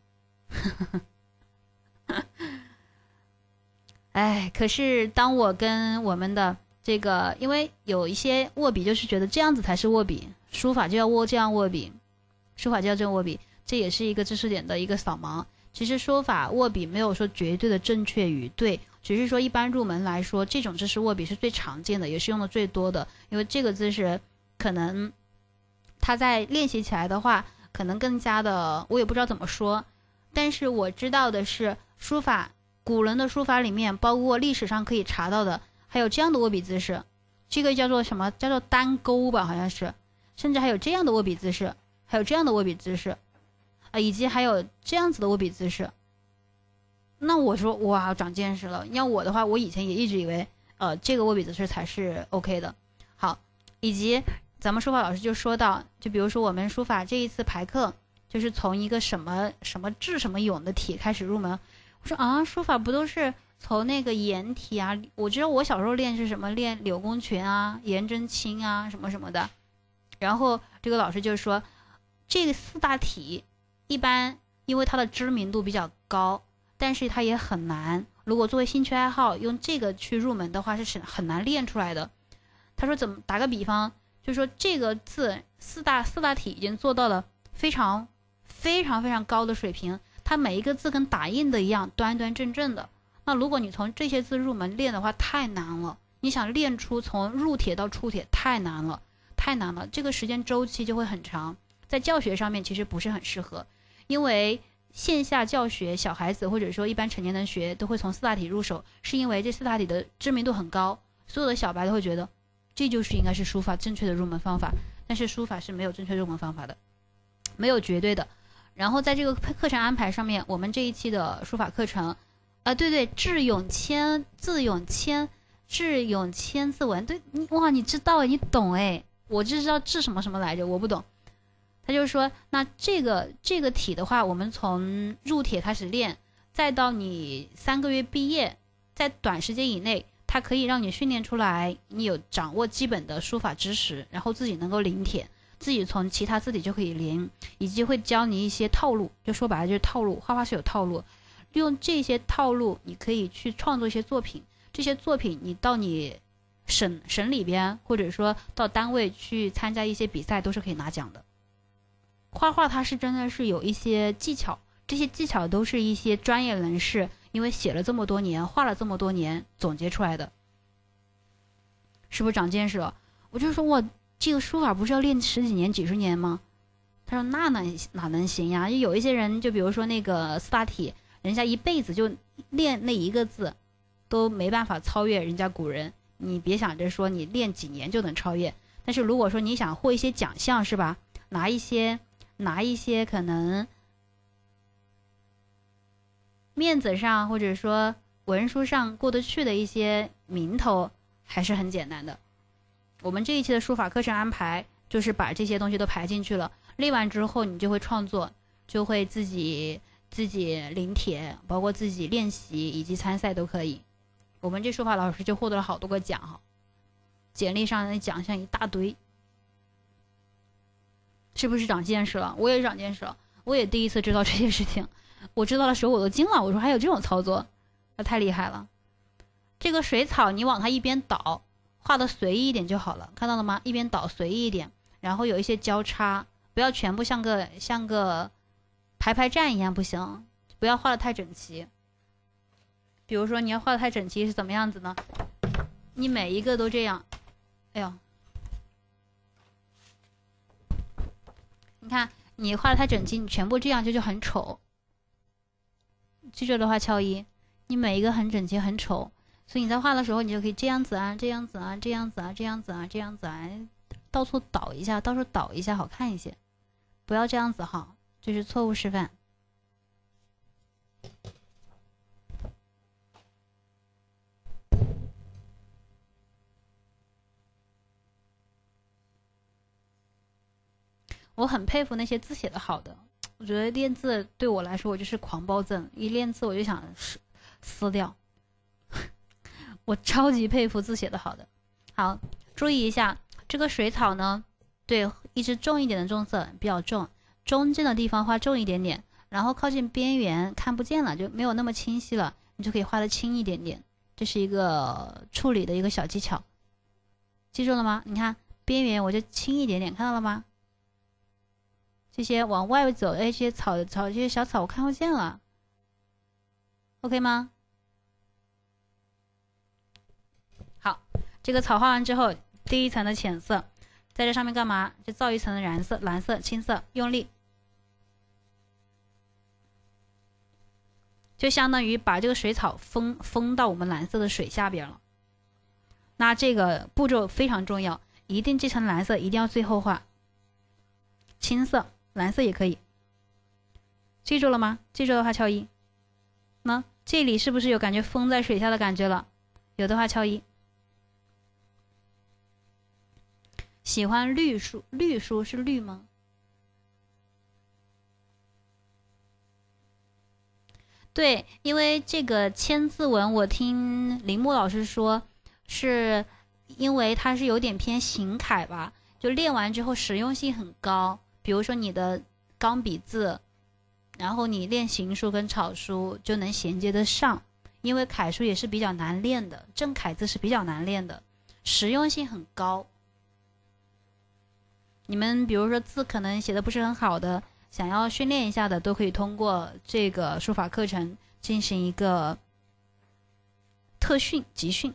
[SPEAKER 1] 哎，可是当我跟我们的这个，因为有一些握笔就是觉得这样子才是握笔，书法就要这样握笔，这也是一个知识点的一个扫盲。其实书法握笔没有说绝对的正确与对，只是说一般入门来说，这种姿势握笔是最常见的，也是用的最多的。因为这个姿势可能它在练习起来的话，可能更加的，我也不知道怎么说，但是我知道的是，书法古人的书法里面，包括历史上可以查到的，还有这样的握笔姿势，这个叫做什么？叫做单钩吧，好像是，甚至还有这样的握笔姿势，还有这样的握笔姿势。以及还有这样子的握笔姿势。那我说哇，长见识了。要我的话，我以前也一直以为这个握笔姿势才是 OK 的。好，以及咱们书法老师就说到，就比如说我们书法这一次排课，就是从一个什么什么智什么勇的体开始入门。我说啊，书法不都是从那个颜体啊？我知道我小时候练是什么，练柳公权啊、颜真卿啊什么什么的。然后这个老师就说，这个四大体一般因为它的知名度比较高，但是它也很难。如果作为兴趣爱好用这个去入门的话，是很难练出来的。他说怎么打个比方，就说这个字四大体已经做到了非常高的水平，它每一个字跟打印的一样端端正正的。那如果你从这些字入门练的话，太难了。你想练出从入帖到出帖太难了，这个时间周期就会很长，在教学上面其实不是很适合。因为线下教学，小孩子或者说一般成年人学都会从四大体入手，是因为这四大体的知名度很高，所有的小白都会觉得这就是应该是书法正确的入门方法。但是书法是没有正确入门方法的，没有绝对的。然后在这个课程安排上面，我们这一期的书法课程，对，智勇千字文，对，哇，你知道，你懂哎，我就知道智什么什么来着，我不懂。他就说，那这个体的话，我们从入帖开始练，再到你3个月毕业，在短时间以内，它可以让你训练出来，你有掌握基本的书法知识，然后自己能够临帖，自己从其他字体就可以临，以及会教你一些套路，就说白了就是套路，画画是有套路，利用这些套路，你可以去创作一些作品，这些作品你到你省里边，或者说到单位去参加一些比赛，都是可以拿奖的。画画它是真的是有一些技巧，这些技巧都是一些专业人士因为写了这么多年，画了这么多年总结出来的，是不是长见识了？我就说我这个书法不是要练十几年、几十年吗？他说那哪能行呀？就有一些人，就比如说那个四大体，人家一辈子就练那一个字，都没办法超越人家古人。你别想着说你练几年就能超越。但是如果说你想获一些奖项，是吧？拿一些可能面子上或者说文书上过得去的一些名头，还是很简单的。我们这一期的书法课程安排就是把这些东西都排进去了。练完之后，你就会创作，就会自己临帖，包括自己练习以及参赛都可以。我们这书法老师就获得了好多个奖哈，简历上的奖项一大堆，是不是长见识了？我也长见识了，我也第一次知道这些事情，我知道的时候我都惊了，我说还有这种操作，那太厉害了。这个水草你往它一边倒，画的随意一点就好了，看到了吗？一边倒随意一点，然后有一些交叉，不要全部像个排站一样，不行，不要画的太整齐。比如说你要画的太整齐是怎么样子呢？你每一个都这样，哎呦，你看你画的太整齐，你全部这样就很丑。记住的话敲一，你每一个很整齐很丑，所以你在画的时候你就可以这样子啊，这样子啊，这样子啊，这样子啊，这样子啊，到处倒一下，好看一些，不要这样子哈，这是错误示范。我很佩服那些字写的好的，我觉得练字对我来说我就是狂暴症，一练字我就想撕掉。我超级佩服字写的好的。好，注意一下这个水草呢，对，一支重一点的重色比较重，中间的地方画重一点点，然后靠近边缘看不见了，就没有那么清晰了，你就可以画的轻一点点。这是一个处理的一个小技巧，记住了吗？你看边缘我就轻一点点，看到了吗？这些往外走，哎，这些这些小草我看不见了 ，OK 吗？好，这个草画完之后，第一层的浅色，在这上面干嘛？就造一层的蓝色、青色，用力，就相当于把这个水草封到我们蓝色的水下边了。那这个步骤非常重要，一定这层蓝色一定要最后画，青色。蓝色也可以，记住了吗？记住的话敲一。那这里是不是有感觉封在水下的感觉了？有的话敲一。喜欢绿书是绿吗？对，因为这个千字文，我听林木老师说，是因为它是有点偏行楷吧，就练完之后实用性很高。比如说你的钢笔字，然后你练行书跟草书就能衔接得上，因为楷书也是比较难练的，正楷字是比较难练的，实用性很高。你们比如说字可能写的不是很好的，想要训练一下的，都可以通过这个书法课程进行一个特训、集训。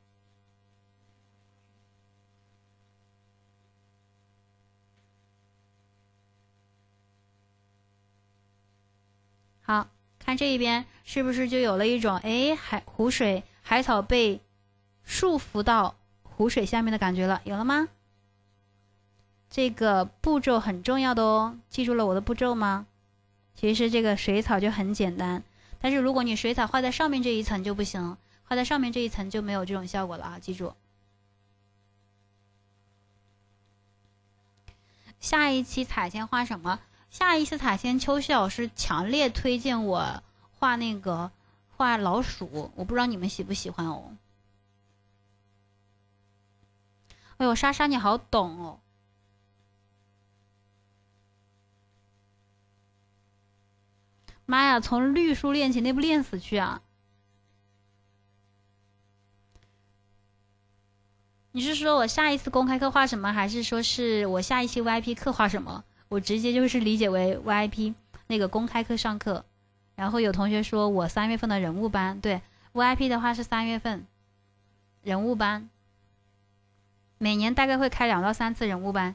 [SPEAKER 1] 好，看这一边是不是就有了一种湖水海草被束缚到湖水下面的感觉了？有了吗？这个步骤很重要的哦，记住了我的步骤吗？其实这个水草就很简单，但是如果你水草画在上面这一层就不行，画在上面这一层就没有这种效果了啊！记住。下一期彩线画什么？下一次彩线，秋熙老师强烈推荐我画老鼠，我不知道你们喜不喜欢哦。哎呦，莎莎你好懂哦。妈呀，从绿书练起，那不练死去啊！ 你是说我下一次公开课画什么，还是说是我下一期 VIP 课画什么？我直接就是理解为 VIP 那个公开课上课。然后有同学说我3月份的人物班，对 VIP 的话是3月份人物班，每年大概会开2到3次人物班。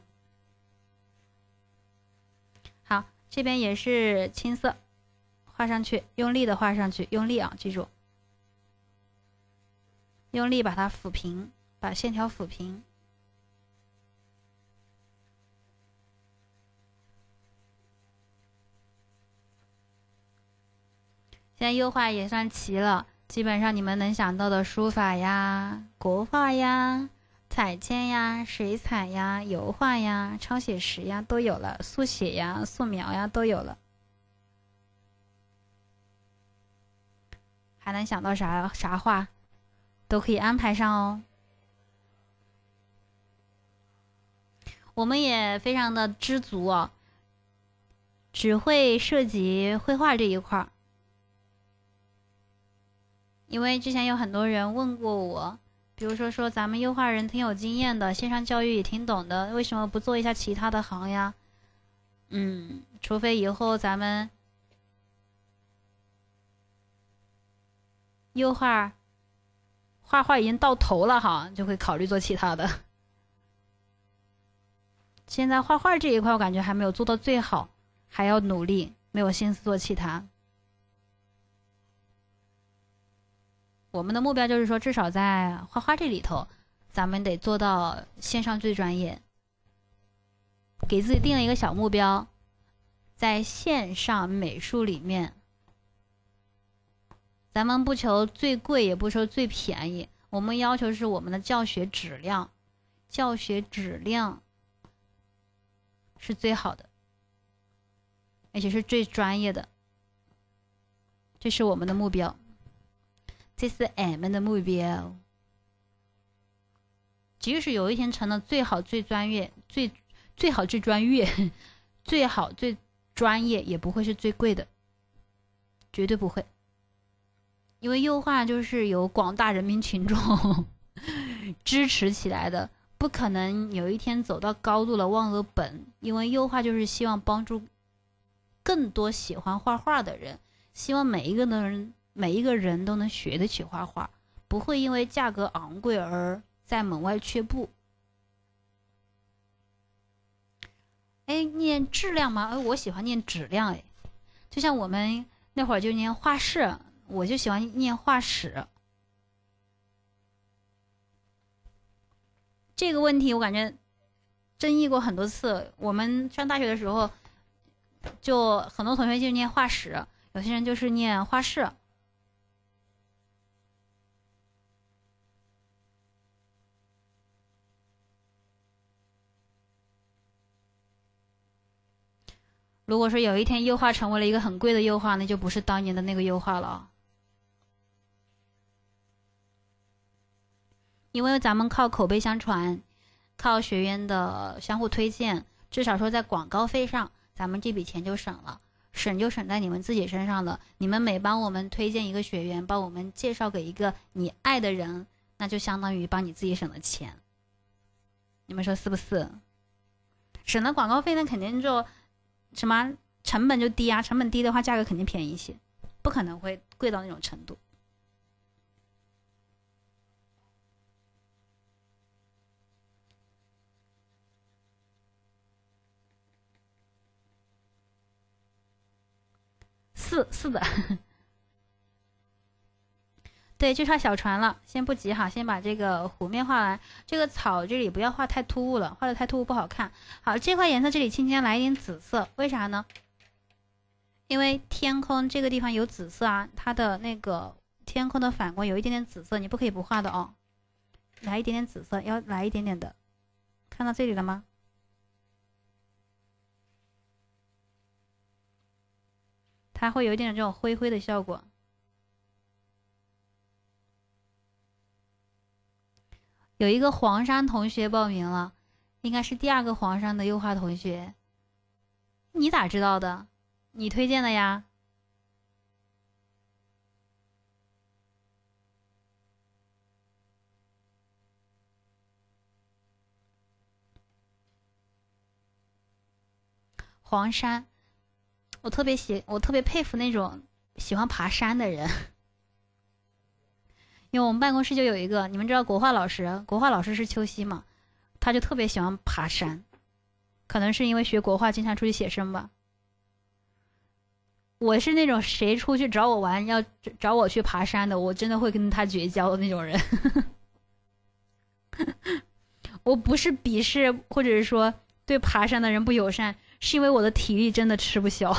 [SPEAKER 1] 好，这边也是青色，画上去，用力的画上去，用力啊，记住，用力把它抚平，把线条抚平。现在优画也算齐了，基本上你们能想到的书法呀、国画呀、彩铅呀、水彩呀、油画呀、超写实呀都有了，速写呀、素描呀都有了。还能想到啥画，都可以安排上哦。我们也非常的知足哦，只会涉及绘画这一块儿。因为之前有很多人问过我，比如说咱们优化人挺有经验的，线上教育也挺懂的，为什么不做一下其他的行呀？除非以后咱们优化画画已经到头了哈，就会考虑做其他的。现在画画这一块我感觉还没有做到最好，还要努力，没有心思做其他。我们的目标就是说，至少在画画这里头，咱们得做到线上最专业。给自己定了一个小目标，在线上美术里面，咱们不求最贵，也不求最便宜，我们要求是我们的教学质量，教学质量是最好的，而且是最专业的，这是我们的目标。这是俺们的目标。即使有一天成了最好最专业、最好最专业、最好最专业，也不会是最贵的，绝对不会。因为优化就是由广大人民群众支持起来的，不可能有一天走到高度了忘了本。因为优化就是希望帮助更多喜欢画画的人，希望每一个人都能学得起画画，不会因为价格昂贵而在门外却步。哎，念质量吗？我喜欢念质量。哎，就像我们那会儿就念画室，我就喜欢念画室。这个问题我感觉争议过很多次。我们上大学的时候，就很多同学就念画室，有些人就是念画室。如果说有一天优化成为了一个很贵的优化，那就不是当年的那个优化了。因为咱们靠口碑相传，靠学员的相互推荐，至少说在广告费上，咱们这笔钱就省了，省就省在你们自己身上了。你们每帮我们推荐一个学员，帮我们介绍给一个你爱的人，那就相当于帮你自己省了钱。你们说是不是？省了广告费，那肯定就什么成本就低啊，成本低的话，价格肯定便宜一些，不可能会贵到那种程度。是的，对，就差小船了，先不急哈，先把这个湖面画完。这个草这里不要画太突兀了，画的太突兀不好看。好，这块颜色这里轻轻来一点紫色，为啥呢？因为天空这个地方有紫色啊，它的那个天空的反光有一点点紫色，你不可以不画的哦。来一点点紫色，要来一点点的，看到这里了吗？它会有一点这种灰灰的效果。有一个黄山同学报名了，应该是第2个黄山的优化同学。你咋知道的？你推荐的呀？ 黄山，我特别佩服那种喜欢爬山的人。因为我们办公室就有一个，你们知道国画老师是秋熙嘛，他就特别喜欢爬山，可能是因为学国画经常出去写生吧。我是那种谁出去找我玩要找我去爬山的，我真的会跟他绝交的那种人。我不是鄙视或者是说对爬山的人不友善，是因为我的体力真的吃不消。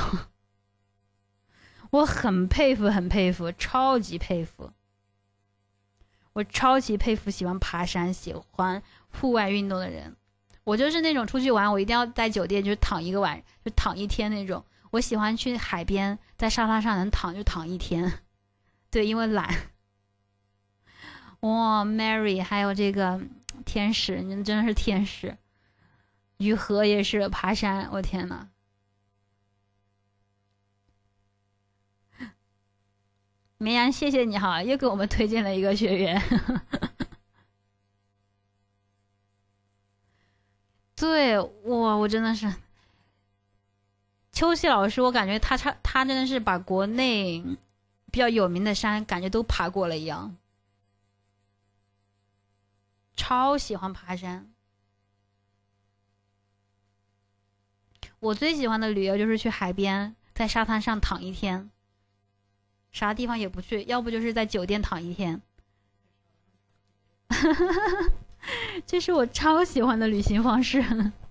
[SPEAKER 1] 我很佩服，超级佩服。我超级佩服喜欢爬山、喜欢户外运动的人。我就是那种出去玩，我一定要在酒店就躺一天那种。我喜欢去海边，在沙发上能躺就躺一天。对，因为懒。哇 ，Mary 还有这个天使，你们真的是天使。雨禾也是爬山，我天呐。梅阳，谢谢你哈，又给我们推荐了一个学员。对，哇，我真的是秋熙老师，我感觉他真的是把国内比较有名的山感觉都爬过了一样，超喜欢爬山。我最喜欢的旅游就是去海边，在沙滩上躺一天。啥地方也不去，要不就是在酒店躺一天。这是我超喜欢的旅行方式。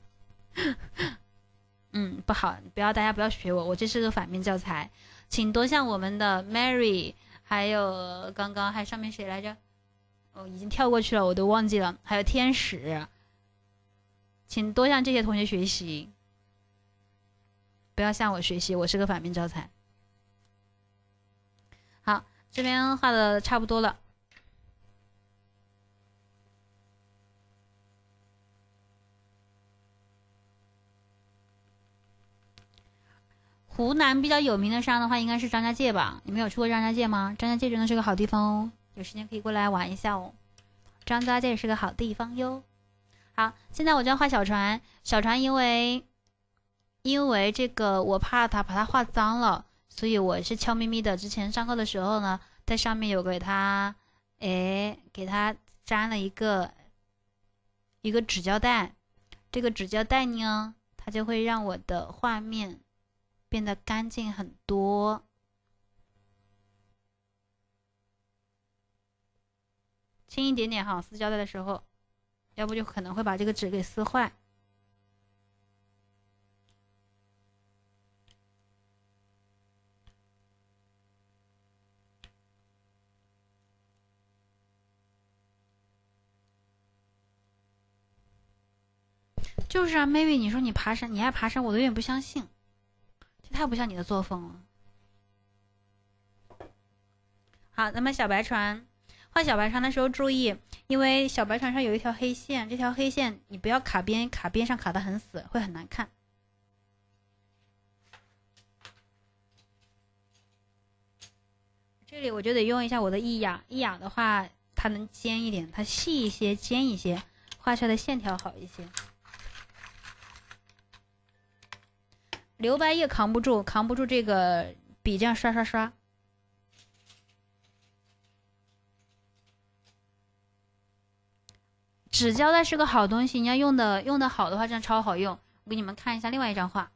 [SPEAKER 1] 不好，大家不要学我，我这是个反面教材，请多向我们的 Mary， 还有刚刚还上面谁来着？哦，已经跳过去了，我都忘记了。还有天使，请多向这些同学学习，不要向我学习，我是个反面教材。好，这边画的差不多了。湖南比较有名的山的话，应该是张家界吧？你们有去过张家界吗？张家界真的是个好地方哦，有时间可以过来玩一下哦。张家界是个好地方哟。好，现在我就要画小船，小船因为这个我怕把它画脏了。所以我是悄咪咪的，之前上课的时候呢，在上面有给它粘了一个纸胶带，这个纸胶带呢，它就会让我的画面变得干净很多。轻一点点哈，撕胶带的时候，要不就可能会把这个纸给撕坏。就是啊 ，Maybe 你说你爬山，你爱爬山，我都有点不相信，这太不像你的作风了。好，那么小白船，画小白船的时候注意，因为小白船上有一条黑线，这条黑线你不要卡边上卡得很死，会很难看。这里我就得用一下我的易雅，易雅的话它能尖一点，它细一些，尖一些，画出来的线条好一些。留白液扛不住这个笔这样刷刷刷。纸胶带是个好东西，你要用的好的话，真的超好用。我给你们看一下另外一张画。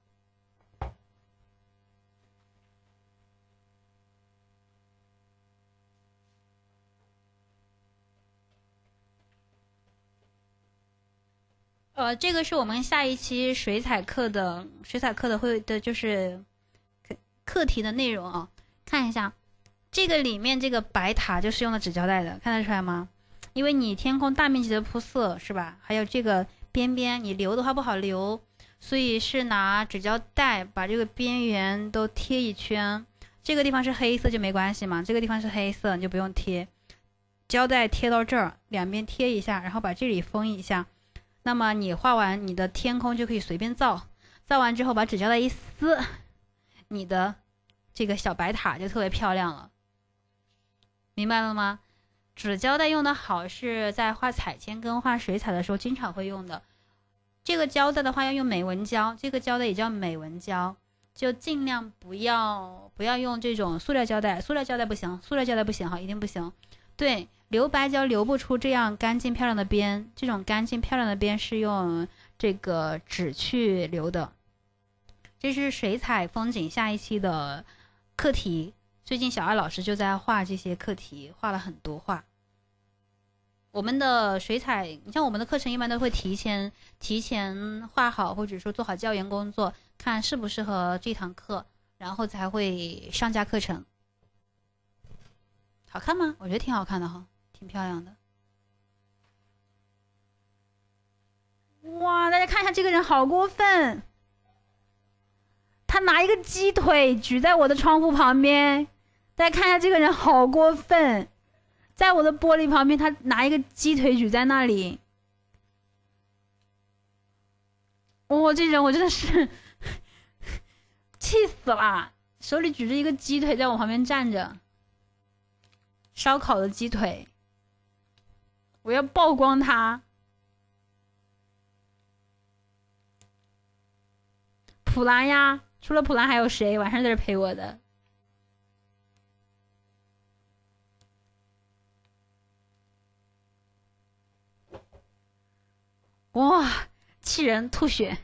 [SPEAKER 1] 这个是我们下一期水彩课的就是课题的内容啊。看一下，这个里面这个白塔就是用的纸胶带的，看得出来吗？因为你天空大面积的铺色是吧？还有这个边边你留的话不好留，所以是拿纸胶带把这个边缘都贴一圈。这个地方是黑色就没关系嘛，这个地方是黑色你就不用贴。胶带贴到这儿，两边贴一下，然后把这里封一下。那么你画完你的天空就可以随便造，造完之后把纸胶带一撕，你的这个小白塔就特别漂亮了。明白了吗？纸胶带用的好是在画彩铅跟画水彩的时候经常会用的。 这个胶带的话要用美纹胶，这个胶带也叫美纹胶，就尽量不要用这种塑料胶带，塑料胶带不行，塑料胶带不行哈，一定不行。对，留白胶留不出这样干净漂亮的边，这种干净漂亮的边是用这个纸去留的。这是水彩风景下一期的课题，最近小艾老师就在画这些课题，画了很多画。我们的水彩，你像我们的课程一般都会提前画好，或者说做好教研工作，看适不适合这堂课，然后才会上架课程。好看吗？我觉得挺好看的哈，挺漂亮的。哇，大家看一下这个人好过分，他拿一个鸡腿举在我的窗户旁边，大家看一下这个人好过分。在我的玻璃旁边，他拿一个鸡腿举在那里。哇，这人我真的是气死了！手里举着一个鸡腿，在我旁边站着，烧烤的鸡腿，我要曝光他。普兰呀，除了普兰还有谁晚上在这陪我的？哇，气人，吐血！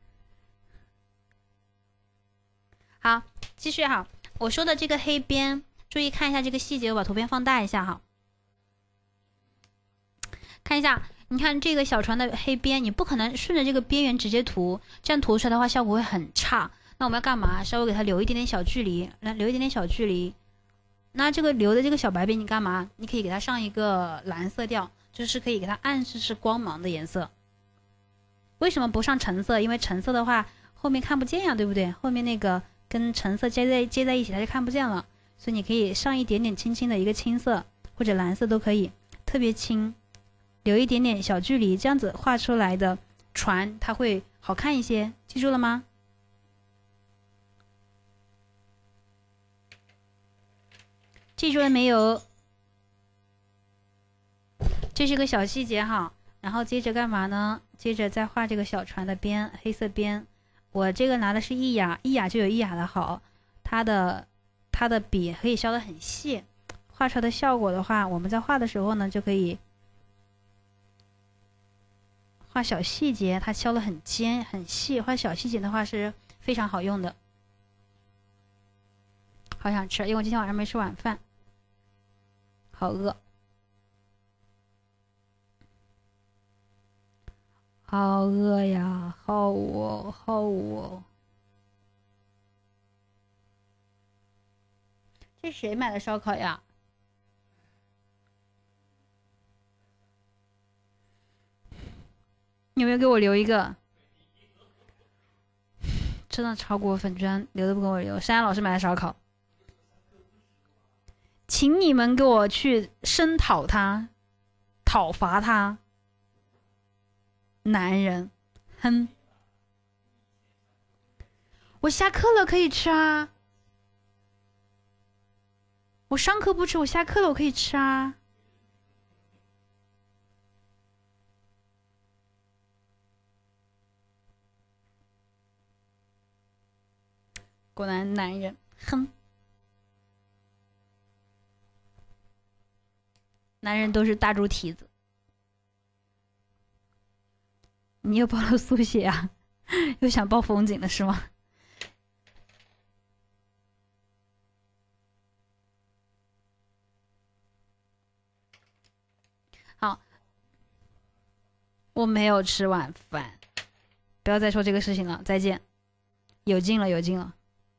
[SPEAKER 1] 好，继续哈。我说的这个黑边，注意看一下这个细节，我把图片放大一下哈。看一下，你看这个小船的黑边，你不可能顺着这个边缘直接涂，这样涂出来的话效果会很差。那我们要干嘛？稍微给它留一点点小距离，来留一点点小距离。那这个留的这个小白边你干嘛？你可以给它上一个蓝色调，就是可以给它暗示是光芒的颜色。为什么不上橙色？因为橙色的话后面看不见呀，对不对？后面那个跟橙色接在一起，它就看不见了。所以你可以上一点点轻轻的一个青色或者蓝色都可以，特别轻，留一点点小距离，这样子画出来的船它会好看一些。记住了吗？记住了没有？这是个小细节哈。然后接着干嘛呢？接着再画这个小船的边，黑色边。我这个拿的是一雅，一雅就有一雅的好，它的笔可以削得很细，画出来的效果的话，我们在画的时候呢，就可以画小细节，它削得很尖很细，画小细节的话是非常好用的。好想吃，因为我今天晚上没吃晚饭，好饿。好饿呀，好饿，好饿。这谁买的烧烤呀？你有没有给我留一个？真的超过分，居然留都不给我留。山羊老师买的烧烤，请你们给我去声讨他，讨伐他。男人，哼！我下课了可以吃啊，我上课不吃，我下课了我可以吃啊。果然男人，哼！男人都是大猪蹄子。你又报了速写啊？又想报风景了是吗？好，我没有吃晚饭，不要再说这个事情了，再见。有劲了，有劲了。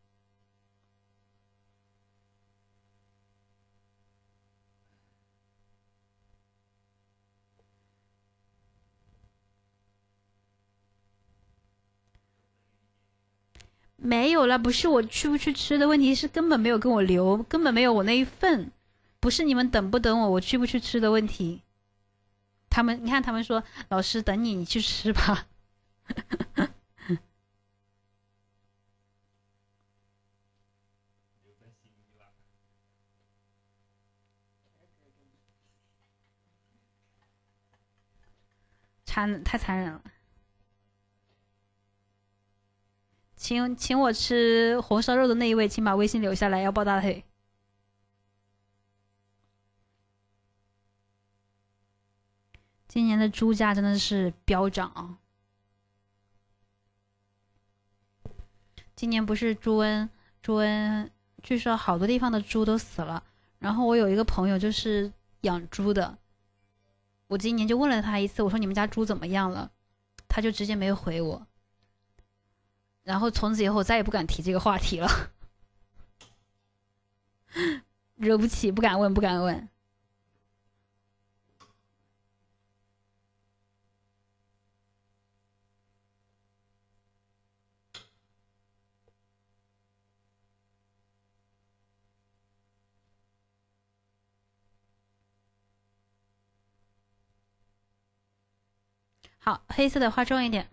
[SPEAKER 1] 没有了，不是我去不去吃的问题，是根本没有跟我留，根本没有我那一份，不是你们等不等我，我去不去吃的问题。他们，你看他们说老师等你，你去吃吧。太残忍了。 请我吃红烧肉的那一位，请把微信留下来，要抱大腿。今年的猪价真的是飙涨啊！今年不是猪瘟，据说好多地方的猪都死了。然后我有一个朋友就是养猪的，我今年就问了他一次，我说你们家猪怎么样了？他就直接没有回我。然后从此以后再也不敢提这个话题了，惹不起，不敢问，不敢问。好，黑色的画重一点。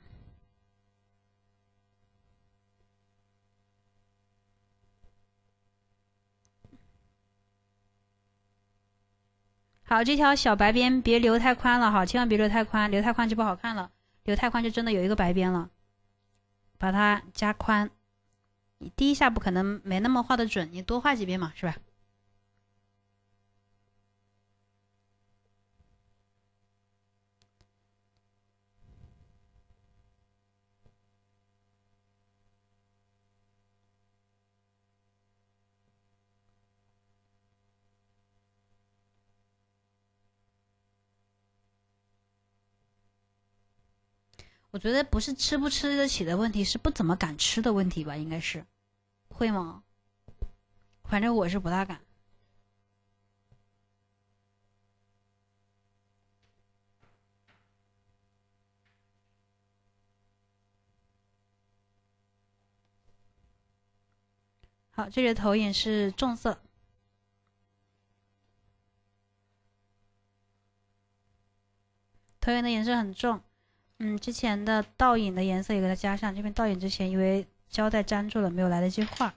[SPEAKER 1] 好，这条小白边别留太宽了，好，千万别留太宽，留太宽就不好看了，留太宽就真的有一个白边了。把它加宽，你第一下不可能没那么画的准，你多画几遍嘛，是吧？我觉得不是吃不吃得起的问题，是不怎么敢吃的问题吧？应该是，会吗？反正我是不大敢。好，这里的投影是重色，投影的颜色很重。之前的倒影的颜色也给它加上，这边倒影之前因为胶带粘住了，没有来得及画。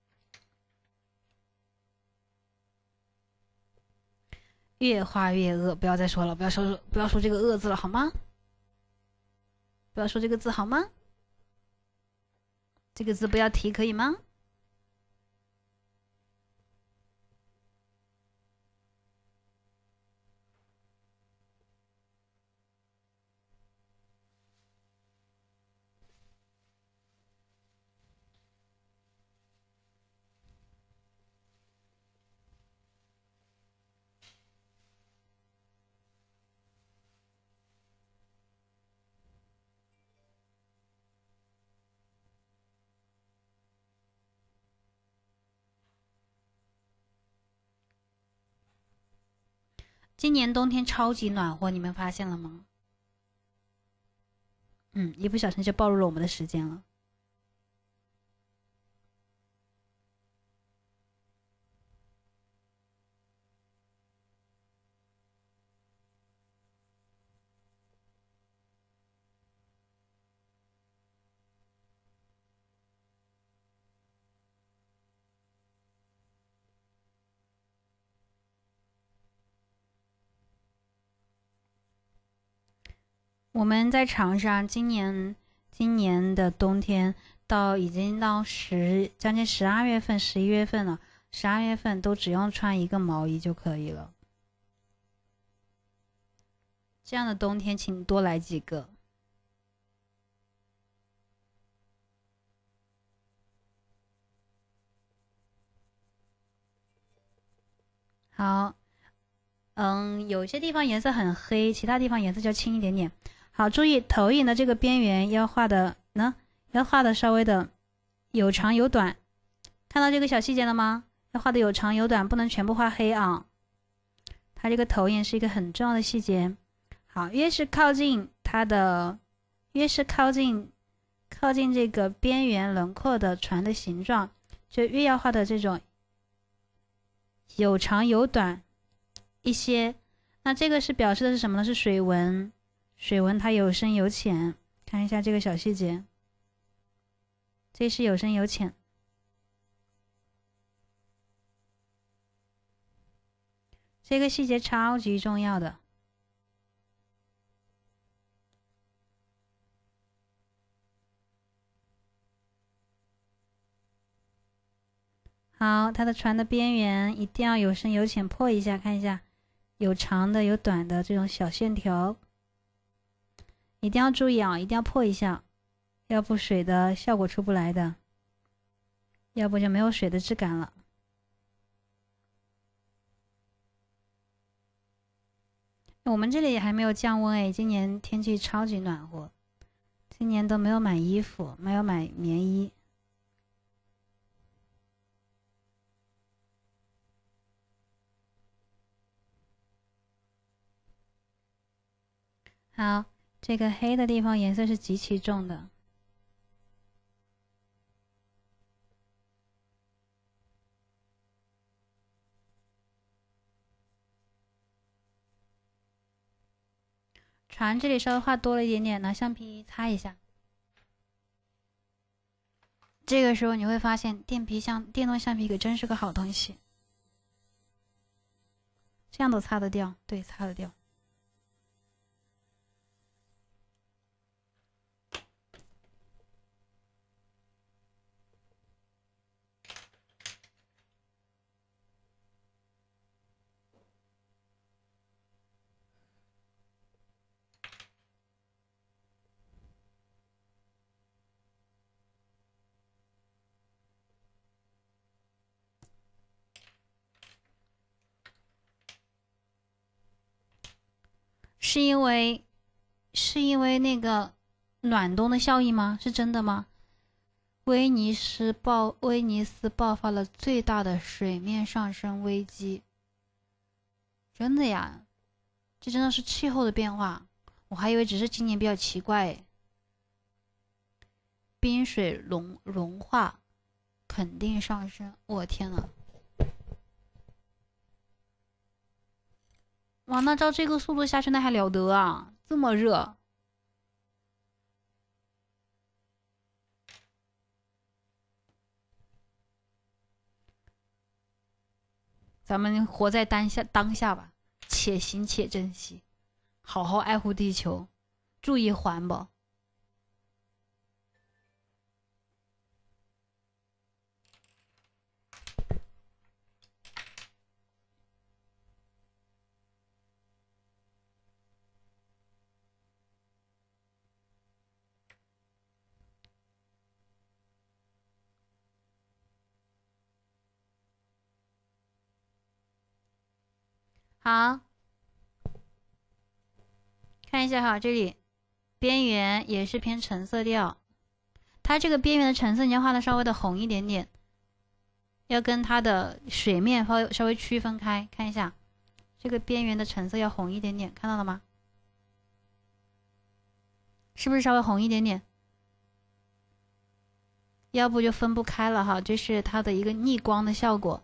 [SPEAKER 1] 越画越恶，不要再说了，不要说这个恶字了，好吗？不要说这个字好吗？这个字不要提，可以吗？今年冬天超级暖和，你们发现了吗？一不小心就暴露了我们的时间了。我们在场上，今年的冬天已经到将近12月份、11月份了，12月份都只用穿一个毛衣就可以了。这样的冬天，请多来几个。好，有些地方颜色很黑，其他地方颜色就轻一点点。好，注意投影的这个边缘要画的稍微的有长有短，看到这个小细节了吗？要画的有长有短，不能全部画黑啊。它这个投影是一个很重要的细节。好，越是靠近这个边缘轮廓的船的形状，就越要画的这种有长有短一些。那这个是表示的是什么呢？是水纹。水纹它有深有浅，看一下这个小细节，这是有深有浅，这个细节超级重要的。 好，它的船的边缘一定要有深有浅，破一下，看一下，有长的有短的这种小线条，一定要注意啊，一定要破一下，要不水的效果出不来的，要不就没有水的质感了。我们这里还没有降温哎，今年天气超级暖和，今年都没有买衣服，没有买棉衣。好，这个黑的地方颜色是极其重的。船这里稍微画多了一点点，拿橡皮擦一下。这个时候你会发现电动橡皮可真是个好东西，这样都擦得掉，对，擦得掉。是因为那个暖冬的效应吗？是真的吗？威尼斯爆发了最大的水面上升危机。真的呀，这真的是气候的变化，我还以为只是今年比较奇怪。冰水融化肯定上升，我天呐！哇，那照这个速度下去，那还了得啊！这么热。咱们活在当下吧，且行且珍惜，好好爱护地球，注意环保。好，看一下哈，这里边缘也是偏橙色调，它这个边缘的橙色你要画的稍微的红一点点，要跟它的水面稍微区分开。看一下，这个边缘的橙色要红一点点，看到了吗？是不是稍微红一点点？要不就分不开了哈，这是它的一个逆光的效果，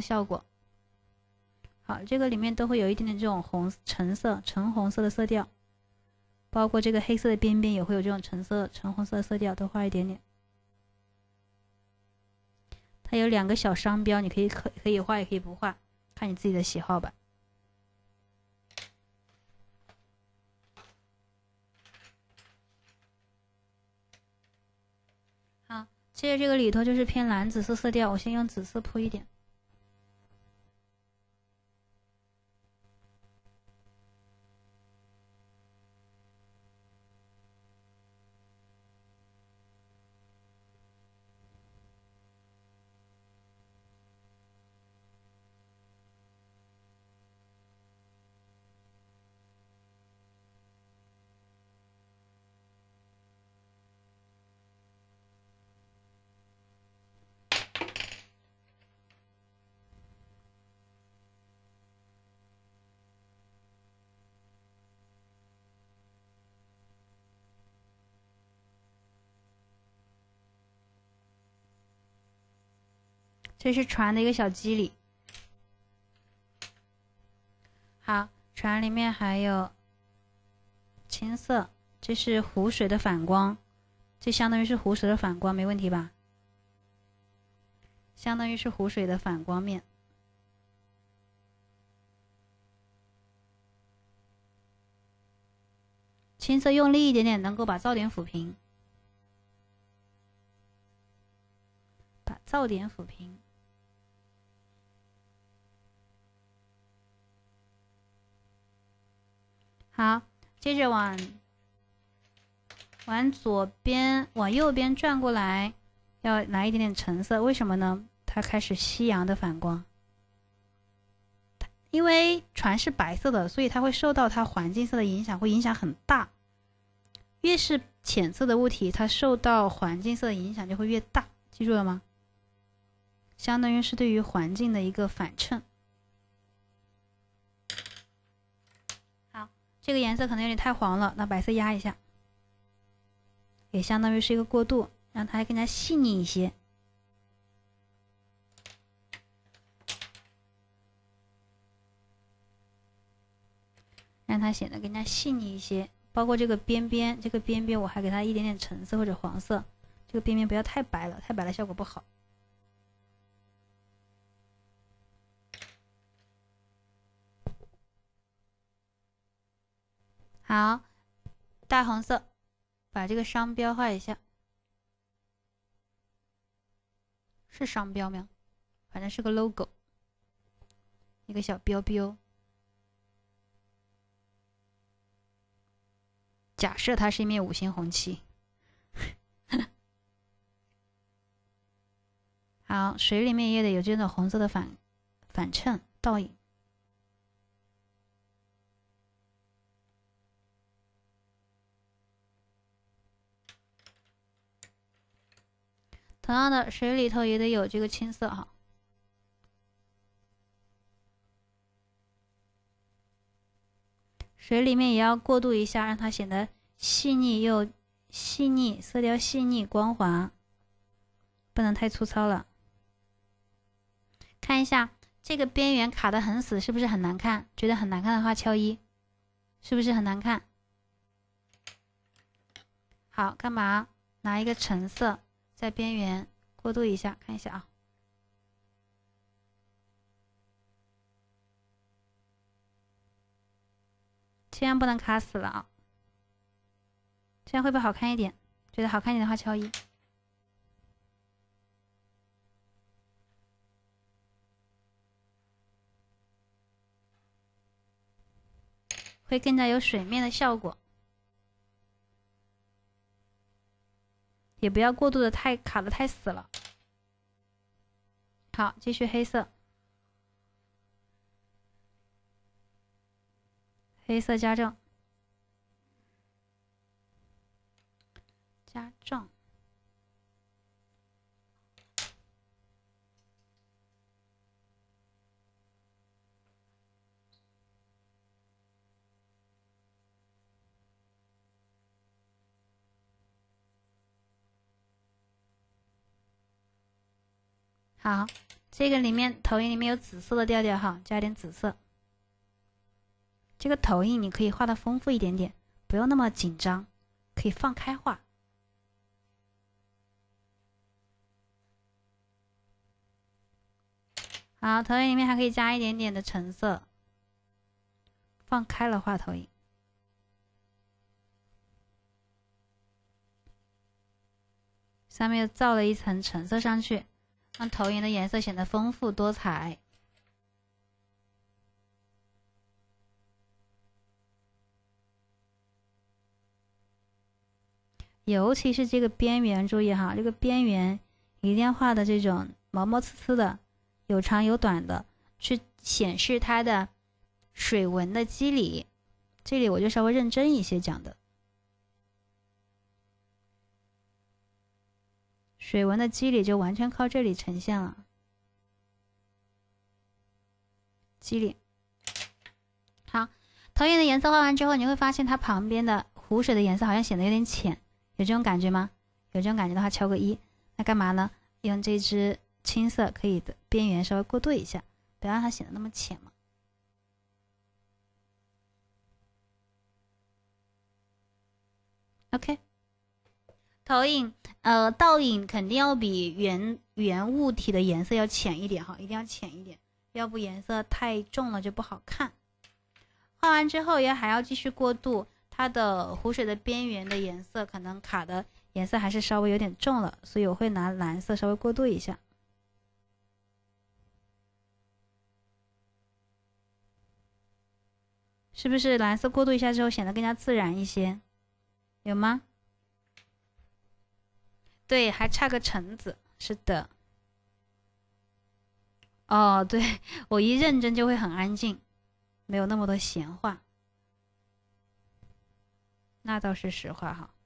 [SPEAKER 1] 好，这个里面都会有一点点这种橙红色的色调，包括这个黑色的边边也会有这种橙红色的色调，都画一点点。它有2个小商标，你可以画也可以不画，看你自己的喜好吧。好，接着这个里头就是偏蓝紫色色调，我先用紫色铺一点。这是船的一个小机理。好，船里面还有青色，这是湖水的反光，这相当于是湖水的反光，没问题吧？相当于是湖水的反光面。青色用力一点点，能够把噪点抚平。把噪点抚平。 好，接着往左边、往右边转过来，要来一点点橙色。为什么呢？它开始夕阳的反光。因为船是白色的，所以它会受到它环境色的影响，会影响很大。越是浅色的物体，它受到环境色的影响就会越大，记住了吗？相当于是对于环境的一个反衬。好，这个颜色可能有点太黄了，拿白色压一下，也相当于是一个过渡，让它更加细腻一些。让它显得更加细腻一些，包括这个边边，我还给它一点点橙色或者黄色，这个边边不要太白了，太白了效果不好。好，大红色，把这个商标画一下，是商标吗？反正是个 logo， 一个小标标。假设它是一面5星红旗。好，水里面也得有这种红色的反衬倒影。同样的，水里头也得有这个青色哈。水里面也要过渡一下，让它显得细腻又细腻，色调细腻光滑，不能太粗糙了。看一下这个边缘卡得很死，是不是很难看？觉得很难看的话敲1，是不是很难看？好，干嘛？拿一个橙色在边缘过渡一下，看一下啊。千万不能卡死了啊！这样会不会好看一点？觉得好看一点的话敲1。会更加有水面的效果。也不要过度的卡得太死了。好，继续黑色。黑色加正。加正。好，这个里面投影里面有紫色的调调哈，加点紫色。这个投影你可以画的丰富一点点，不用那么紧张，可以放开画。好，投影里面还可以加一点点的橙色，放开了画投影。上面又罩了一层橙色上去，让投影的颜色显得丰富多彩。尤其是这个边缘，注意哈，这个边缘一定要画的这种毛毛刺刺的，有长有短的，去显示它的水纹的肌理。这里我就稍微认真一些讲的，水纹的肌理就完全靠这里呈现了。肌理好，投影的颜色画完之后，你会发现它旁边的湖水的颜色好像显得有点浅。有这种感觉吗？有这种感觉的话，敲个1。那干嘛呢？用这支青色可以的边缘稍微过渡一下，不要让它显得那么浅嘛。OK， 投影，倒影肯定要比原物体的颜色要浅一点哈，一定要浅一点，要不颜色太重了就不好看。画完之后还要继续过渡。它的湖水的边缘的颜色可能卡的颜色还是稍微有点重了，所以我会拿蓝色稍微过渡一下。 是不是蓝色过渡一下之后显得更加自然一些？有吗？对，还差个橙子，是的。哦，对，我一认真就会很安静，没有那么多闲话，那倒是实话哈。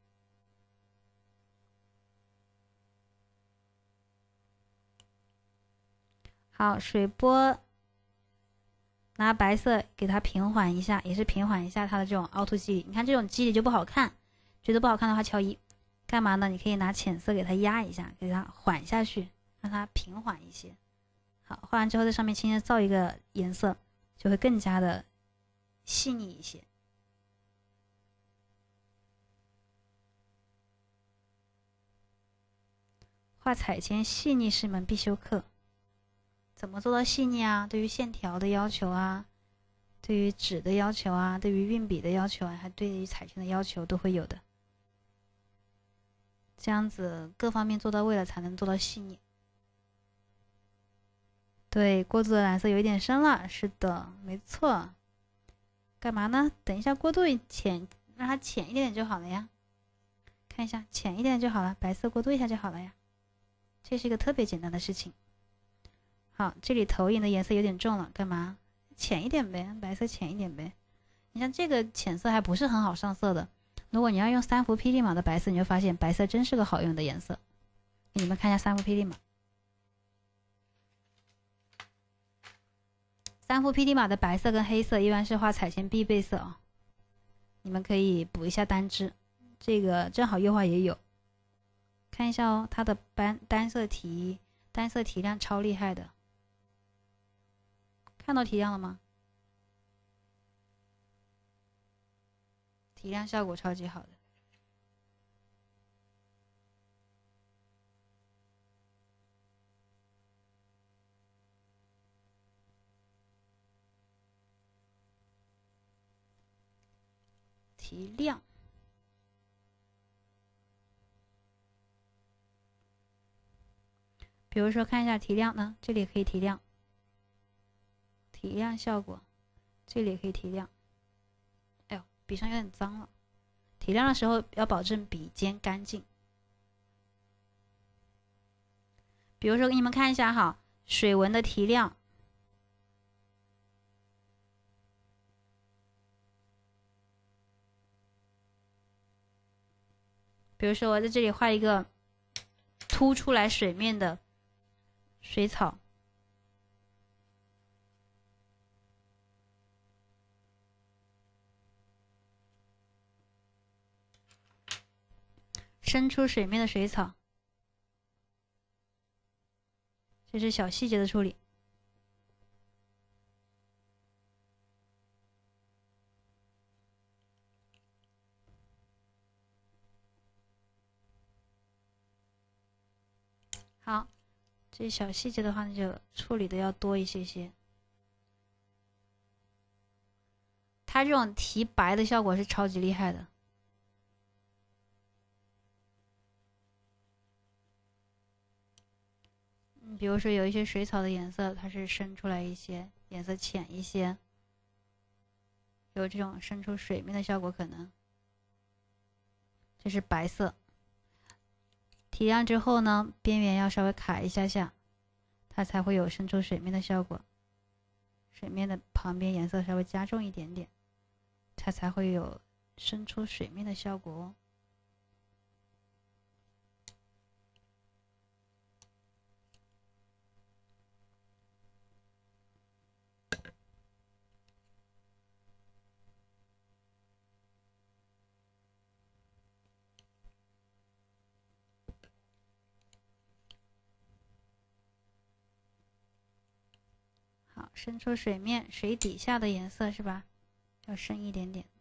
[SPEAKER 1] 好，水波拿白色给它平缓一下，也是平缓一下它的这种凹凸肌理。你看这种肌理就不好看，觉得不好看的话，敲一。干嘛呢？你可以拿浅色给它压一下，给它缓下去，让它平缓一些。好，画完之后在上面轻轻造一个颜色，就会更加的细腻一些。画彩铅细腻是一门必修课。怎么做到细腻啊？对于线条的要求啊，对于纸的要求啊，对于运笔的要求啊，还对于彩铅的要求都会有的。这样子各方面做到位了，才能做到细腻。对，过渡的蓝色有一点深了，是的，没错。干嘛呢？等一下过渡浅，让它浅一点就好了呀。看一下，浅一点就好了，白色过渡一下就好了呀。这是一个特别简单的事情。好，这里投影的颜色有点重了，干嘛？浅一点呗，白色浅一点呗。你像这个浅色还不是很好上色的。如果你要用三幅霹雳马的白色，你就发现白色真是个好用的颜色。给你们看一下三幅霹雳马。三幅霹雳马的白色跟黑色一般是画彩铅必备色啊，你们可以补一下单支，这个正好优化也有。看一下哦，它的单色提亮超厉害的，看到提亮了吗？提亮效果超级好的。提亮，比如说看一下提亮呢，这里也可以提亮，提亮效果，这里也可以提亮。哎呦，笔上有点脏了，提亮的时候要保证笔尖干净。比如说给你们看一下哈，水纹的提亮。比如说我在这里画一个凸出来水面的水草，伸出水面的水草，这是小细节的处理。好，这小细节的话，那就处理的要多一些些。它这种提白的效果是超级厉害的。比如说有一些水草的颜色，它是深出来一些，颜色浅一些，有这种深出水面的效果可能。这是白色。提亮之后呢，边缘要稍微卡一下下，它才会有伸出水面的效果。水面的旁边颜色稍微加重一点点，它才会有伸出水面的效果哦。好，伸出水面，水底下的颜色是吧？要深一点点。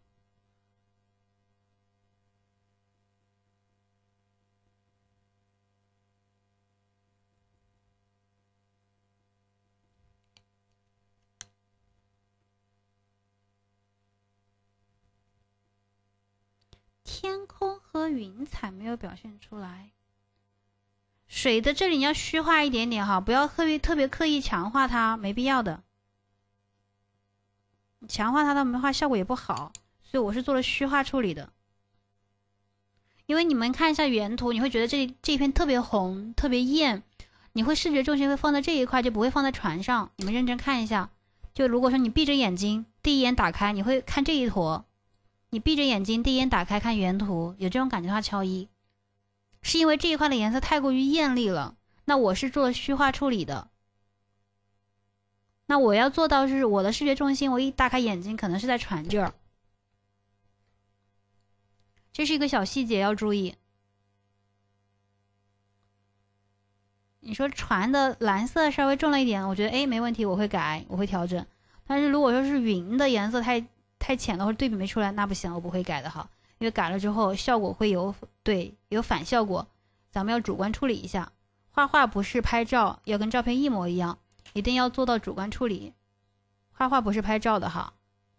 [SPEAKER 1] 天空和云彩没有表现出来。水的这里你要虚化一点点哈，不要特别刻意强化它，没必要的。 强化它的话效果也不好，所以我是做了虚化处理的。因为你们看一下原图，你会觉得这一片特别红，特别艳，你会视觉重心会放在这一块，就不会放在船上。你们认真看一下，就如果说你闭着眼睛，第一眼打开，你会看这一坨。你闭着眼睛，第一眼打开看原图，有这种感觉的话敲一，是因为这一块的颜色太过于艳丽了。那我是做虚化处理的。那我要做到是我的视觉重心，我一打开眼睛可能是在船这儿，这是一个小细节要注意。你说船的蓝色稍微重了一点，我觉得没问题，我会改，我会调整。但是如果说是云的颜色太浅了，或者对比没出来，那不行，我不会改的哈，因为改了之后效果会有反效果，咱们要主观处理一下。画画不是拍照，要跟照片一模一样，一定要做到主观处理。画画不是拍照的哈。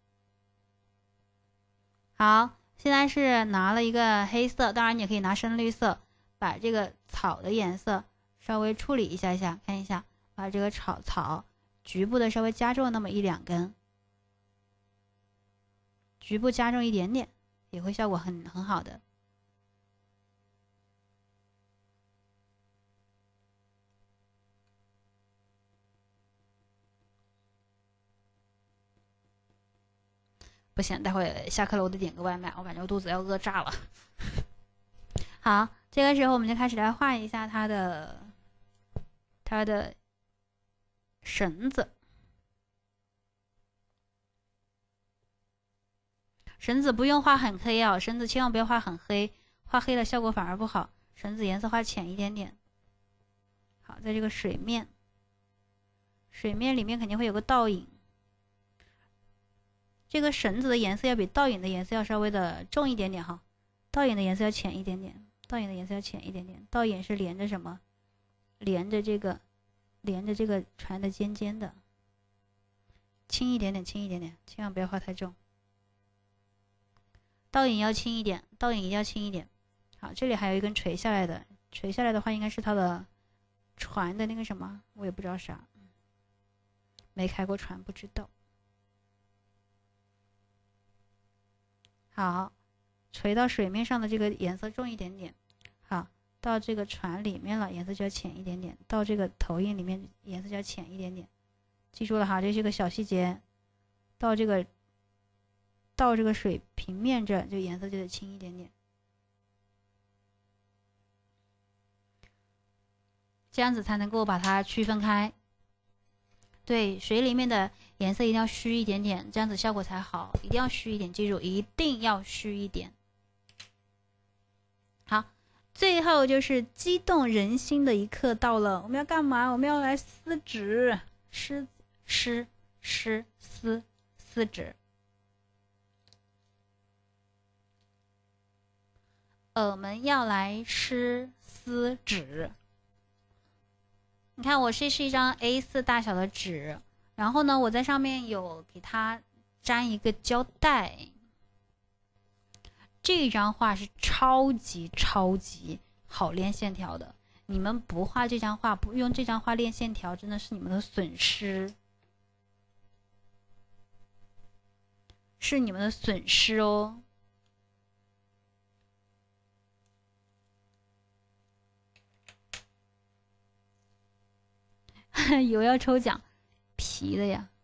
[SPEAKER 1] 好，现在是拿了一个黑色，当然你也可以拿深绿色，把这个草的颜色稍微处理一下，看一下，把这个草局部的稍微加重那么一两根，局部加重一点点，也会效果很好的。不行，待会下课了我得点个外卖，我感觉我肚子要饿炸了。好，这个时候我们就开始来画一下它的绳子。绳子不用画很黑啊，绳子千万不要画很黑，画黑了效果反而不好。绳子颜色画浅一点点。好，在这个水面里面肯定会有个倒影。这个绳子的颜色要比倒影的颜色要稍微的重一点点哈，倒影的颜色要浅一点点，倒影的颜色要浅一点点。倒影是连着什么？连着这个船的尖尖的，轻一点点，轻一点点，千万不要画太重。倒影要轻一点，倒影一定要轻一点。好，这里还有一根垂下来的，垂下来的话应该是它的船的那个什么，我也不知道啥，没开过船不知道。好，垂到水面上的这个颜色重一点点。好，到这个船里面了，颜色就要浅一点点。到这个投影里面，颜色就要浅一点点。记住了哈，这是个小细节。到这个水平面这，这个颜色就得轻一点点。这样子才能够把它区分开。对，水里面的颜色一定要虚一点点，这样子效果才好。一定要虚一点，记住，一定要虚一点。好，最后就是激动人心的一刻到了，我们要干嘛？我们要来撕纸，撕纸。我们要来撕纸。你看，我这是一张 A4 大小的纸，然后呢，我在上面有给它粘一个胶带。这张画是超级好练线条的，你们不画这张画，不用这张画练线条，真的是你们的损失，是你们的损失哦。以为要抽奖，皮的呀！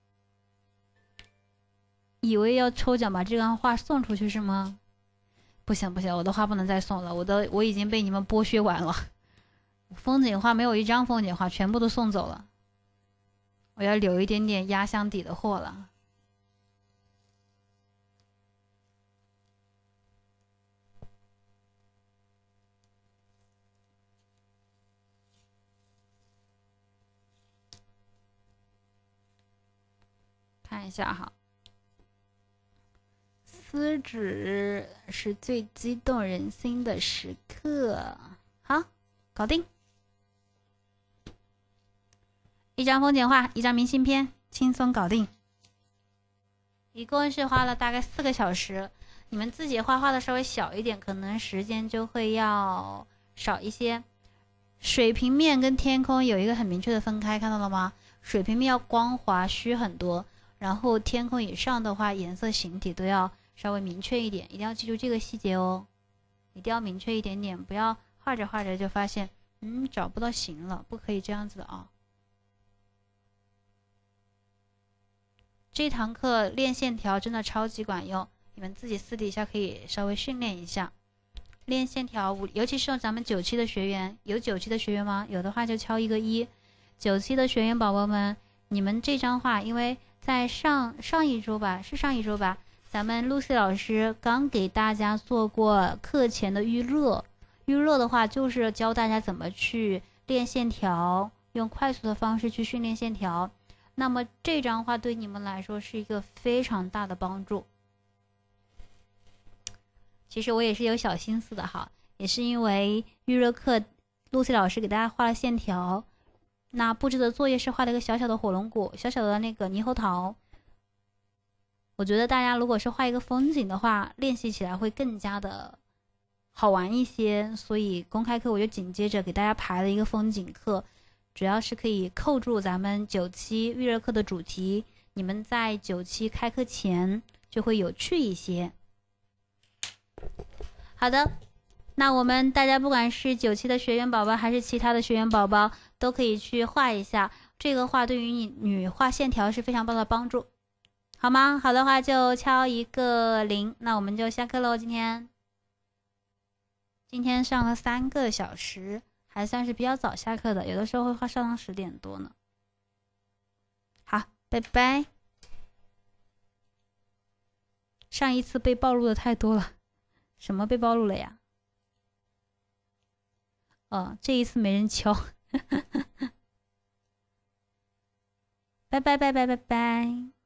[SPEAKER 1] 以为要抽奖把这张画送出去是吗？不行，我的画不能再送了，我已经被你们剥削完了。风景画没有一张风景画，全部都送走了。我要留一点点压箱底的货了。看一下哈，撕纸是最激动人心的时刻。好，搞定。一张风景画，一张明信片，轻松搞定。一共是花了大概4个小时。你们自己画的稍微小一点，可能时间就会要少一些。水平面跟天空有一个很明确的分开，看到了吗？水平面要光滑虚很多。 然后天空以上的话，颜色形体都要稍微明确一点，一定要记住这个细节哦，一定要明确一点点，不要画着画着就发现找不到形了，不可以这样子的啊。这堂课练线条真的超级管用，你们自己私底下可以稍微训练一下。练线条，尤其是咱们9期的学员，有9期的学员吗？有的话就敲一个1。9期的学员宝宝们，你们这张画，因为在上一周吧，是上一周吧，咱们露西老师刚给大家做过课前的预热。预热的话，就是教大家怎么去练线条，用快速的方式去训练线条。那么这张画对你们来说是一个非常大的帮助。其实我也是有小心思的哈，也是因为预热课露西老师给大家画了线条，那布置的作业是画了一个小小的火龙果，小小的那个猕猴桃。我觉得大家如果是画一个风景的话，练习起来会更加的好玩一些，所以公开课我就紧接着给大家排了一个风景课，主要是可以扣住咱们9期预热课的主题，你们在9期开课前就会有趣一些。好的，那我们大家不管是9期的学员宝宝还是其他的学员宝宝，都可以去画一下，这个画对于你画线条是非常棒的帮助，好吗？好的话就敲一个0，那我们就下课喽。今天上了3个小时，还算是比较早下课的，有的时候会上到10点多呢。好，拜拜。上一次被暴露的太多了。什么被暴露了呀？这一次没人敲。拜拜拜拜拜拜。